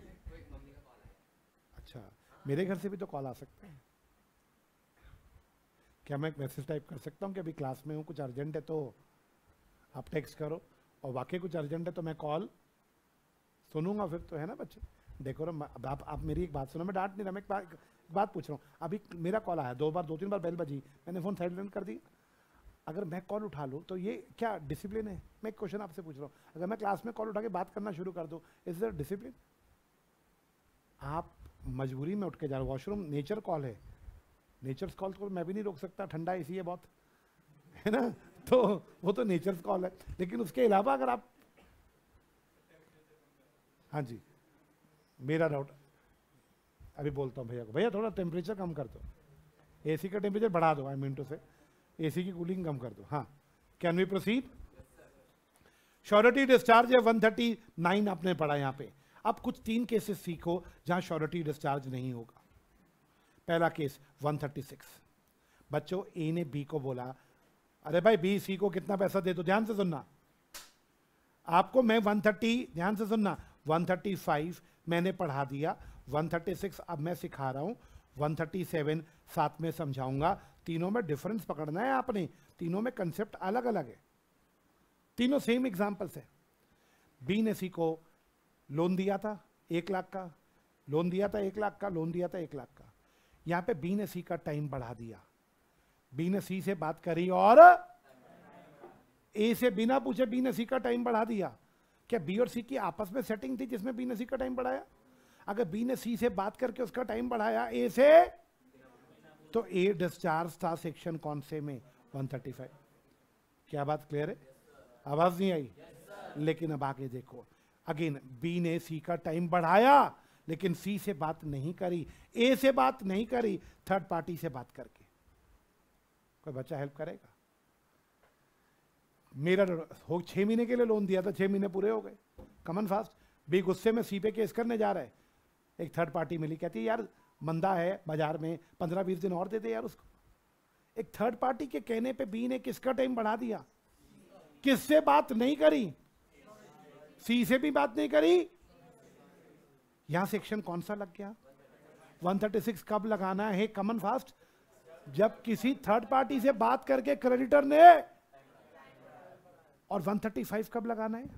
A: अच्छा, मेरे घर से भी तो कॉल आ सकते हैं। क्या मैं एक मैसेज टाइप कर सकता हूँ कि अभी क्लास में हूँ, कुछ अर्जेंट है तो आप टेक्स्ट करो, और वाकई कुछ अर्जेंट है तो मैं कॉल सुनूंगा फिर तो, है ना बच्चे। डेकोरम। अब आप मेरी एक बात सुनो, मैं डांट नहीं रहा, मैं एक बात पूछ रहा हूँ। अभी मेरा कॉल आया, 2-3 बार बेल बजी, मैंने फोन साइलेंट कर दिया। अगर मैं कॉल उठा लूँ तो ये क्या डिसिप्लिन है? मैं एक क्वेश्चन आपसे पूछ रहा हूँ, अगर मैं क्लास में कॉल उठा के बात करना शुरू कर दूँ, इज देयर डिसिप्लिन? आप मजबूरी में उठ के जा रहे हो वॉशरूम, नेचर कॉल है, नेचर्स कॉल को मैं भी नहीं रोक सकता, ठंडा इसी है बहुत, है ना, तो वो तो नेचर्स कॉल है। लेकिन उसके अलावा अगर आप, हाँ जी, मेरा डाउट अभी बोलता हूँ भैया को, भैया थोड़ा टेम्परेचर कम कर दो, एसी का टेम्परेचर बढ़ा दो, I mean to say AC की कूलिंग कम कर दो। हाँ, can we proceed? Surety discharge है 139 आपने पढ़ा यहाँ पे। अब कुछ 3 केसेस सीखो जहां श्योरिटी डिस्चार्ज नहीं होगा। पहला केस 136, बच्चों ए ने बी को बोला, अरे भाई बी सी को कितना पैसा दे दो, ध्यान से सुनना, आपको मैं 130, ध्यान से सुनना, 135 मैंने पढ़ा दिया, 136 अब मैं सिखा रहा हूं, 137 साथ में समझाऊंगा। तीनों में डिफरेंस पकड़ना है आपने, तीनों में कंसेप्ट अलग अलग है, तीनों सेम एग्जांपल्स है। बी ने सी को लोन दिया था 1 लाख का, लोन दिया था 1 लाख का, लोन दिया था 1 लाख का। यहां पे बी ने सी का टाइम बढ़ा दिया, बी ने सी से बात करी और ए से बिना पूछे बी ने सी का टाइम बढ़ा दिया। क्या बी और सी की आपस में सेटिंग थी जिसमें बी ने सी का टाइम बढ़ाया? अगर बी ने सी से बात करके उसका टाइम बढ़ाया ए से, तो ए डिस्चार्ज था सेक्शन कौन से में? 135। क्या बात क्लियर है? आवाज नहीं आई? लेकिन अब आगे देखो, अगेन बी ने सी का टाइम बढ़ाया लेकिन सी से बात नहीं करी, ए से बात नहीं करी, थर्ड पार्टी से बात करके। कोई बच्चा हेल्प करेगा? मेरा हो 6 महीने के लिए लोन दिया था, 6 महीने पूरे हो गए, कमन फास्ट। बी गुस्से में सी पे केस करने जा रहा है, एक थर्ड पार्टी मिली, कहती है यार मंदा है बाजार में, 15-20 दिन और दे दे यार उसको। एक थर्ड पार्टी के कहने पे बी ने किसका टाइम बढ़ा दिया? किससे बात नहीं करी? सी से भी बात नहीं करी। यहां सेक्शन कौन सा लग गया? 136 कब लगाना है कमन फास्ट? जब किसी थर्ड पार्टी से बात करके क्रेडिटर ने। और 135 कब लगाना है?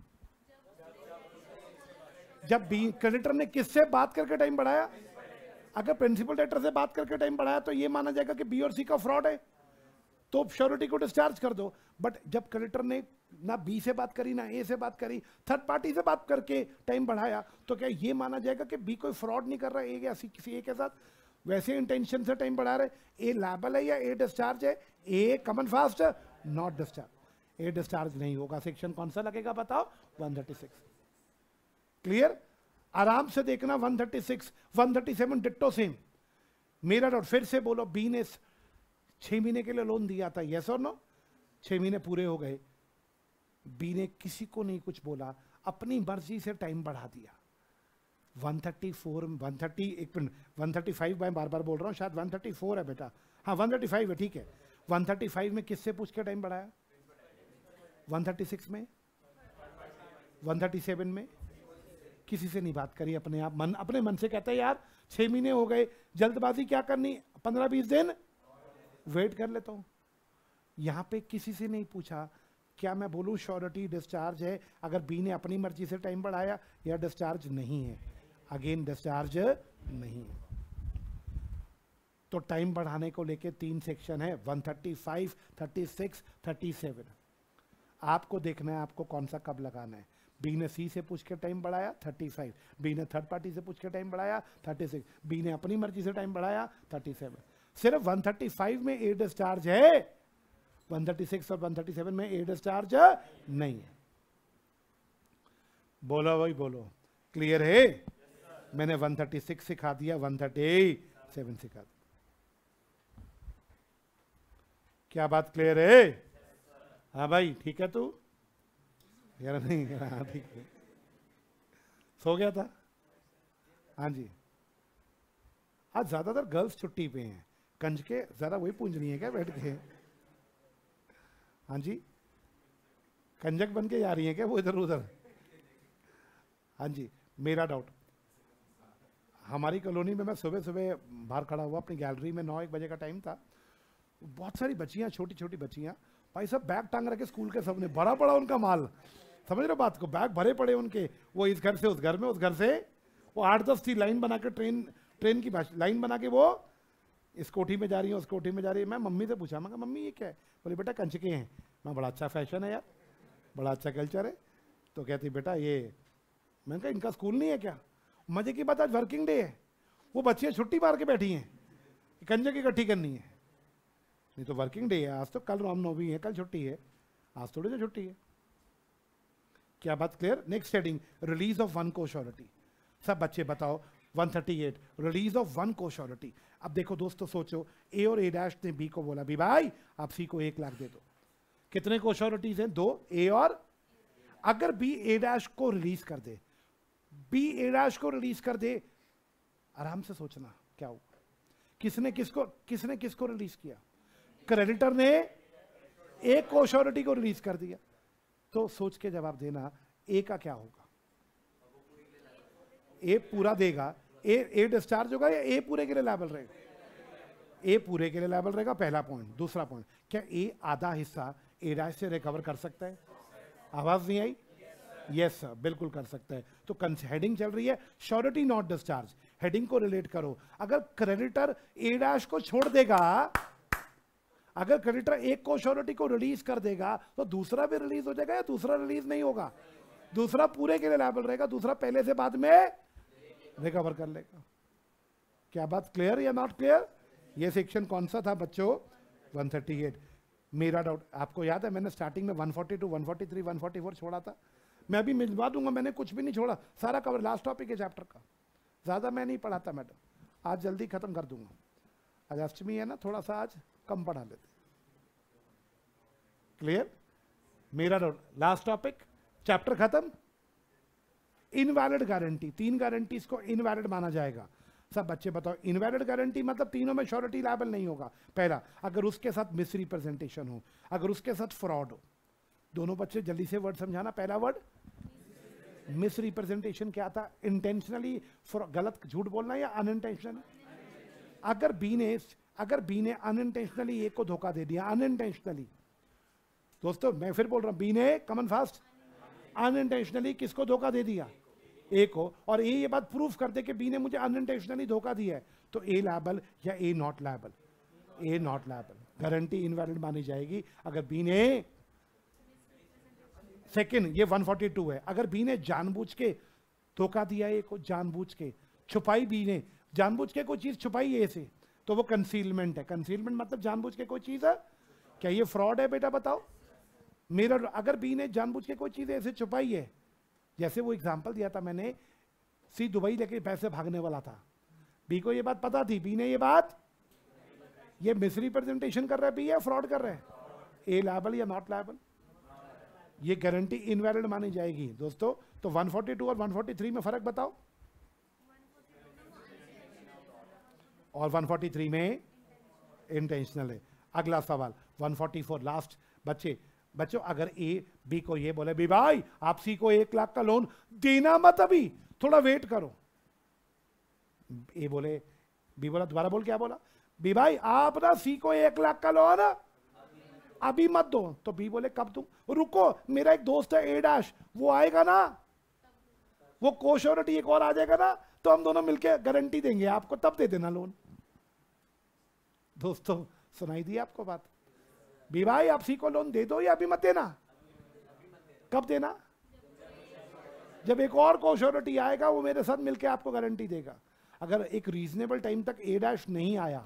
A: जब बी क्रेडिटर ने किससे बात करके टाइम बढ़ाया? अगर प्रिंसिपल डेटर से बात करके टाइम बढ़ाया तो ये माना जाएगा कि बी और सी का फ्रॉड है, तो श्योरिटी को डिस्चार्ज कर दो। बट जब क्रेडिटर ने ना बी से बात करी ना ए से बात करी, थर्ड पार्टी से बात करके टाइम बढ़ाया, तो क्या ये माना जाएगा कि बी कोई फ्रॉड नहीं कर रहा है ए या सी किसी ए के साथ? वैसे इंटेंशन से टाइम बढ़ा रहे, ए लायबल है या ए डिस्चार्ज है? A come on fast not discharge, A discharge नहीं होगा। सेक्शन कौन सा लगेगा बताओ? 136। क्लियर? आराम से देखना। 136 137 डिट्टो सेम। मेरा डाउट फिर से बोलो, बी ने 6 महीने के लिए लोन दिया था, यस और नो? 6 महीने पूरे हो गए, बी ने किसी को नहीं कुछ बोला, अपनी मर्जी से टाइम बढ़ा दिया। 134 130 एक मिनट 135 मैं बार बार बोल रहा हूं, शायद 134 है बेटा, हाँ 135 है, ठीक है। 135 में किससे पूछ के टाइम बढ़ाया? 136 में, 137 में किसी से नहीं बात करी, अपने आप अपने मन से कहता है यार 6 महीने हो गए, जल्दबाजी क्या करनी, 15-20 दिन वेट कर लेता हूं। यहां पे किसी से नहीं पूछा, क्या मैं बोलूं श्योरिटी डिस्चार्ज है अगर बी ने अपनी मर्जी से टाइम बढ़ाया, या डिस्चार्ज नहीं है? अगेन डिस्चार्ज नहीं है। तो टाइम बढ़ाने को लेके 3 सेक्शन है, 135, 36, 37। आपको देखना है आपको कौन सा कब लगाना है। बी ने सी से पूछ के टाइम बढ़ाया 35, बी ने थर्ड पार्टी से पूछ के टाइम बढ़ाया 36, बी ने अपनी मर्जी से टाइम बढ़ाया 37। सिर्फ 135 में ए डिस्चार्ज है, 136 और 137 में ए डिस्चार्ज नहीं है। बोलो भाई बोलो, क्लियर है? मैंने 136 सिखा दिया, 137 सिखा दिया। क्या बात क्लियर है? हाँ भाई ठीक है तू? यार नहीं, हाँ ठीक है। सो गया था? हाँ जी। आज ज्यादातर गर्ल्स छुट्टी पे हैं, कंज के जरा वही पूंछ रही है क्या बैठ के? हाँ जी, कंजक बन के जा रही है क्या वो इधर उधर? हाँ जी। मेरा डाउट, हमारी कॉलोनी में मैं सुबह सुबह बाहर खड़ा हुआ अपनी गैलरी में, 9-1 बजे का टाइम था, बहुत सारी बच्चियां, छोटी छोटी बच्चियां, भाई सब बैग टांग रखे स्कूल के, सबने बड़ा बड़ा उनका माल, समझ रहे हो बात को? बैग भरे पड़े उनके, वो इस घर से उस घर में, उस घर से वो 8-10 थी लाइन बना के, ट्रेन की भाषा लाइन बना के वो इस कोठी में जा रही है, उस कोठी में जा रही है। मैं मम्मी से पूछा, मैं कहा मम्मी ये क्या है? बोले बेटा कंचके हैं। मैं बड़ा अच्छा फैशन है यार, बड़ा अच्छा कल्चर है। तो कहती बेटा ये, मैंने कहा इनका स्कूल नहीं है क्या? मजे की बात आज वर्किंग डे है, वो बच्चियाँ छुट्टी मार के बैठी हैं, कंजक इकट्ठी करनी है। नहीं तो वर्किंग डे है आज, तो कल रामनवमी है, कल छुट्टी है, आज थोड़ी ना छुट्टी है। क्या बात clear? Next heading, release of one cosurety. सब बच्चे बताओ 138, रिलीज ऑफ वन कोश्योरिटी। अब देखो दोस्तों, सोचो ए और ए डैश ने बी को बोला, बी भाई आप सी को 1 लाख दे दो। कितने कोश्योरिटीज हैं? 2, ए और। अगर बी ए डैश को रिलीज कर दे, बी ए डैश को रिलीज कर दे, आराम से सोचना क्या होगा। किसने किसको रिलीज किया? क्रेडिटर ने एक कोश्योरिटी को रिलीज कर दिया। तो सोच के जवाब देना, ए का क्या होगा? ए पूरा देगा, ए डिस्चार्ज होगा या ए पूरे के लिए लायबल रहेगा? ए पूरे के लिए लायबल रहेगा, पहला पॉइंट। दूसरा पॉइंट, क्या ए आधा हिस्सा ए डैश से रिकवर कर सकता है? आवाज नहीं आई? यस सर, बिल्कुल कर सकता है। तो हेडिंग चल रही है श्योरिटी नॉट डिस्चार्ज, हेडिंग को रिलेट करो। अगर क्रेडिटर ए डैश को छोड़ देगा, अगर क्रेडिटर एक को श्योरिटी को रिलीज कर देगा, तो दूसरा भी रिलीज हो जाएगा या दूसरा रिलीज नहीं होगा? दूसरा पूरे के लिए लायबल रहेगा, दूसरा पहले से बाद में रिकवर कर लेगा। क्या बात क्लियर या नॉट क्लियर? ये सेक्शन कौन सा था बच्चों? 138। मेरा डाउट आपको याद है, मैंने स्टार्टिंग में 142, 143, 144 छोड़ा था। मैं अभी मिलवा दूंगा, मैंने कुछ भी नहीं छोड़ा, सारा कवर। लास्ट टॉपिक है चैप्टर का, ज्यादा मैं नहीं पढ़ाता मैडम, आज जल्दी खत्म कर दूंगा। आज अष्टमी है ना, थोड़ा सा आज कम पढ़ा लेते। क्लियर? मेरा डाउट, लास्ट टॉपिक, चैप्टर खत्म। इनवैलिड गारंटी, 3 गारंटीज को इनवैलिड माना जाएगा। सब बच्चे बताओ, इनवैलिड गारंटी मतलब तीनों में श्योरिटी लायबल नहीं होगा। पहला, अगर उसके साथ मिस रिप्रेजेंटेशन हो, अगर उसके साथ फ्रॉड हो। दोनों बच्चे जल्दी से वर्ड समझाना। पहला वर्ड मिस रिप्रेजेंटेशन क्या था? इंटेंशनली गलत झूठ बोलना या अनइंटेंशनली? अगर बी ने अनइंटेंशनली ए को धोखा दे दिया, अनइंटेंशनली, दोस्तों मैं फिर बोल रहा हूं, बी ने कमन फास्ट अनइंटेंशनली किसको धोखा दे दिया? ए को। और ए ये बात प्रूफ कर दे कि बी ने मुझे अनइंटेंशनली धोखा दिया है, तो ए लायबल या A not liable? A not liable, guarantee invalid मानी जाएगी। अगर बी ने, सेकंड, ये 142 है, अगर बी ने जानबूझ के धोखा दिया ए को, जानबूझ के छुपाई, बी ने जानबूझ के कोई चीज छुपाई ए से, तो वो कंसीलमेंट है। कंसीलमेंट मतलब जानबूझ के कोई चीज है। क्या ये फ्रॉड है बेटा बताओ? मेरा, अगर बी ने जानबूझ के कोई चीज ऐसे छुपाई है, जैसे वो एग्जांपल दिया था मैंने, सी दुबई लेके पैसे भागने वाला था, बी को ये बात पता थी, बी ने ये बात, ये मिसरिप्रेजेंटेशन कर रहा है बी या फ्रॉड कर रहा है? ए लायबल या नॉट लायबल? ये गारंटी इनवैलिड मानी जाएगी दोस्तों। तो 142 और 143 में फर्क बताओ। और 143 में इंटेंशनल है। अगला सवाल 144, लास्ट। बच्चों अगर ए बी को ये बोले, बी भाई आप सी को 1 लाख का लोन देना मत, अभी थोड़ा वेट करो। ए बोले, बी बोला, दोबारा बोल, क्या बोला? बी भाई आप ना सी को 1 लाख का लोन अभी मत दो। तो बी बोले कब दूं? रुको, मेरा एक दोस्त है ए डैश, वो आएगा ना, वो कोश्योरिटी एक और आ जाएगा ना, तो हम दोनों मिलके गारंटी देंगे आपको, तब दे देना लोन। दोस्तों सुनाई दी आपको बात? बी भाई आप सी को लोन दे दो या अभी मत देना? कब देना? जब एक और कोश्योरिटी आएगा, वो मेरे साथ मिलके आपको गारंटी देगा। अगर एक रीजनेबल टाइम तक ए डैश नहीं आया,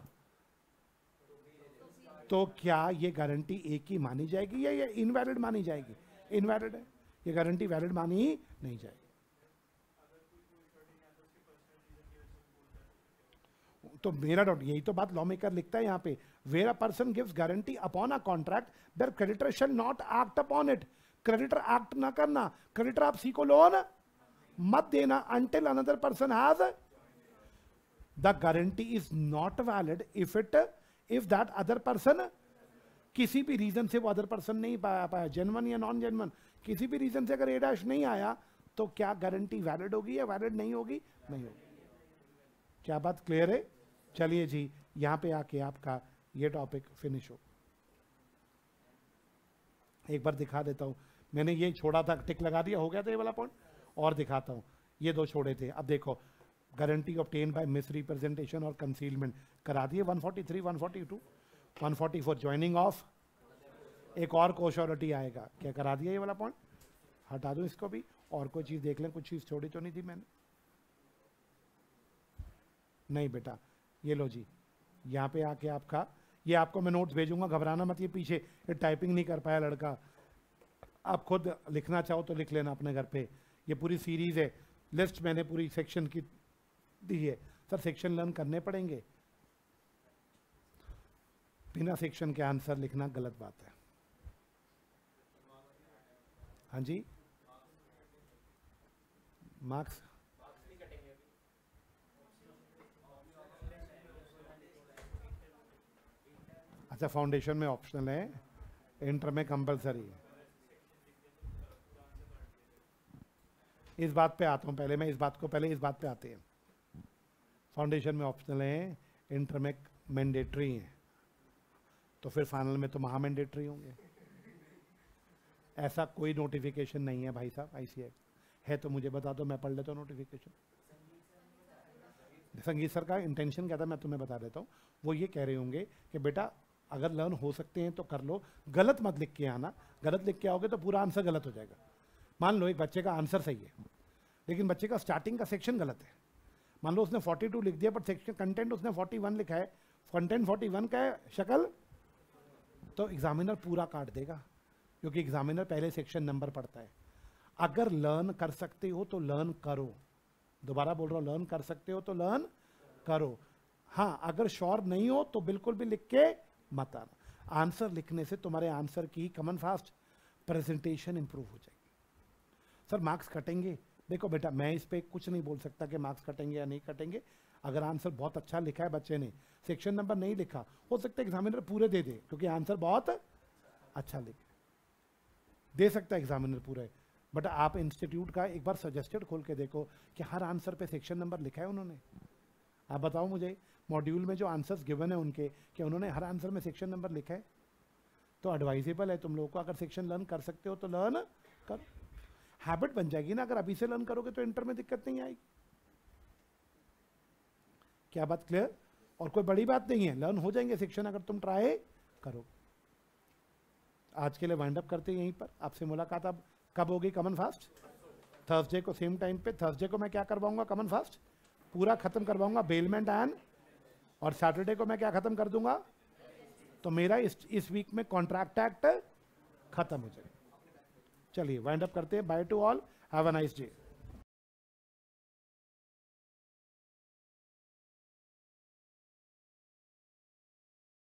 A: तो क्या ये गारंटी ए की मानी जाएगी या ये इनवैलिड मानी जाएगी? इनवैलिड है, ये गारंटी वैलिड मानी नहीं जाएगी। तो मेरा डाउट, यही तो बात लॉ मेकर लिखता है यहाँ पे, where a person gives guarantee upon a contract there creditor shall not act upon it. Creditor act ना करना, क्रेडिटर आप सी को लोन मत देना until another person has, the guarantee is not valid if that other person, किसी भी reason से वो अदर पर्सन नहीं पाया, जेन्युइन या नॉन जेन्युइन, किसी भी रीजन से अगर ए डैश नहीं आया, तो क्या गारंटी वैलिड होगी या वैलिड नहीं होगी? नहीं होगी। क्या बात क्लियर है? चलिए जी, यहां पे आके आपका ये टॉपिक फिनिश हो। एक बार दिखा देता हूं, मैंने ये छोड़ा था, टिक लगा दिया, हो गया था ये वाला पॉइंट। और दिखाता हूँ, ये दो छोड़े थे। अब देखो, guarantee obtain by misrepresentation और कंसीलमेंट करा दिए 143, 142, 144 ज्वाइनिंग ऑफ, एक और कोश्योरिटी आएगा, क्या करा दिया ये वाला पॉइंट, हटा दो इसको भी। और कोई चीज देख लें, कुछ चीज छोड़ी तो नहीं थी मैंने, नहीं बेटा, ये लो जी, यहाँ पे आके आपका, ये आपको मैं नोट्स भेजूंगा, घबराना मत। ये पीछे ये टाइपिंग नहीं कर पाया लड़का, आप खुद लिखना चाहो तो लिख लेना अपने घर पे। ये पूरी सीरीज है, लिस्ट मैंने पूरी सेक्शन की दी है। सर सेक्शन लर्न करने पड़ेंगे, बिना सेक्शन के आंसर लिखना गलत बात है। हाँ जी, मार्क्स अच्छा, फाउंडेशन में ऑप्शनल है, इंटर में कंपलसरी है। इस बात पे आता हूं पहले मैं, इस बात पे आते हैं। फाउंडेशन में ऑप्शनल है, इंटर में मैंडेटरी है, तो फिर फाइनल में तो महा मैंडेटरी होंगे। ऐसा कोई नोटिफिकेशन नहीं है भाई साहब, आईसीएक है तो मुझे बता दो, मैं पढ़ लेता हूँ नोटिफिकेशन। संगीत सर का इंटेंशन क्या था मैं तुम्हें बता देता हूँ। वो ये कह रहे होंगे कि बेटा अगर लर्न हो सकते हैं तो कर लो, गलत मत लिख के आना, गलत लिख के आओगे तो पूरा आंसर गलत हो जाएगा। मान लो एक बच्चे का आंसर सही है, लेकिन बच्चे का स्टार्टिंग का सेक्शन गलत है। मान लो उसने 42 लिख दिया, पर सेक्शन कंटेंट उसने 41 लिखा है, कंटेंट 41 का है, शक्ल, तो एग्जामिनर पूरा काट देगा, क्योंकि एग्जामिनर पहले सेक्शन नंबर पढ़ता है। अगर लर्न कर सकते हो तो लर्न करो, दोबारा बोल रहा हूं, लर्न कर सकते हो तो लर्न करो। हाँ, अगर श्योर नहीं हो तो बिल्कुल भी लिख के मत आना। आंसर लिखने से तुम्हारे आंसर की कमन फास्ट प्रेजेंटेशन इंप्रूव हो जाएगी। सर मार्क्स कटेंगे, देखो बेटा मैं इस पे कुछ नहीं बोल सकता कि मार्क्स कटेंगे या नहीं कटेंगे। अगर आंसर बहुत अच्छा लिखा है बच्चे ने, सेक्शन नंबर नहीं लिखा, हो सकता है एग्जामिनर पूरे दे दे, क्योंकि आंसर बहुत अच्छा लिखे, दे सकता है एग्जामिनर पूरे। बट आप इंस्टीट्यूट का एक बार सजेस्टेड खोल के देखो कि हर आंसर पे सेक्शन नंबर लिखा है उन्होंने। आप बताओ मुझे, मॉड्यूल में जो आंसर्स गिवन है उनके, क्या उन्होंने हर आंसर में सेक्शन नंबर लिखा है? तो एडवाइजेबल है तुम लोगों को, अगर सेक्शन लर्न कर सकते हो तो लर्न कर, हैबिट बन जाएगी ना। अगर अभी से लर्न करोगे तो इंटर में दिक्कत नहीं आएगी। क्या बात क्लियर? और कोई बड़ी बात नहीं है, लर्न हो जाएंगे सेक्शन अगर तुम ट्राई करो। आज के लिए वाइंड अप करते हैं यहीं पर। आपसे मुलाकात अब कब होगी कमन फास्ट? थर्सडे को सेम टाइम पे। थर्सडे को मैं क्या करवाऊंगा? कमन फास्ट पूरा खत्म करवाऊंगा, बेलमेंट एंड, और सैटरडे को मैं क्या खत्म कर दूंगा? तो मेरा इस वीक में कॉन्ट्रैक्ट एक्ट खत्म हो जाएगा। चलिए वाइंड अप करते हैं। Bye to all, have a nice day.